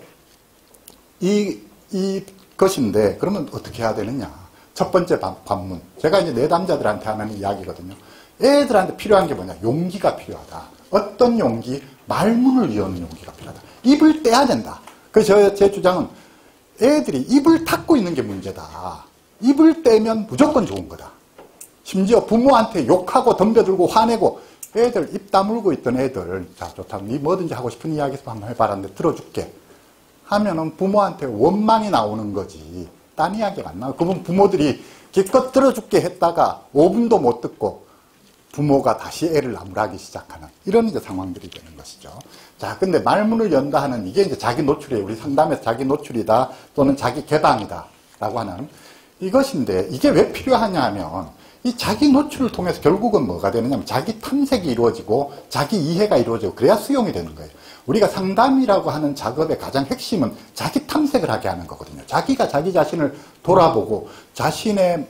Speaker 1: 이것인데 그러면 어떻게 해야 되느냐. 첫 번째 관문. 제가 이제 내담자들한테 하는 이야기거든요. 애들한테 필요한 게 뭐냐. 용기가 필요하다. 어떤 용기? 말문을 여는 용기가 필요하다. 입을 떼야 된다. 그래서 제 주장은 애들이 입을 닫고 있는 게 문제다. 입을 떼면 무조건 좋은 거다. 심지어 부모한테 욕하고 덤벼들고 화내고 애들 입 다물고 있던 애들 자 좋다. 네 뭐든지 하고 싶은 이야기 한번 해봐라. 근데 들어줄게. 하면은 부모한테 원망이 나오는 거지. 딴 이야기가 안 나와. 그분 부모들이 기껏 들어줄게 했다가 5분도 못 듣고 부모가 다시 애를 나무라기 시작하는 이런 이제 상황들이 되는 것이죠. 자, 근데 말문을 연다 하는 이게 이제 자기 노출이에요. 우리 상담에서 자기 노출이다 또는 자기 개방이다 라고 하는 이것인데 이게 왜 필요하냐 하면 이 자기 노출을 통해서 결국은 뭐가 되느냐 하면 자기 탐색이 이루어지고 자기 이해가 이루어지고 그래야 수용이 되는 거예요. 우리가 상담이라고 하는 작업의 가장 핵심은 자기 탐색을 하게 하는 거거든요. 자기가 자기 자신을 돌아보고 자신의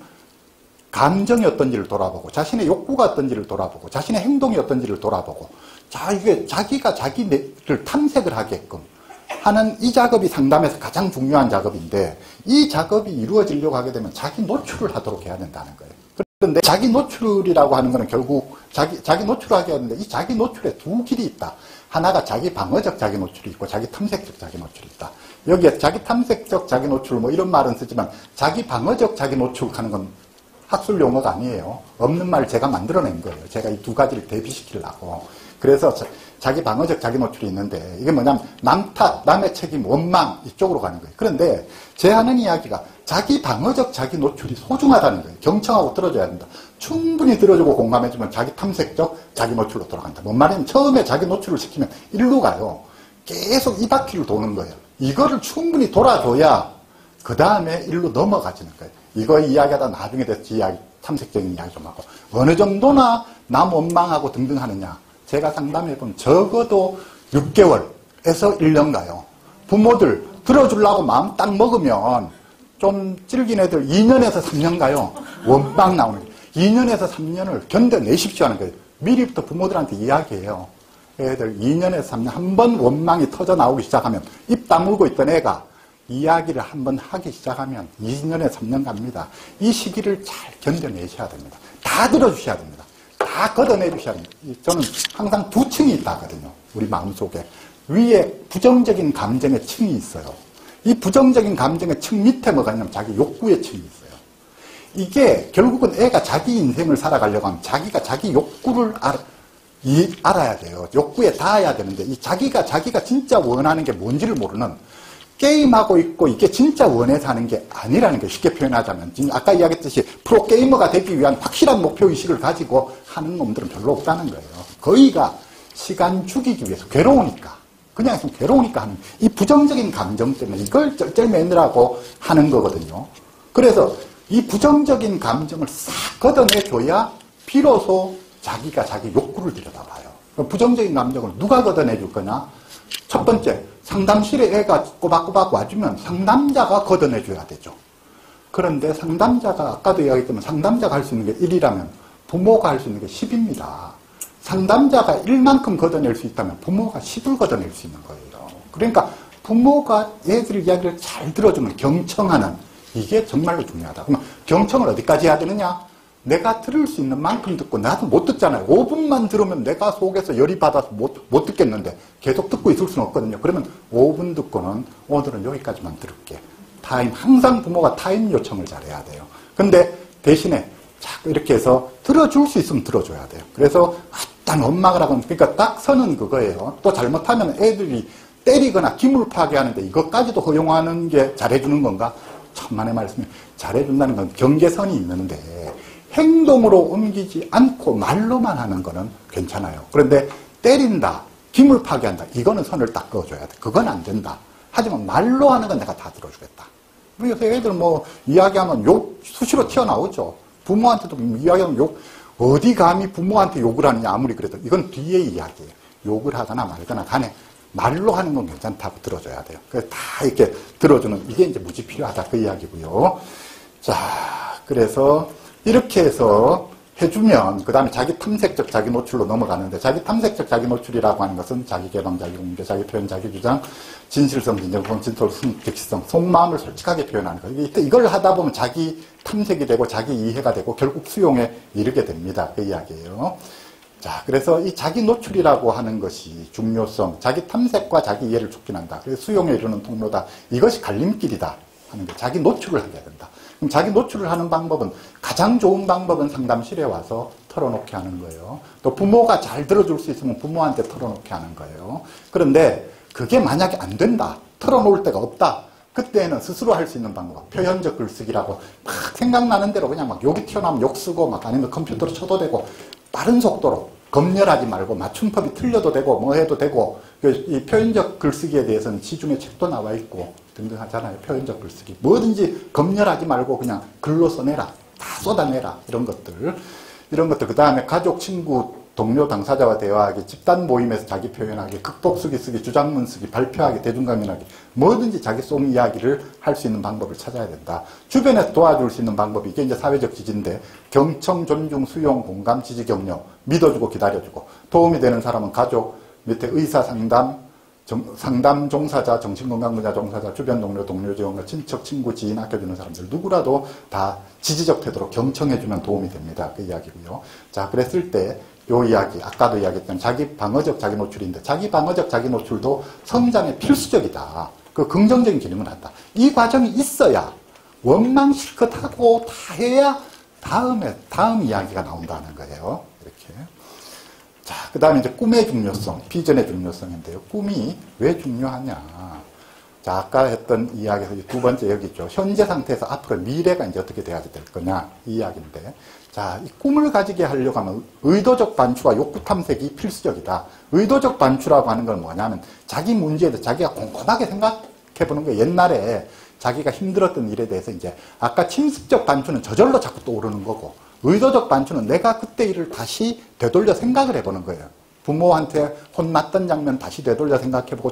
Speaker 1: 감정이 어떤지를 돌아보고 자신의 욕구가 어떤지를 돌아보고 자신의 행동이 어떤지를 돌아보고 이게 자기가 자기를 탐색을 하게끔 하는 이 작업이 상담에서 가장 중요한 작업인데 이 작업이 이루어지려고 하게 되면 자기 노출을 하도록 해야 된다는 거예요. 그런데 자기 노출이라고 하는 거는 결국 자기 노출하게 하는데 이 자기 노출에 두 길이 있다. 하나가 자기 방어적 자기 노출이 있고 자기 탐색적 자기 노출이 있다. 여기에 자기 탐색적 자기 노출 뭐 이런 말은 쓰지만 자기 방어적 자기 노출하는 건 학술 용어가 아니에요. 없는 말 제가 만들어낸 거예요. 제가 이 두 가지를 대비시키려고. 그래서 자기 방어적 자기 노출이 있는데 이게 뭐냐면 남 탓, 남의 책임, 원망 이쪽으로 가는 거예요. 그런데 제 하는 이야기가 자기 방어적 자기 노출이 소중하다는 거예요. 경청하고 들어줘야 된다. 충분히 들어주고 공감해주면 자기 탐색적 자기 노출로 돌아간다. 뭔 말이냐면 처음에 자기 노출을 시키면 일로 가요. 계속 이 바퀴를 도는 거예요. 이거를 충분히 돌아줘야 그 다음에 일로 넘어가지는 거예요. 이거 이야기하다 나중에 대해서 이야기, 탐색적인 이야기 좀 하고 어느 정도나 남 원망하고 등등 하느냐. 제가 상담해보면 적어도 6개월에서 1년 가요. 부모들 들어주려고 마음 딱 먹으면 좀 찔긴 애들 2년에서 3년 가요. 원망 나오는 거예요. 2년에서 3년을 견뎌내십시오 하는 거예요. 미리부터 부모들한테 이야기해요. 애들 2년에서 3년 한 번 원망이 터져 나오기 시작하면 입 다물고 있던 애가 이야기를 한번 하기 시작하면 2년에서 3년 갑니다. 이 시기를 잘 견뎌내셔야 됩니다. 다 들어주셔야 됩니다. 다 걷어내주셔야 됩니다. 저는 항상 두 층이 있다 하거든요. 우리 마음속에. 위에 부정적인 감정의 층이 있어요. 이 부정적인 감정의 층 밑에 뭐가 있냐면 자기 욕구의 층이 있어요. 이게 결국은 애가 자기 인생을 살아가려고 하면 자기가 자기 욕구를 알아야 돼요. 욕구에 닿아야 되는데 이 자기가 진짜 원하는 게 뭔지를 모르는 게임하고 있고 이게 진짜 원해서 하는 게 아니라는 게 쉽게 표현하자면 아까 이야기했듯이 프로게이머가 되기 위한 확실한 목표의식을 가지고 하는 놈들은 별로 없다는 거예요. 거의가 시간 죽이기 위해서 괴로우니까 그냥 있으면 괴로우니까 하는 이 부정적인 감정 때문에 이걸 쩔쩔매느라고 하는 거거든요. 그래서 이 부정적인 감정을 싹 걷어내줘야 비로소 자기가 자기 욕구를 들여다봐요. 부정적인 감정을 누가 걷어내줄 거냐? 첫 번째, 상담실에 애가 꼬박꼬박 와주면 상담자가 걷어내줘야 되죠. 그런데 상담자가 아까도 이야기했지만 상담자가 할 수 있는 게 1이라면 부모가 할 수 있는 게 10입니다. 상담자가 1만큼 걷어낼 수 있다면 부모가 10을 걷어낼 수 있는 거예요. 그러니까 부모가 애들 이야기를 잘 들어주는 경청하는 이게 정말로 중요하다. 그러면 경청을 어디까지 해야 되느냐? 내가 들을 수 있는 만큼 듣고 나도 못 듣잖아요. 5분만 들으면 내가 속에서 열이 받아서 못 듣겠는데 계속 듣고 있을 수는 없거든요. 그러면 5분 듣고는 오늘은 여기까지만 들을게. 항상 부모가 타임 요청을 잘해야 돼요. 근데 대신에 자꾸 이렇게 해서 들어줄 수 있으면 들어줘야 돼요. 그래서 딱 엄마가 라고 그러니까 딱 선은 그거예요. 또 잘못하면 애들이 때리거나 기물 파괴하는데 이것까지도 허용하는 게 잘해주는 건가? 천만의 말씀이 잘해준다는 건 경계선이 있는데 행동으로 옮기지 않고 말로만 하는 거는 괜찮아요. 그런데 때린다, 기물 파괴한다, 이거는 선을 딱 그어줘야 돼. 그건 안 된다. 하지만 말로 하는 건 내가 다 들어주겠다. 요새 애들 이야기하면 욕 수시로 튀어나오죠. 부모한테도 이야기하면 욕, 어디 감히 부모한테 욕을 하느냐 아무리 그래도 이건 뒤의 이야기예요. 욕을 하거나 말거나 간에 말로 하는 건 괜찮다고 들어줘야 돼요. 그래서 다 이렇게 들어주는 이게 이제 무지 필요하다 그 이야기고요. 자, 그래서 이렇게 해서 해주면 그 다음에 자기 탐색적 자기 노출로 넘어가는데 자기 탐색적 자기 노출이라고 하는 것은 자기 개방, 자기 공개, 자기 표현, 자기 주장, 진실성, 진정성, 진솔성, 객시성, 속마음을 솔직하게 표현하는 거예요. 이걸 하다 보면 자기 탐색이 되고 자기 이해가 되고 결국 수용에 이르게 됩니다. 그 이야기예요. 자, 그래서 이 자기 노출이라고 하는 것이 중요성, 자기 탐색과 자기 이해를 촉진한다. 그래서 수용에 이르는 통로다. 이것이 갈림길이다 하는 게 자기 노출을 하게 된다. 그럼 자기 노출을 하는 방법은 가장 좋은 방법은 상담실에 와서 털어놓게 하는 거예요. 또 부모가 잘 들어줄 수 있으면 부모한테 털어놓게 하는 거예요. 그런데 그게 만약에 안 된다. 털어놓을 데가 없다. 그때는 스스로 할 수 있는 방법, 표현적 글쓰기라고 막 생각나는 대로 그냥 막 욕이 튀어나오면 욕 쓰고 막 아니면 컴퓨터로 쳐도 되고 빠른 속도로 검열하지 말고 맞춤법이 틀려도 되고 뭐 해도 되고 이 표현적 글쓰기에 대해서는 시중에 책도 나와 있고 등등 하잖아요. 표현적 글쓰기. 뭐든지 검열하지 말고 그냥 글로 써내라. 다 쏟아내라. 이런 것들. 그 다음에 가족, 친구, 동료, 당사자와 대화하기, 집단 모임에서 자기 표현하기, 극복쓰기 쓰기, 주장문 쓰기, 발표하기, 대중강연하기 뭐든지 자기 속 이야기를 할 수 있는 방법을 찾아야 된다. 주변에서 도와줄 수 있는 방법이 이게 이제 사회적 지지인데 경청, 존중, 수용, 공감, 지지, 격려 믿어주고 기다려주고 도움이 되는 사람은 가족, 밑에 의사 상담, 상담 종사자, 정신건강 분야 종사자, 주변 동료, 동료 지원가, 친척, 친구, 지인 아껴주는 사람들 누구라도 다 지지적 태도로 경청해주면 도움이 됩니다. 그 이야기고요. 자, 그랬을 때 요 이야기, 아까도 이야기했던 자기 방어적 자기 노출인데 자기 방어적 자기 노출도 성장에 필수적이다. 그 긍정적인 기능을 한다. 이 과정이 있어야 원망 실컷 하고 다 해야 다음 이야기가 나온다는 거예요. 이렇게. 자, 그 다음에 이제 꿈의 중요성, 비전의 중요성인데요. 꿈이 왜 중요하냐. 자, 아까 했던 이야기에서 두 번째 여기 있죠. 현재 상태에서 앞으로 미래가 이제 어떻게 돼야 될 거냐. 이 이야기인데. 자, 이 꿈을 가지게 하려고 하면 의도적 반추와 욕구 탐색이 필수적이다. 의도적 반추라고 하는 건 뭐냐면 자기 문제에 대해서 자기가 꼼꼼하게 생각해 보는 거예요. 옛날에 자기가 힘들었던 일에 대해서 이제 아까 침습적 반추는 저절로 자꾸 떠오르는 거고 의도적 반추는 내가 그때 일을 다시 되돌려 생각을 해보는 거예요. 부모한테 혼났던 장면 다시 되돌려 생각해보고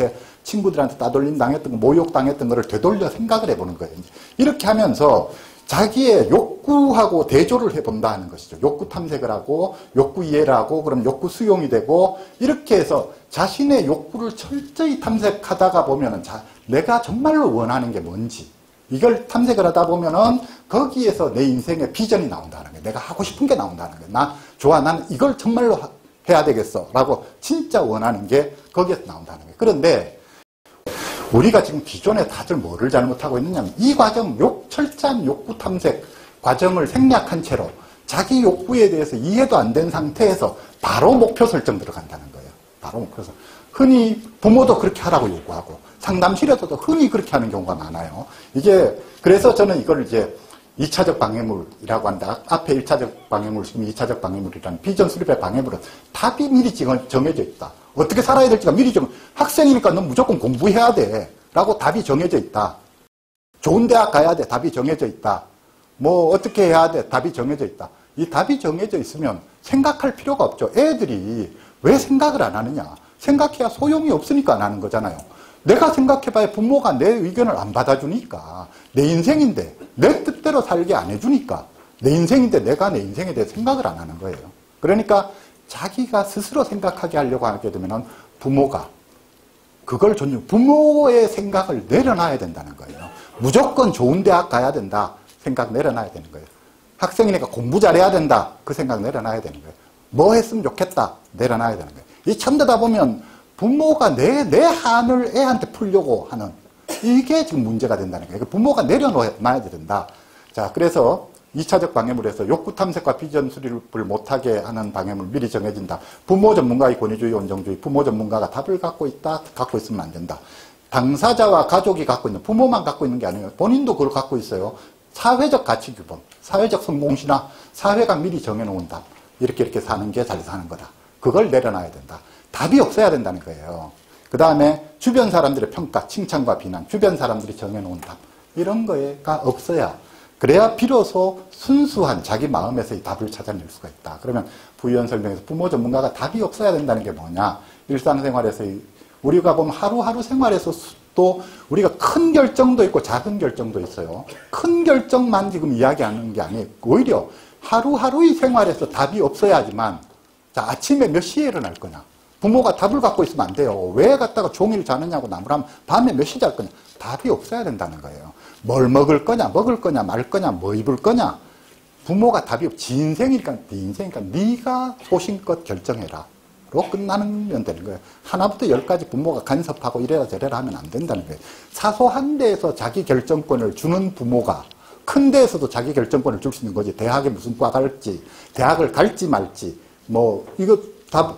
Speaker 1: 친구들한테 따돌림 당했던 거, 모욕 당했던 거를 되돌려 생각을 해보는 거예요. 이렇게 하면서 자기의 욕구하고 대조를 해본다 하는 것이죠. 욕구 탐색을 하고 욕구 이해를 하고 그럼 욕구 수용이 되고 이렇게 해서 자신의 욕구를 철저히 탐색하다가 보면은 내가 정말로 원하는 게 뭔지 이걸 탐색을 하다 보면은 거기에서 내 인생의 비전이 나온다는 거예요. 내가 하고 싶은 게 나온다는 거예요. 나 좋아, 나는 이걸 정말로 해야 되겠어 라고 진짜 원하는 게 거기에서 나온다는 거예요. 그런데 우리가 지금 기존에 다들 뭐를 잘못하고 있느냐면 이 과정, 철저한 욕구 탐색 과정을 생략한 채로 자기 욕구에 대해서 이해도 안 된 상태에서 바로 목표 설정 들어간다는 거예요. 바로 목표 설정. 흔히 부모도 그렇게 하라고 요구하고 상담실에서도 흔히 그렇게 하는 경우가 많아요. 이게 그래서 저는 이걸 이제 2차적 방해물이라고 한다. 앞에 1차적 방해물, 지금 2차적 방해물이라는 비전 수립의 방해물은 답이 미리 정해져 있다. 어떻게 살아야 될지가 미리 학생이니까 넌 무조건 공부해야 돼. 라고 답이 정해져 있다. 좋은 대학 가야 돼. 답이 정해져 있다. 뭐 어떻게 해야 돼. 답이 정해져 있다. 이 답이 정해져 있으면 생각할 필요가 없죠. 애들이 왜 생각을 안 하느냐. 생각해야 소용이 없으니까 안 하는 거잖아요. 내가 생각해봐야 부모가 내 의견을 안 받아주니까 내 인생인데 내 뜻대로 살게 안 해주니까 내 인생인데 내가 내 인생에 대해 생각을 안 하는 거예요. 그러니까 자기가 스스로 생각하게 하려고 하게 되면 부모가 그걸 부모의 생각을 내려놔야 된다는 거예요. 무조건 좋은 대학 가야 된다. 생각 내려놔야 되는 거예요. 학생이니까 공부 잘해야 된다. 그 생각 내려놔야 되는 거예요. 뭐 했으면 좋겠다. 내려놔야 되는 거예요. 이 참되다 보면 부모가 내 한을 애한테 풀려고 하는 이게 지금 문제가 된다는 거예요. 부모가 내려놔야 된다. 자, 그래서 2차적 방해물에서 욕구 탐색과 비전 수립을 못하게 하는 방해물 미리 정해진다. 부모 전문가의 권위주의, 온정주의. 부모 전문가가 답을 갖고 있다. 갖고 있으면 안 된다. 당사자와 가족이 갖고 있는, 부모만 갖고 있는 게 아니에요. 본인도 그걸 갖고 있어요. 사회적 가치 규범, 사회적 성공신화, 사회가 미리 정해놓은 답. 이렇게 사는 게 잘 사는 거다. 그걸 내려놔야 된다. 답이 없어야 된다는 거예요. 그 다음에 주변 사람들의 평가, 칭찬과 비난, 주변 사람들이 정해놓은 답. 이런 거가 없어야, 그래야 비로소 순수한 자기 마음에서의 답을 찾아낼 수가 있다. 그러면 부연 설명에서 부모 전문가가 답이 없어야 된다는 게 뭐냐. 일상생활에서의, 우리가 보면 하루하루 생활에서 또 우리가 큰 결정도 있고 작은 결정도 있어요. 큰 결정만 지금 이야기하는 게 아니에요. 오히려 하루하루의 생활에서 답이 없어야지만, 자, 아침에 몇 시에 일어날 거냐. 부모가 답을 갖고 있으면 안 돼요. 왜 갖다가 종일 자느냐고 나무라면 밤에 몇 시 잘 거냐. 답이 없어야 된다는 거예요. 뭘 먹을 거냐, 말 거냐, 뭐 입을 거냐. 부모가 답이 없지. 인생이니까, 네 인생이니까 네가 소신껏 결정해라. 로 끝나면 되는 거예요. 하나부터 열까지 부모가 간섭하고 이래라 저래라 하면 안 된다는 거예요. 사소한 데에서 자기 결정권을 주는 부모가 큰 데에서도 자기 결정권을 줄 수 있는 거지. 대학에 무슨 과 갈지, 대학을 갈지 말지, 뭐 이거 다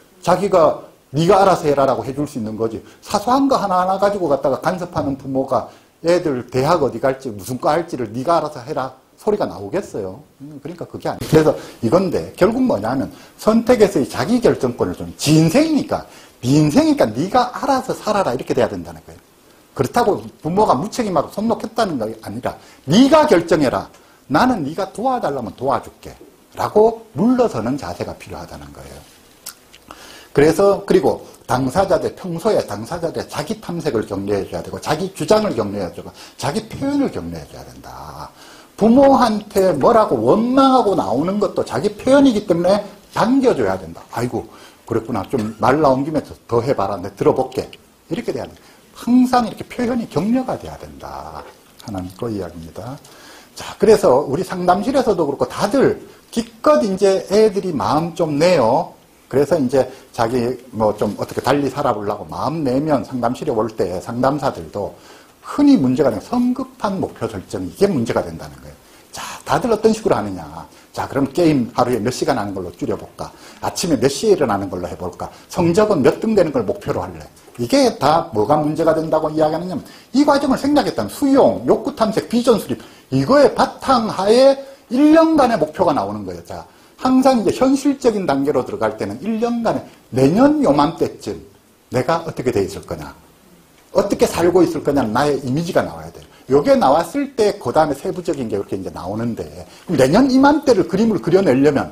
Speaker 1: 자기가 네가 알아서 해라라고 해줄 수 있는 거지. 사소한 거 하나하나 가지고 갖다가 간섭하는 부모가 애들 대학 어디 갈지 무슨 과 할지를 네가 알아서 해라 소리가 나오겠어요. 그러니까 그게 아니에요. 그래서 이건데 결국 뭐냐면 선택에서의 자기 결정권을 좀, 지 인생이니까 네 인생이니까 네가 알아서 살아라 이렇게 돼야 된다는 거예요. 그렇다고 부모가 무책임하고 손 놓겠다는 게 아니라 네가 결정해라. 나는 네가 도와달라면 도와줄게 라고 물러서는 자세가 필요하다는 거예요. 그래서 그리고 당사자들, 평소에 당사자들의 자기 탐색을 격려해줘야 되고 자기 주장을 격려해주고 자기 표현을 격려해줘야 된다. 부모한테 뭐라고 원망하고 나오는 것도 자기 표현이기 때문에 당겨줘야 된다. 아이고 그랬구나. 좀 말 나온 김에 더 해봐라. 내가 들어볼게. 이렇게 돼야 된다. 항상 이렇게 표현이 격려가 돼야 된다 하는 그 이야기입니다. 자, 그래서 우리 상담실에서도 그렇고 다들 기껏 이제 애들이 마음 좀 내요. 그래서 이제 자기 뭐 좀 어떻게 달리 살아보려고 마음 내면 상담실에 올 때 상담사들도 흔히 문제가 되는 성급한 목표 설정, 이게 문제가 된다는 거예요. 자, 다들 어떤 식으로 하느냐. 자, 그럼 게임 하루에 몇 시간 하는 걸로 줄여볼까? 아침에 몇 시에 일어나는 걸로 해볼까? 성적은 몇 등 되는 걸 목표로 할래? 이게 다 뭐가 문제가 된다고 이야기하느냐면 이 과정을 생략했다면 수용, 욕구 탐색, 비전 수립 이거의 바탕하에 1년간의 목표가 나오는 거예요. 자, 항상 이제 현실적인 단계로 들어갈 때는 1년간에 내년 요맘때쯤 내가 어떻게 돼 있을 거냐, 어떻게 살고 있을 거냐는 나의 이미지가 나와야 돼요. 요게 나왔을 때 그 다음에 세부적인 게 이렇게 이제 나오는데, 그럼 내년 이맘때를 그림을 그려내려면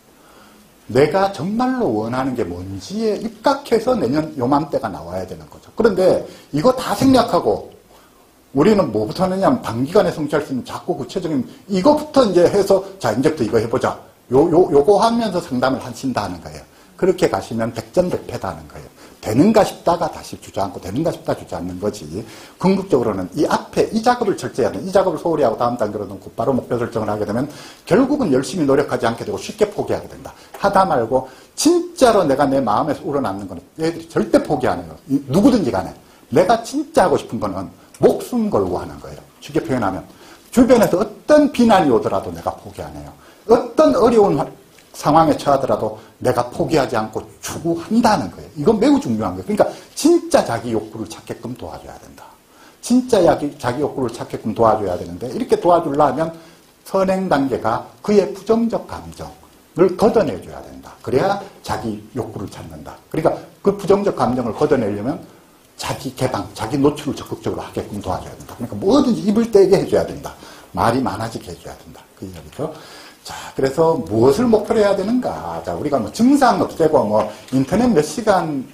Speaker 1: 내가 정말로 원하는 게 뭔지에 입각해서 내년 요맘때가 나와야 되는 거죠. 그런데 이거 다 생략하고 우리는 뭐부터 하느냐면 단기간에 성취할 수 있는 작고 구체적인 이거부터 이제 해서 자, 이제부터 이거 해보자. 요거 하면서 상담을 하신다 하는 거예요. 그렇게 가시면 백전백패다 하는 거예요. 되는가 싶다가 다시 주저앉고 되는가 싶다 주저앉는 거지. 궁극적으로는 이 앞에 이 작업을 철저히 하는, 이 작업을 소홀히 하고 다음 단계로는 곧바로 목표 설정을 하게 되면 결국은 열심히 노력하지 않게 되고 쉽게 포기하게 된다. 하다 말고 진짜로 내가 내 마음에서 우러나는 거는 애들이 절대 포기 안 해요. 누구든지 간에. 내가 진짜 하고 싶은 거는 목숨 걸고 하는 거예요. 쉽게 표현하면 주변에서 어떤 비난이 오더라도 내가 포기 안 해요. 어떤 어려운 상황에 처하더라도 내가 포기하지 않고 추구한다는 거예요. 이건 매우 중요한 거예요. 그러니까 진짜 자기 욕구를 찾게끔 도와줘야 된다. 진짜 자기 욕구를 찾게끔 도와줘야 되는데 이렇게 도와주려면 선행 단계가 그의 부정적 감정을 걷어내줘야 된다. 그래야 자기 욕구를 찾는다. 그러니까 그 부정적 감정을 걷어내려면 자기 개방, 자기 노출을 적극적으로 하게끔 도와줘야 된다. 그러니까 뭐든지 입을 떼게 해줘야 된다. 말이 많아지게 해줘야 된다. 그 이야기죠. 자, 그래서 무엇을 목표로 해야 되는가? 자, 우리가 뭐 증상 없애고 뭐 인터넷 몇 시간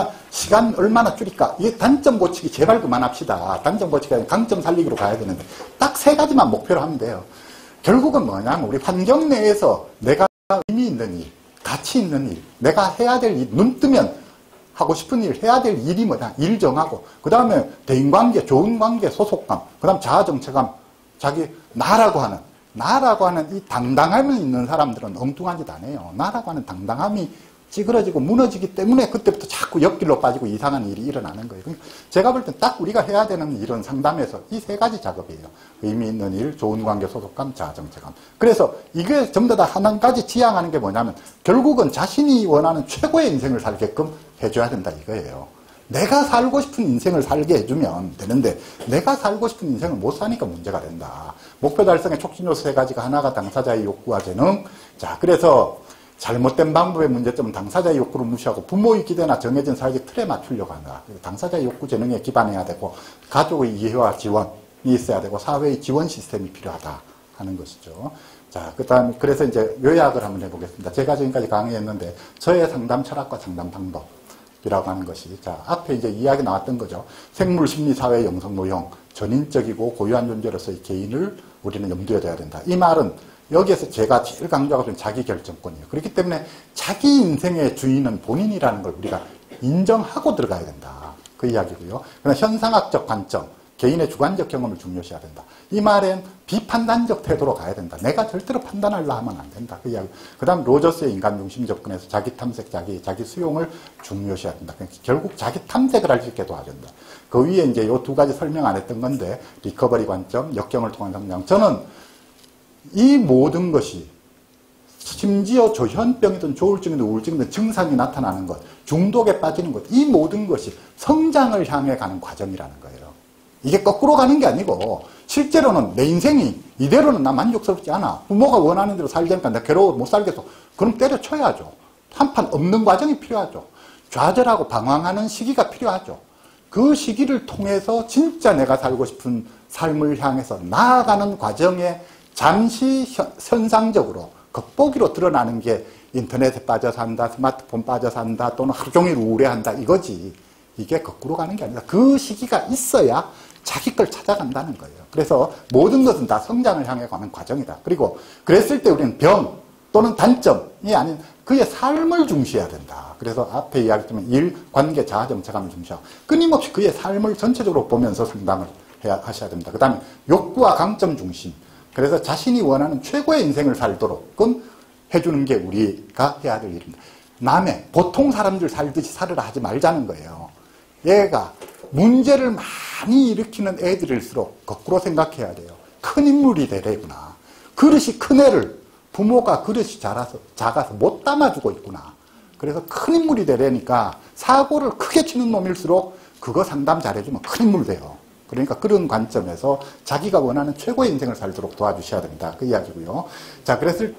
Speaker 1: 얼마나 줄일까? 이게 단점 고치기 제발 그만합시다. 단점 고치기 아니라 강점 살리기로 가야 되는데 딱 3가지만 목표로 하면 돼요. 결국은 뭐냐면 우리 환경 내에서 내가 의미 있는 일, 가치 있는 일, 내가 해야 될 일, 눈 뜨면 하고 싶은 일, 해야 될 일이 뭐냐? 일 정하고, 그 다음에 대인관계, 좋은 관계, 소속감, 그 다음 자아정체감, 자기 나라고 하는 이 당당함이 있는 사람들은 엉뚱한 짓 안 해요. 나라고 하는 당당함이 찌그러지고 무너지기 때문에 그때부터 자꾸 옆길로 빠지고 이상한 일이 일어나는 거예요. 그러니까 제가 볼 땐 딱 우리가 해야 되는 일은 상담에서 이 3가지 작업이에요. 의미 있는 일, 좋은 관계, 소속감, 자아정체감. 그래서 이게 전부 다 한 가지 지향하는 게 뭐냐면 결국은 자신이 원하는 최고의 인생을 살게끔 해줘야 된다 이거예요. 내가 살고 싶은 인생을 살게 해주면 되는데 내가 살고 싶은 인생을 못 사니까 문제가 된다. 목표 달성의 촉진 요소 3가지가 하나가 당사자의 욕구와 재능. 자, 그래서 잘못된 방법의 문제점은 당사자의 욕구를 무시하고 부모의 기대나 정해진 사회적 틀에 맞추려고 한다. 당사자의 욕구 재능에 기반해야 되고 가족의 이해와 지원이 있어야 되고 사회의 지원 시스템이 필요하다 하는 것이죠. 자, 그다음에 그래서 이제 요약을 한번 해보겠습니다. 제가 지금까지 강의했는데 저의 상담 철학과 상담 방법이라고 하는 것이 자 앞에 이제 이야기 나왔던 거죠. 생물 심리 사회 영성 노형 전인적이고 고유한 존재로서의 개인을 우리는 염두에 둬야 된다. 이 말은 여기에서 제가 제일 강조하고 있는 자기 결정권이에요. 그렇기 때문에 자기 인생의 주인은 본인이라는 걸 우리가 인정하고 들어가야 된다. 그 이야기고요. 그러나 현상학적 관점, 개인의 주관적 경험을 중요시해야 된다. 이 말엔 비판단적 태도로 가야 된다. 내가 절대로 판단하려 하면 안 된다. 그 이야기. 그 다음 로저스의 인간 중심 접근에서 자기 탐색, 자기 수용을 중요시해야 된다. 그러니까 결국 자기 탐색을 할 수 있게 도와준다. 그 위에 이제 요 2가지 설명 안 했던 건데 리커버리 관점, 역경을 통한 성장. 저는 이 모든 것이 심지어 조현병이든 조울증이든 우울증이든 증상이 나타나는 것, 중독에 빠지는 것, 이 모든 것이 성장을 향해 가는 과정이라는 거예요. 이게 거꾸로 가는 게 아니고 실제로는 내 인생이 이대로는 나 만족스럽지 않아. 부모가 원하는 대로 살자니까 나 괴로워 못 살겠어. 그럼 때려쳐야죠. 한판 없는 과정이 필요하죠. 좌절하고 방황하는 시기가 필요하죠. 그 시기를 통해서 진짜 내가 살고 싶은 삶을 향해서 나아가는 과정에 잠시 현상적으로 겉보기로 드러나는 게 인터넷에 빠져 산다, 스마트폰 빠져 산다, 또는 하루 종일 우울해한다 이거지. 이게 거꾸로 가는 게 아니라 그 시기가 있어야 자기 걸 찾아간다는 거예요. 그래서 모든 것은 다 성장을 향해 가는 과정이다. 그리고 그랬을 때 우리는 병 또는 단점이 아닌 그의 삶을 중시해야 된다. 그래서 앞에 이야기했지만 일, 관계, 자아정체감을 중시하고 끊임없이 그의 삶을 전체적으로 보면서 상담을 하셔야 됩니다. 그 다음에 욕구와 강점 중심. 그래서 자신이 원하는 최고의 인생을 살도록끔 해주는 게 우리가 해야 될 일입니다. 남의 보통 사람들 살듯이 살으라 하지 말자는 거예요. 얘가 문제를 많이 일으키는 애들일수록 거꾸로 생각해야 돼요. 큰 인물이 되래구나. 그릇이 큰 애를 부모가 그릇이 작아서 못 담아주고 있구나. 그래서 큰 인물이 되려니까 사고를 크게 치는 놈일수록 그거 상담 잘해주면 큰 인물 돼요. 그러니까 그런 관점에서 자기가 원하는 최고의 인생을 살도록 도와주셔야 됩니다. 그 이야기고요. 자, 그랬을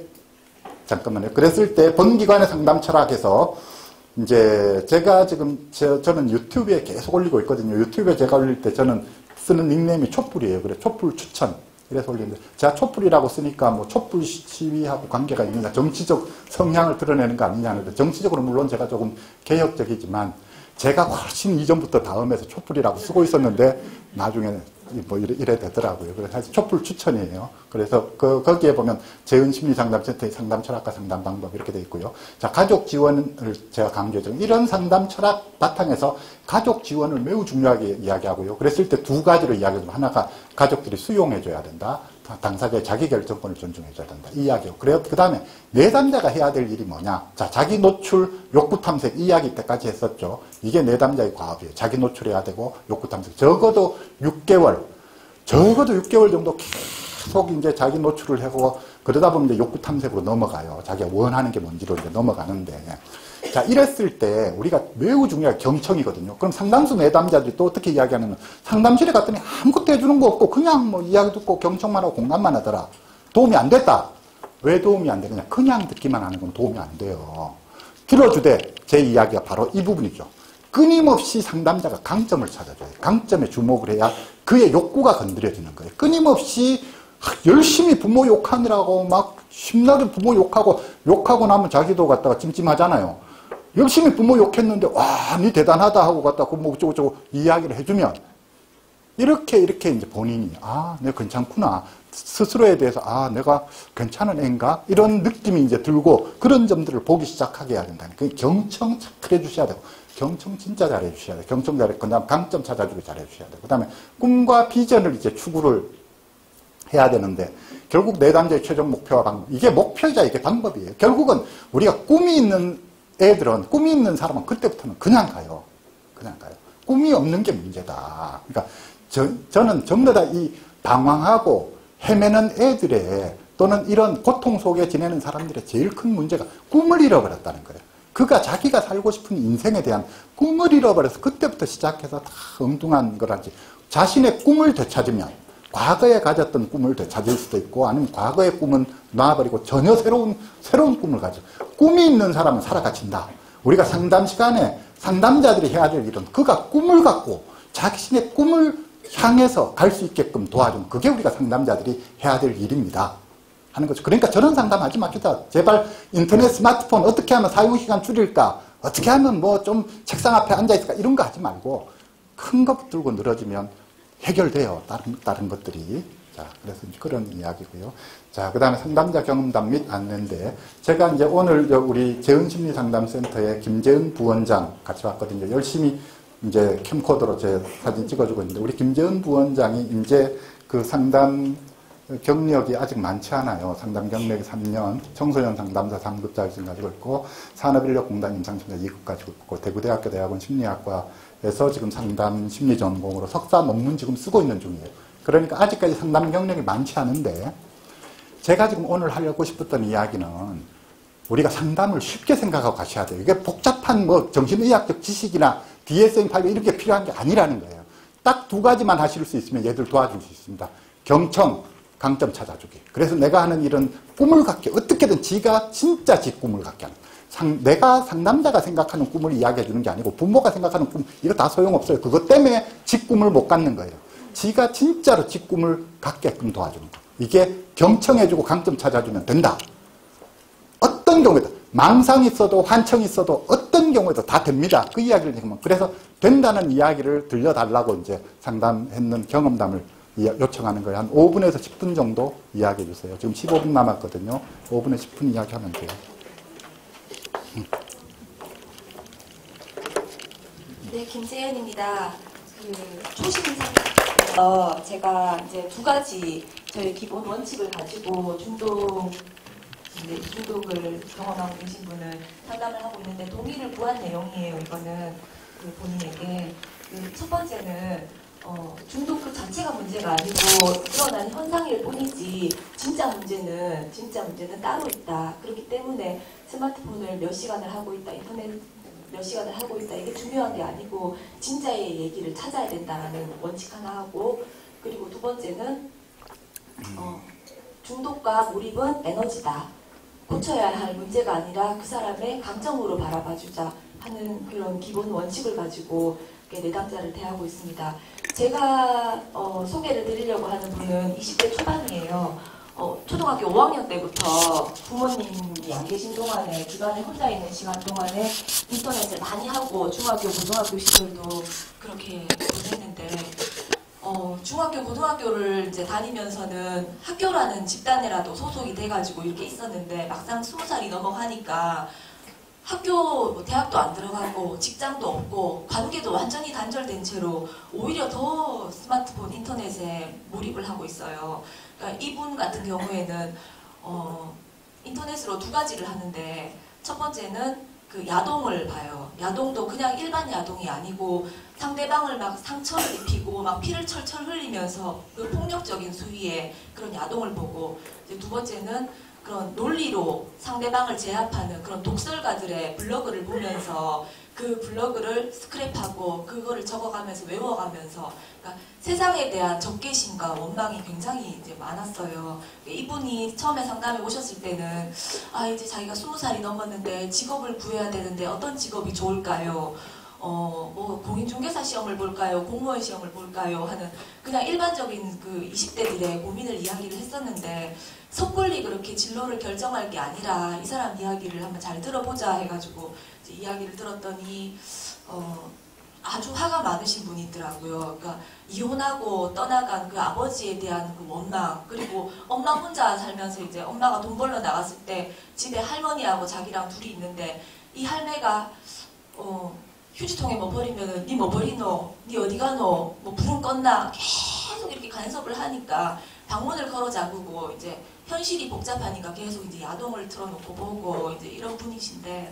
Speaker 1: 때 본기관의 상담 철학에서 이제 제가 지금 저는 유튜브에 계속 올리고 있거든요. 유튜브에 제가 올릴 때 저는 쓰는 닉네임이 촛불이에요. 그래 촛불 추천. 그래서 올리는데 제가 촛불이라고 쓰니까 뭐 촛불 시위하고 관계가 있느냐, 정치적 성향을 드러내는 거 아니냐는데 정치적으로 물론 제가 조금 개혁적이지만 제가 훨씬 이전부터 다음에서 촛불이라고 쓰고 있었는데 나중에는 뭐 이래 되더라고요. 그래서 사실 촛불 추천이에요. 그래서 거기에 보면 재은심리상담센터의 상담 철학과 상담 방법 이렇게 돼 있고요. 자, 가족 지원을 제가 강조했죠. 이런 상담 철학 바탕에서 가족 지원을 매우 중요하게 이야기하고요. 그랬을 때 2가지로 이야기하면 하나가 가족들이 수용해줘야 된다. 당사자의 자기결정권을 존중해줘야 된다. 이 이야기요. 그래요. 그 다음에 내담자가 해야 될 일이 뭐냐. 자, 자기 노출, 욕구 탐색 이 이야기 때까지 했었죠. 이게 내담자의 과업이에요. 자기 노출해야 되고 욕구 탐색. 적어도 6개월 정도 계속 이제 자기 노출을 하고 그러다 보면 이제 욕구 탐색으로 넘어가요. 자기가 원하는 게 뭔지로 이제 넘어가는데. 자, 이랬을 때 우리가 매우 중요한 경청이거든요. 그럼 상당수 내담자들이 또 어떻게 이야기하냐면 상담실에 갔더니 아무것도 해주는 거 없고 그냥 뭐 이야기 듣고 경청만 하고 공감만 하더라. 도움이 안 됐다. 왜 도움이 안 되느냐? 그냥 듣기만 하는 건 도움이 안 돼요. 들어주되 제 이야기가 바로 이 부분이죠. 끊임없이 상담자가 강점을 찾아줘요. 강점에 주목을 해야 그의 욕구가 건드려지는 거예요. 끊임없이 열심히 부모 욕하느라고 막 심나게 부모 욕하고 나면 자기도 갖다가 찜찜하잖아요. 열심히 부모 욕했는데 와, 니 대단하다 하고 갖다가 뭐 어쩌고저쩌고 이야기를 해주면 이렇게 이제 본인이 내가 괜찮구나. 스스로에 대해서 내가 괜찮은 애인가? 이런 느낌이 이제 들고 그런 점들을 보기 시작하게 해야 된다는 거예요. 경청 잘해 주셔야 되고 경청 진짜 잘해 주셔야 돼요. 경청 잘해, 그 다음 강점 찾아주고 잘해 주셔야 돼요. 그 다음에 꿈과 비전을 이제 추구를 해야 되는데 결국 내담자의 최종 목표와 방법, 이게 목표이자 이게 방법이에요. 결국은 우리가 꿈이 있는 애들은, 꿈이 있는 사람은 그때부터는 그냥 가요. 꿈이 없는 게 문제다. 그러니까 저는 전부 다 이 방황하고 헤매는 애들의 또는 이런 고통 속에 지내는 사람들의 제일 큰 문제가 꿈을 잃어버렸다는 거예요. 그가 자기가 살고 싶은 인생에 대한 꿈을 잃어버려서 그때부터 시작해서 다 엉뚱한 거라지. 자신의 꿈을 되찾으면 과거에 가졌던 꿈을 되찾을 수도 있고 아니면 과거의 꿈은 놔버리고 전혀 새로운 꿈을 가져. 꿈이 있는 사람은 살아가친다. 우리가 상담 시간에 상담자들이 해야 될 일은 그가 꿈을 갖고 자신의 꿈을 향해서 갈 수 있게끔 도와주는, 그게 우리가 상담자들이 해야 될 일입니다 하는 거죠. 그러니까 저런 상담하지 맙시다. 제발 인터넷, 스마트폰 어떻게 하면 사용시간 줄일까, 어떻게 하면 뭐 좀 책상 앞에 앉아있을까, 이런 거 하지 말고 큰 거 붙들고 늘어지면 해결돼요. 다른 것들이. 자, 그래서 이제 그런 이야기고요. 자, 그 다음에 상담자 경험담 및 안내인데, 제가 이제 오늘 우리 재은심리상담센터의 김재은 부원장 같이 왔거든요. 열심히 이제 캠코더로 제 사진 찍어주고 있는데, 우리 김재은 부원장이 이제 그 상담 경력이 아직 많지 않아요. 상담 경력이 3년, 청소년 상담사 3급 자격증 가지고 있고, 산업인력공단 임상심리사 2급 가지고 있고, 대구대학교 대학원 심리학과에서 지금 상담 심리 전공으로 석사 논문 지금 쓰고 있는 중이에요. 그러니까 아직까지 상담 경력이 많지 않은데, 제가 지금 오늘 하려고 싶었던 이야기는 우리가 상담을 쉽게 생각하고 가셔야 돼요. 이게 복잡한 뭐 정신의학적 지식이나 DSM-5 이런 게 필요한 게 아니라는 거예요. 딱 두 가지만 하실 수 있으면 얘들 도와줄 수 있습니다. 경청, 강점 찾아주기. 그래서 내가 하는 일은 꿈을 갖게, 어떻게든 지가 진짜 지 꿈을 갖게 하는. 내가 상담자가 생각하는 꿈을 이야기해 주는 게 아니고 부모가 생각하는 꿈, 이거 다 소용없어요. 그것 때문에 지 꿈을 못 갖는 거예요. 지가 진짜로 지 꿈을 갖게끔 도와주는 거. 이게 경청해주고 강점 찾아주면 된다. 어떤 경우에도 망상이 있어도 환청이 있어도 어떤 경우에도 다 됩니다. 그 이야기를 지금 그래서 된다는 이야기를 들려달라고 이제 상담했는 경험담을 요청하는 거예요. 한 5분에서 10분 정도 이야기해 주세요. 지금 15분 남았거든요. 5분에 10분 이야기하면 돼요.
Speaker 2: 네, 김재현입니다. 초심 제가 이제 두 가지 저희 기본 원칙을 가지고 중독을 경험하고 계신 분을 상담을 하고 있는데 동의를 구한 내용이에요. 이거는 본인에게. 첫 번째는 중독 그 자체가 문제가 아니고 드러난 현상일 뿐이지 진짜 문제는 따로 있다. 그렇기 때문에 스마트폰을 몇 시간을 하고 있다, 인터넷 몇 시간을 하고 있다, 이게 중요한 게 아니고 진짜의 얘기를 찾아야 된다는 원칙 하나 하고, 그리고 두 번째는 중독과 몰입은 에너지다. 고쳐야 할 문제가 아니라 그 사람의 강점으로 바라봐주자 하는 그런 기본 원칙을 가지고 내담자를 대하고 있습니다. 제가 소개를 드리려고 하는 분은 20대 초반이에요. 초등학교 5학년 때부터 부모님이 안 계신 동안에 주변에 혼자 있는 시간 동안에 인터넷을 많이 하고 중학교, 고등학교 시절도 그렇게 보냈는데 중학교, 고등학교를 이제 다니면서는 학교라는 집단에라도 소속이 돼가지고 이렇게 있었는데 막상 20살이 넘어가니까 학교, 대학도 안 들어가고 직장도 없고 관계도 완전히 단절된 채로 오히려 더 스마트폰, 인터넷에 몰입을 하고 있어요. 그러니까 이분 같은 경우에는 인터넷으로 두 가지를 하는데, 첫 번째는 그 야동을 봐요. 야동도 그냥 일반 야동이 아니고 상대방을 막 상처를 입히고 막 피를 철철 흘리면서 그 폭력적인 수위의 그런 야동을 보고, 이제 두 번째는 그런 논리로 상대방을 제압하는 그런 독설가들의 블로그를 보면서 그 블로그를 스크랩하고 그거를 적어가면서 외워가면서, 그러니까 세상에 대한 적개심과 원망이 굉장히 이제 많았어요. 이분이 처음에 상담에 오셨을 때는 이제 자기가 20살이 넘었는데 직업을 구해야 되는데 어떤 직업이 좋을까요? 뭐 공인중개사 시험을 볼까요? 공무원 시험을 볼까요? 하는 그냥 일반적인 그 20대들의 고민을 이야기를 했었는데, 섣불리 그렇게 진로를 결정할 게 아니라 이 사람 이야기를 한번 잘 들어보자 해가지고 이제 이야기를 들었더니 아주 화가 많으신 분이 있더라고요. 그러니까 이혼하고 떠나간 그 아버지에 대한 그 원망, 그리고 엄마 혼자 살면서 이제 엄마가 돈 벌러 나갔을 때 집에 할머니하고 자기랑 둘이 있는데, 이 할매가 휴지통에 뭐 버리면은 니 뭐 버리노? 니 어디 가노? 뭐 불은 껐나? 계속 이렇게 간섭을 하니까 방문을 걸어 잠그고, 이제 현실이 복잡하니까 계속 이제 야동을 틀어놓고 보고 이제 이런 분이신데,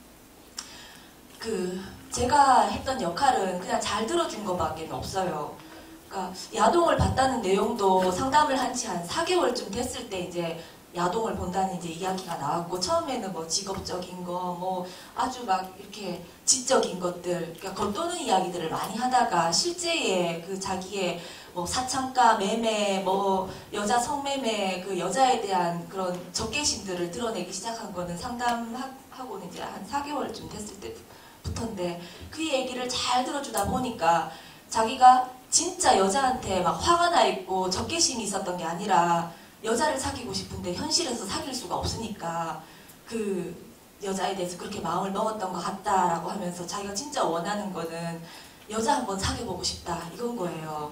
Speaker 2: 제가 했던 역할은 그냥 잘 들어준 것밖에 없어요. 그러니까 야동을 봤다는 내용도 상담을 한 지 한 4개월쯤 됐을 때 이제 야동을 본다는 이제 이야기가 나왔고, 처음에는 뭐 직업적인 거, 뭐 아주 막 이렇게 지적인 것들, 그러니까 겉도는 이야기들을 많이 하다가 실제의 그 자기의 뭐 사창가, 매매, 뭐 여자 성매매, 그 여자에 대한 그런 적개심들을 드러내기 시작한 거는 상담하고는 이제 한 4개월쯤 됐을 때부터인데, 그 얘기를 잘 들어주다 보니까 자기가 진짜 여자한테 막 화가 나 있고 적개심이 있었던 게 아니라 여자를 사귀고 싶은데 현실에서 사귈 수가 없으니까 그 여자에 대해서 그렇게 마음을 먹었던 것 같다라고 하면서 자기가 진짜 원하는 거는 여자 한번 사귀어보고 싶다 이건 거예요.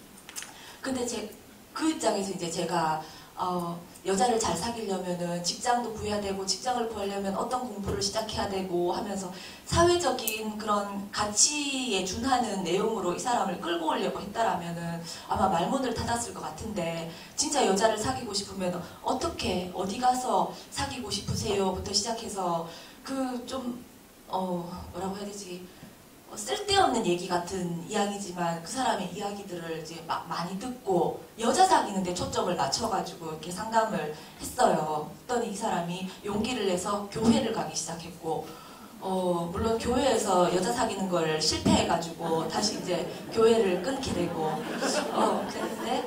Speaker 2: 근데 그 입장에서 이제 제가 여자를 잘 사귀려면은 직장도 구해야 되고, 직장을 구하려면 어떤 공부를 시작해야 되고 하면서 사회적인 그런 가치에 준하는 내용으로 이 사람을 끌고 오려고 했다라면은 아마 말문을 닫았을 것 같은데, 진짜 여자를 사귀고 싶으면 어떻게 어디 가서 사귀고 싶으세요?부터 시작해서 그 좀 뭐라고 해야 되지? 쓸데없는 얘기 같은 이야기지만 그 사람의 이야기들을 이제 막 많이 듣고 여자 사귀는데 초점을 맞춰가지고 이렇게 상담을 했어요. 했더니 이 사람이 용기를 내서 교회를 가기 시작했고, 물론 교회에서 여자 사귀는 걸 실패해가지고 다시 이제 교회를 끊게 되고, 그랬는데,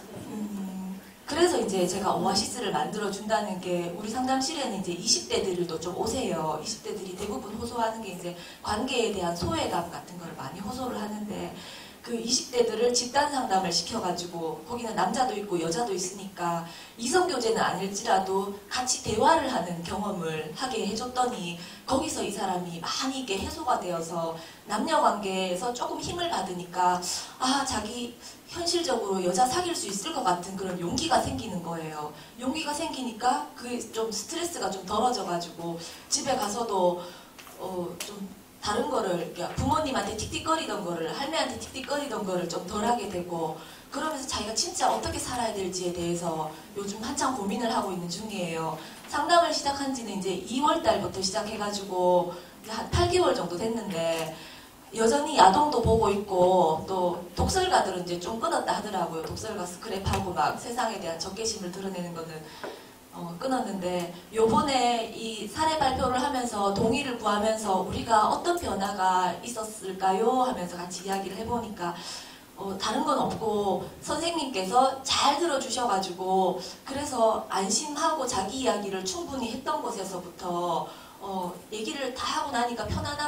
Speaker 2: 그래서 이제 제가 오아시스를 만들어준다는 게, 우리 상담실에는 이제 20대들도 좀 오세요. 20대들이 대부분 호소하는 게 이제 관계에 대한 소외감 같은 걸 많이 호소를 하는데, 그 20대들을 집단 상담을 시켜가지고, 거기는 남자도 있고 여자도 있으니까 이성교제는 아닐지라도 같이 대화를 하는 경험을 하게 해줬더니, 거기서 이 사람이 많이 이게 해소가 되어서 남녀관계에서 조금 힘을 받으니까 자기 현실적으로 여자 사귈 수 있을 것 같은 그런 용기가 생기는 거예요. 용기가 생기니까 그게 좀 스트레스가 좀 덜어져가지고 집에 가서도 좀 다른 거를, 그러니까 부모님한테 틱틱거리던 거를, 할매한테 틱틱거리던 거를 좀 덜하게 되고, 그러면서 자기가 진짜 어떻게 살아야 될지에 대해서 요즘 한창 고민을 하고 있는 중이에요. 상담을 시작한 지는 이제 2월 달부터 시작해가지고 한 8개월 정도 됐는데, 여전히 야동도 보고 있고, 또 독설가들은 이제 좀 끊었다 하더라고요. 독설가 스크랩하고 막 세상에 대한 적개심을 드러내는 거는 끊었는데, 요번에 이 사례 발표를 하면서 동의를 구하면서 우리가 어떤 변화가 있었을까요? 하면서 같이 이야기를 해보니까 다른 건 없고 선생님께서 잘 들어주셔가지고, 그래서 안심하고 자기 이야기를 충분히 했던 곳에서부터 얘기를 다 하고 나니까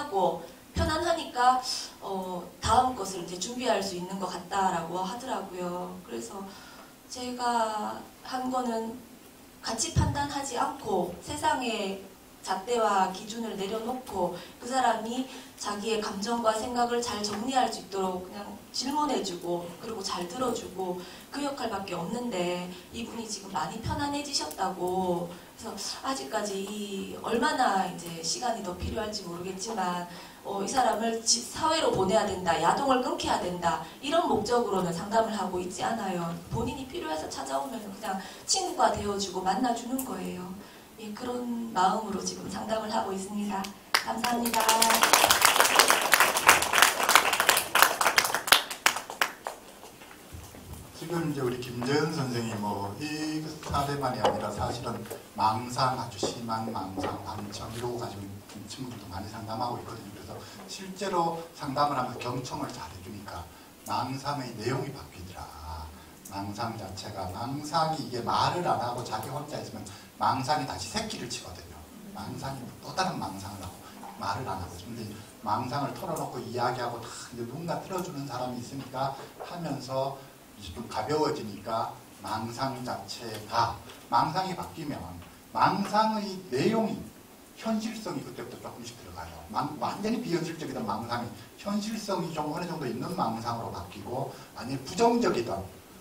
Speaker 2: 편안하니까 다음 것을 이제 준비할 수 있는 것 같다라고 하더라고요. 그래서 제가 한 거는 가치 판단하지 않고 세상의 잣대와 기준을 내려놓고 그 사람이 자기의 감정과 생각을 잘 정리할 수 있도록 그냥 질문해주고, 그리고 잘 들어주고, 그 역할밖에 없는데, 이분이 지금 많이 편안해지셨다고. 그래서 아직까지 얼마나 이제 시간이 더 필요할지 모르겠지만 이 사람을 사회로 보내야 된다, 야동을 끊겨야 된다, 이런 목적으로는 상담을 하고 있지 않아요. 본인이 필요해서 찾아오면 그냥 친구가 되어주고 만나주는 거예요. 예, 그런 마음으로 지금 상담을 하고 있습니다. 감사합니다.
Speaker 1: 지금 이제 우리 김재현 선생이 이 사례만이 아니라 사실은 망상, 아주 심한 망상, 반청 이러고 가지고 있는 친구들도 많이 상담하고 있거든요. 그래서 실제로 상담을 하면 경청을 잘 해주니까 망상의 내용이 바뀌더라. 망상 자체가, 망상이 이게 말을 안 하고 자기 혼자 있으면 망상이 다시 새끼를 치거든요. 망상이 또 다른 망상을 하고 말을 안 하고. 근데 망상을 털어놓고 이야기하고 다 이제 누군가 들어주는 사람이 있으니까 하면서 좀 가벼워지니까 망상 자체가, 망상이 바뀌면 망상의 내용이, 현실성이 그때부터 조금씩 들어가요. 완전히 비현실적이던 망상이 현실성이 좀 어느 정도 있는 망상으로 바뀌고, 아니 부정적이던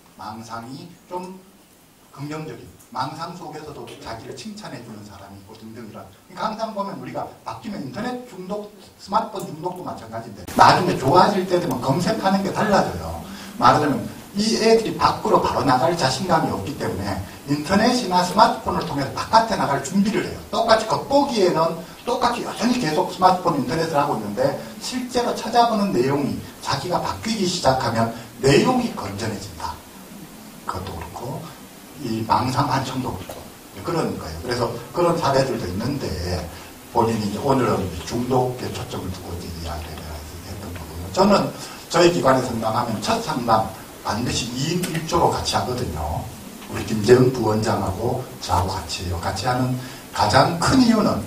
Speaker 1: 망상이 좀 긍정적인, 망상 속에서도 자기를 칭찬해주는 사람이 있고 등등 이런. 그러니까 항상 보면 우리가 바뀌면 인터넷 중독, 스마트폰 중독도 마찬가지인데 나중에 좋아질 때 되면 검색하는 게 달라져요. 말하자면 이 애들이 밖으로 바로 나갈 자신감이 없기 때문에 인터넷이나 스마트폰을 통해서 바깥에 나갈 준비를 해요. 똑같이 겉보기에는 똑같이 여전히 계속 스마트폰, 인터넷을 하고 있는데 실제로 찾아보는 내용이 자기가 바뀌기 시작하면 내용이 건전해진다. 그것도 그렇고 이 망상 한청도 그렇고 그런 거예요. 그래서 그런 사례들도 있는데 본인이 이제 오늘은 중독에 초점을 두고 이제 이야기를 했던 거고요. 저는 저희 기관에 상담하면 첫 상담 반드시 2인 1조로 같이 하거든요. 우리 김재은 부원장하고 저하고 같이 해요. 같이 하는 가장 큰 이유는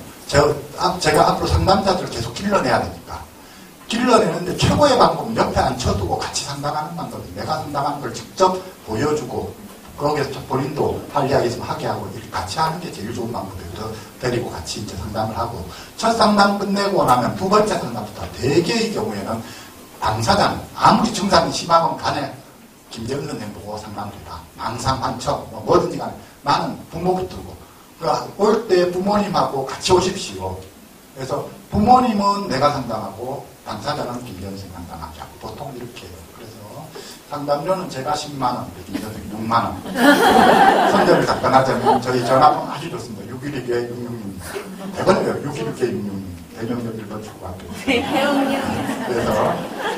Speaker 1: 제가 앞으로 상담자들을 계속 길러내야 되니까. 길러내는데 최고의 방법은 옆에 앉혀두고 같이 상담하는 방법이에요. 내가 상담하는 걸 직접 보여주고 거기에서 본인도 할 이야기 좀 하게 하고 이렇게 같이 하는 게 제일 좋은 방법이에요. 데리고 같이 이제 상담을 하고 첫 상담 끝내고 나면 두 번째 상담부터 대개의 경우에는 당사자는 아무리 증상이 심하면 간에 김재은 선생님 보고 상담을 해라. 망상, 환청, 뭐든지 간에 나는 부모부터고 그러니까 올 때 부모님하고 같이 오십시오. 그래서 부모님은 내가 상담하고 당사자는 김재은 선생님 상담하게 하고 보통 이렇게 해요. 그래서 상담료는 제가 10만원, 김재은 선생님 6만원. 선전을 답변하자면 저희 전화번호 아주 좋습니다. 612에 666. 대번호요. 612에 666. 대명령 1번 출구학교. 그래서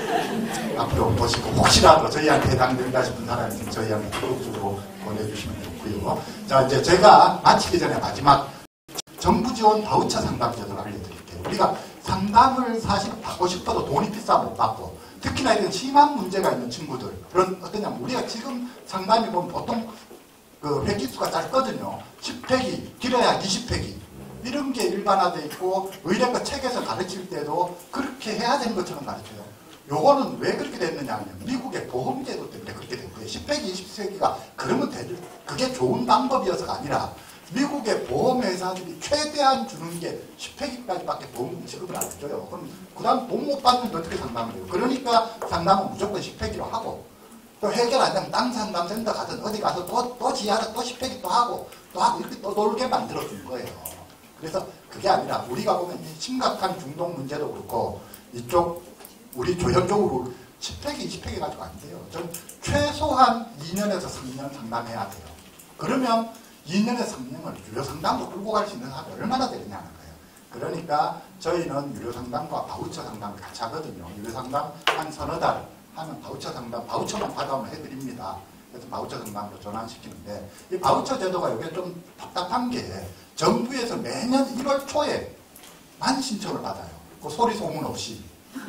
Speaker 1: 앞으로 보시고 혹시라도 저희한테 해당된다 싶은 사람이 있으면 저희한테 적극적으로 보내주시면 좋고요. 자, 이제 제가 마치기 전에 마지막 정부 지원 바우처 상담 제도를 알려드릴게요. 우리가 상담을 사실 받고 싶어도 돈이 비싸면 못 받고 특히나 이런 심한 문제가 있는 친구들 그런 어떠냐면 우리가 지금 상담해 보면 보통 그 회기수가 짧거든요. 10회기 길어야 20회기 이런 게 일반화되어 있고 의뢰과 책에서 가르칠 때도 그렇게 해야 되는 것처럼 가르쳐요. 요거는 왜 그렇게 됐느냐 하면 미국의 보험제도 때문에 그렇게 된 거예요. 10회기, 20회기가 그러면 그게 좋은 방법이어서가 아니라 미국의 보험회사들이 최대한 주는 게 10회기까지밖에 보험 지급을 안 해줘요. 그럼 그 다음 돈 못 받는데 어떻게 상담을 해요? 그러니까 상담은 무조건 10회기로 하고 또 해결 안 되면 땅 상담센터 가든 어디 가서 또 지하로 또 10회기 또 하고 이렇게 또 놀게 만들어준 거예요. 그래서 그게 아니라 우리가 보면 이 심각한 중독 문제도 그렇고 이쪽 우리 조현적으로 10회기, 20회기 가지고 안 돼요. 전 최소한 2년에서 3년 상담해야 돼요. 그러면 2년에서 3년을 유료 상담도 끌고 갈 수 있는 사람이 얼마나 되느냐는 거예요. 그러니까 저희는 유료 상담과 바우처 상담을 같이 하거든요. 유료 상담 한 서너 달 하면 바우처 상담, 바우처만 받아오면 해드립니다. 그래서 바우처 상담으로 전환시키는데 이 바우처 제도가 이게 좀 답답한 게 정부에서 매년 1월 초에만 신청을 받아요. 그 소리 소문 없이.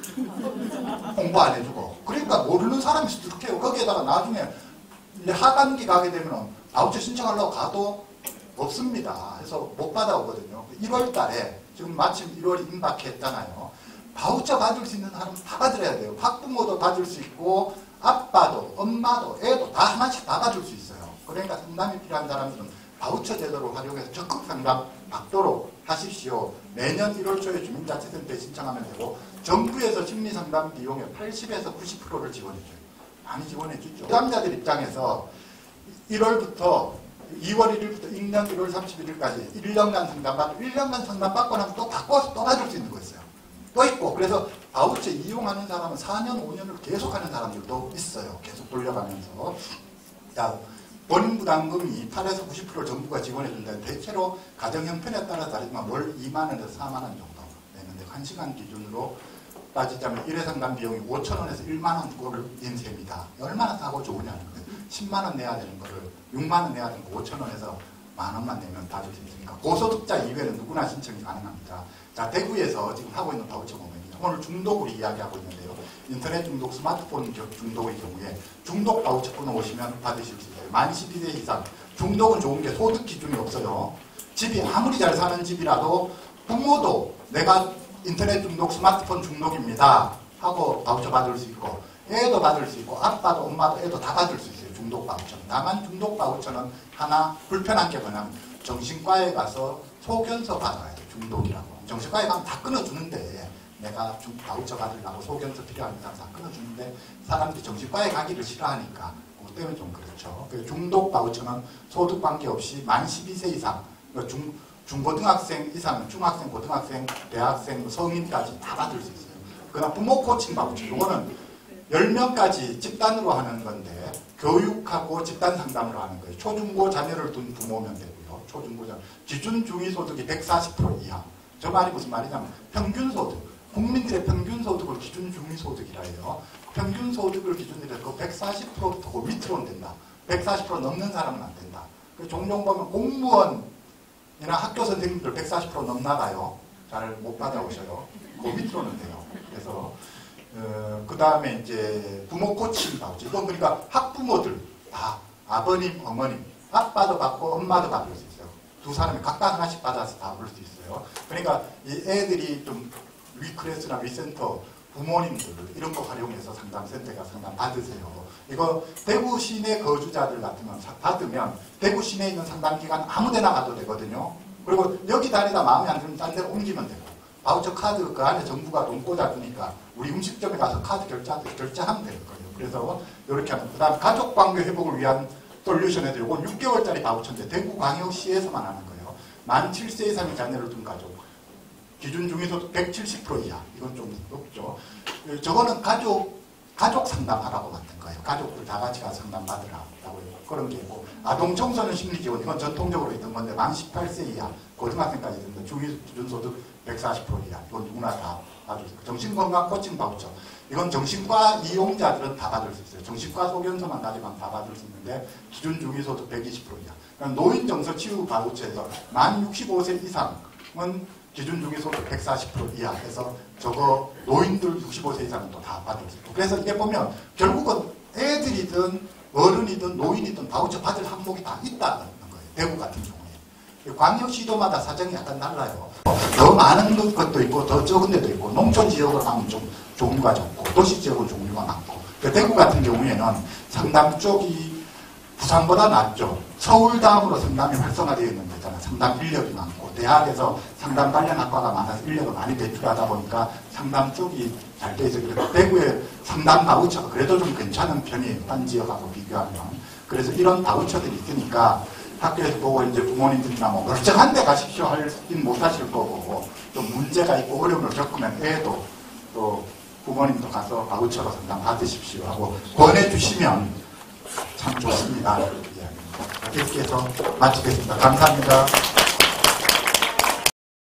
Speaker 1: 홍보 안 해주고 그러니까 모르는 사람이 수두룩해요. 거기에다가 나중에 이제 하반기 가게 되면 바우처 신청하려고 가도 없습니다. 그래서 못 받아오거든요. 1월 달에 지금 마침 1월이 임박했잖아요. 바우처 받을 수 있는 사람은 다 받으려야 돼요. 학부모도 받을 수 있고 아빠도 엄마도 애도 다 하나씩 다 받을 수 있어요. 그러니까 상담이 필요한 사람들은 바우처 제도를 활용해서 적극 상담 받도록 하십시오. 매년 1월 초에 주민자치센터에 신청하면 되고 정부에서 심리상담 비용의 80에서 90%를 지원해줘요. 많이 지원해주죠. 상담자들 입장에서 1월부터 2월 1일부터 1년 1월 31일까지 1년간 상담받고 1년간 상담받고 나면 또 바꿔서 또 받을 수 있는 거 있어요. 또 있고 그래서 바우처 이용하는 사람은 4년 5년을 계속하는 사람들도 있어요. 계속 돌려가면서. 자, 본인 부담금이 8에서 90%를 정부가 지원해 준다는데 대체로 가정 형편에 따라 다르지만 월 2만 원에서 4만 원 정도 내는데 1시간 기준으로 따지자면 1회 상담 비용이 5,000원에서 1만원 꼴인 셈이다. 얼마나 싸고 좋으냐는 거예요. 10만원 내야 되는 거를 6만원 내야 되는 거 5,000원에서 만원만 내면 다 줄 수 있으니까 고소득자 이외에는 누구나 신청이 가능합니다. 자, 대구에서 지금 하고 있는 바우처 보면요. 오늘 중독을 이야기하고 있는데요. 인터넷 중독, 스마트폰 중독의 경우에 중독 바우처 끊어오시면 받으실 수 있어요. 만 12세 이상. 중독은 좋은 게 소득 기준이 없어요. 집이 아무리 잘 사는 집이라도 부모도 내가 인터넷 중독, 스마트폰 중독입니다 하고 바우처 받을 수 있고 애도 받을 수 있고 아빠도 엄마도 애도 다 받을 수 있어요. 중독 바우처는. 다만 중독 바우처는 하나 불편한 게 뭐냐면 정신과에 가서 소견서 받아야 돼요. 중독이라고. 정신과에 가면 다 끊어주는데 내가 바우처 받으려고 소견서 필요합니다. 다 끊어주는데 사람들이 정신과에 가기를 싫어하니까 그것 때문에 좀 그렇죠. 중독 바우처는 소득 관계없이 만 12세 이상 중고등학생 이상, 중학생, 고등학생, 대학생, 성인까지 다 받을 수 있어요. 그러나 부모 코칭 바우처, 이거는 10명까지 집단으로 하는 건데 교육하고 집단 상담으로 하는 거예요. 초중고 자녀를 둔 부모면 되고요. 초중고 자녀. 기준 중위소득이 140% 이하. 저 말이 무슨 말이냐면 평균소득. 국민들의 평균소득을 기준 중위소득이라 해요. 평균소득을 기준으로 해서 140%부터 그 밑으로는 된다. 140% 넘는 사람은 안 된다. 종종 보면 공무원 이나 학교 선생님들 140% 넘나 봐요. 잘 못 받아오셔요. 그 밑으로는 돼요. 그래서 그 다음에 이제 부모 코칭 바우처. 이건 그러니까 학부모들 다 아버님, 어머님, 아빠도 받고 엄마도 받을 수 있어요. 두 사람이 각각 하나씩 받아서 다 받을 수 있어요. 그러니까 이 애들이 좀 위클래스나 위센터 부모님들 이런 거 활용해서 상담센터에 가서 상담 받으세요. 이거 대구 시내 거주자들 같으면 받으면 대구 시내에 있는 상담기관 아무 데나 가도 되거든요. 그리고 여기 다니다 마음에 안 들면 딴 데로 옮기면 되고 바우처 카드 그 안에 정부가 돈 꽂아주니까 우리 음식점에 가서 카드 결제하면 될 거예요. 그래서 이렇게 하면 그 다음 가족관계 회복을 위한 솔루션에도 이건 6개월짜리 바우처인데 대구광역시에서만 하는 거예요. 만 7세 이상의 자녀를 둔 가족 기준 중위소득 170% 이하. 이건 좀 높죠. 저거는 가족 상담하라고 만든 거예요. 가족들 다 같이 가서 상담 받으라고 그런 게 있고 아동 청소년 심리 지원 이건 전통적으로 있던 건데 만 18세 이하 고등학생까지 있는데 기준소득 140% 이하. 이건 누구나 다 받을 수 있고 정신건강 코칭 바우처 이건 정신과 이용자들은 다 받을 수 있어요. 정신과 소견서만 가지고는 다 받을 수 있는데 기준 중위소득 120% 이하. 그러니까 노인 정서 치유 바우처에서 만 65세 이상은 기준 중위소득 140% 이하 해서 저거 노인들 65세 이상은 또 다 받을 수 있고 그래서 이게 보면 결국은 애들이든 어른이든 노인이든 바우처 받을 항목이 다 있다는 거예요. 대구 같은 경우에. 광역시도마다 사정이 약간 달라요. 더 많은 것도 있고 더 적은 데도 있고 농촌 지역을 가면 좀 종류가 적고 도시 지역은 종류가 많고 대구 같은 경우에는 상담 쪽이 부산보다 낫죠. 서울 다음으로 상담이 활성화되어 있는 거잖아요. 상담 인력이 많고 대학에서 상담 관련 학과가 많아서 인력을 많이 배출하다 보니까 상담 쪽이 잘 돼 있어요. 그래서 대구의 상담 바우처가 그래도 좀 괜찮은 편이에요. 딴 지역하고 비교하면. 그래서 이런 바우처들이 있으니까 학교에서 보고 이제 부모님들이나 뭐 멀쩡한 데 가십시오 하긴 못 하실 거고 좀 문제가 있고 어려움을 겪으면 애도 또 부모님도 가서 바우처로 상담 받으십시오 하고 권해주시면 참 좋습니다. 이렇게 해서 마치겠습니다. 감사합니다.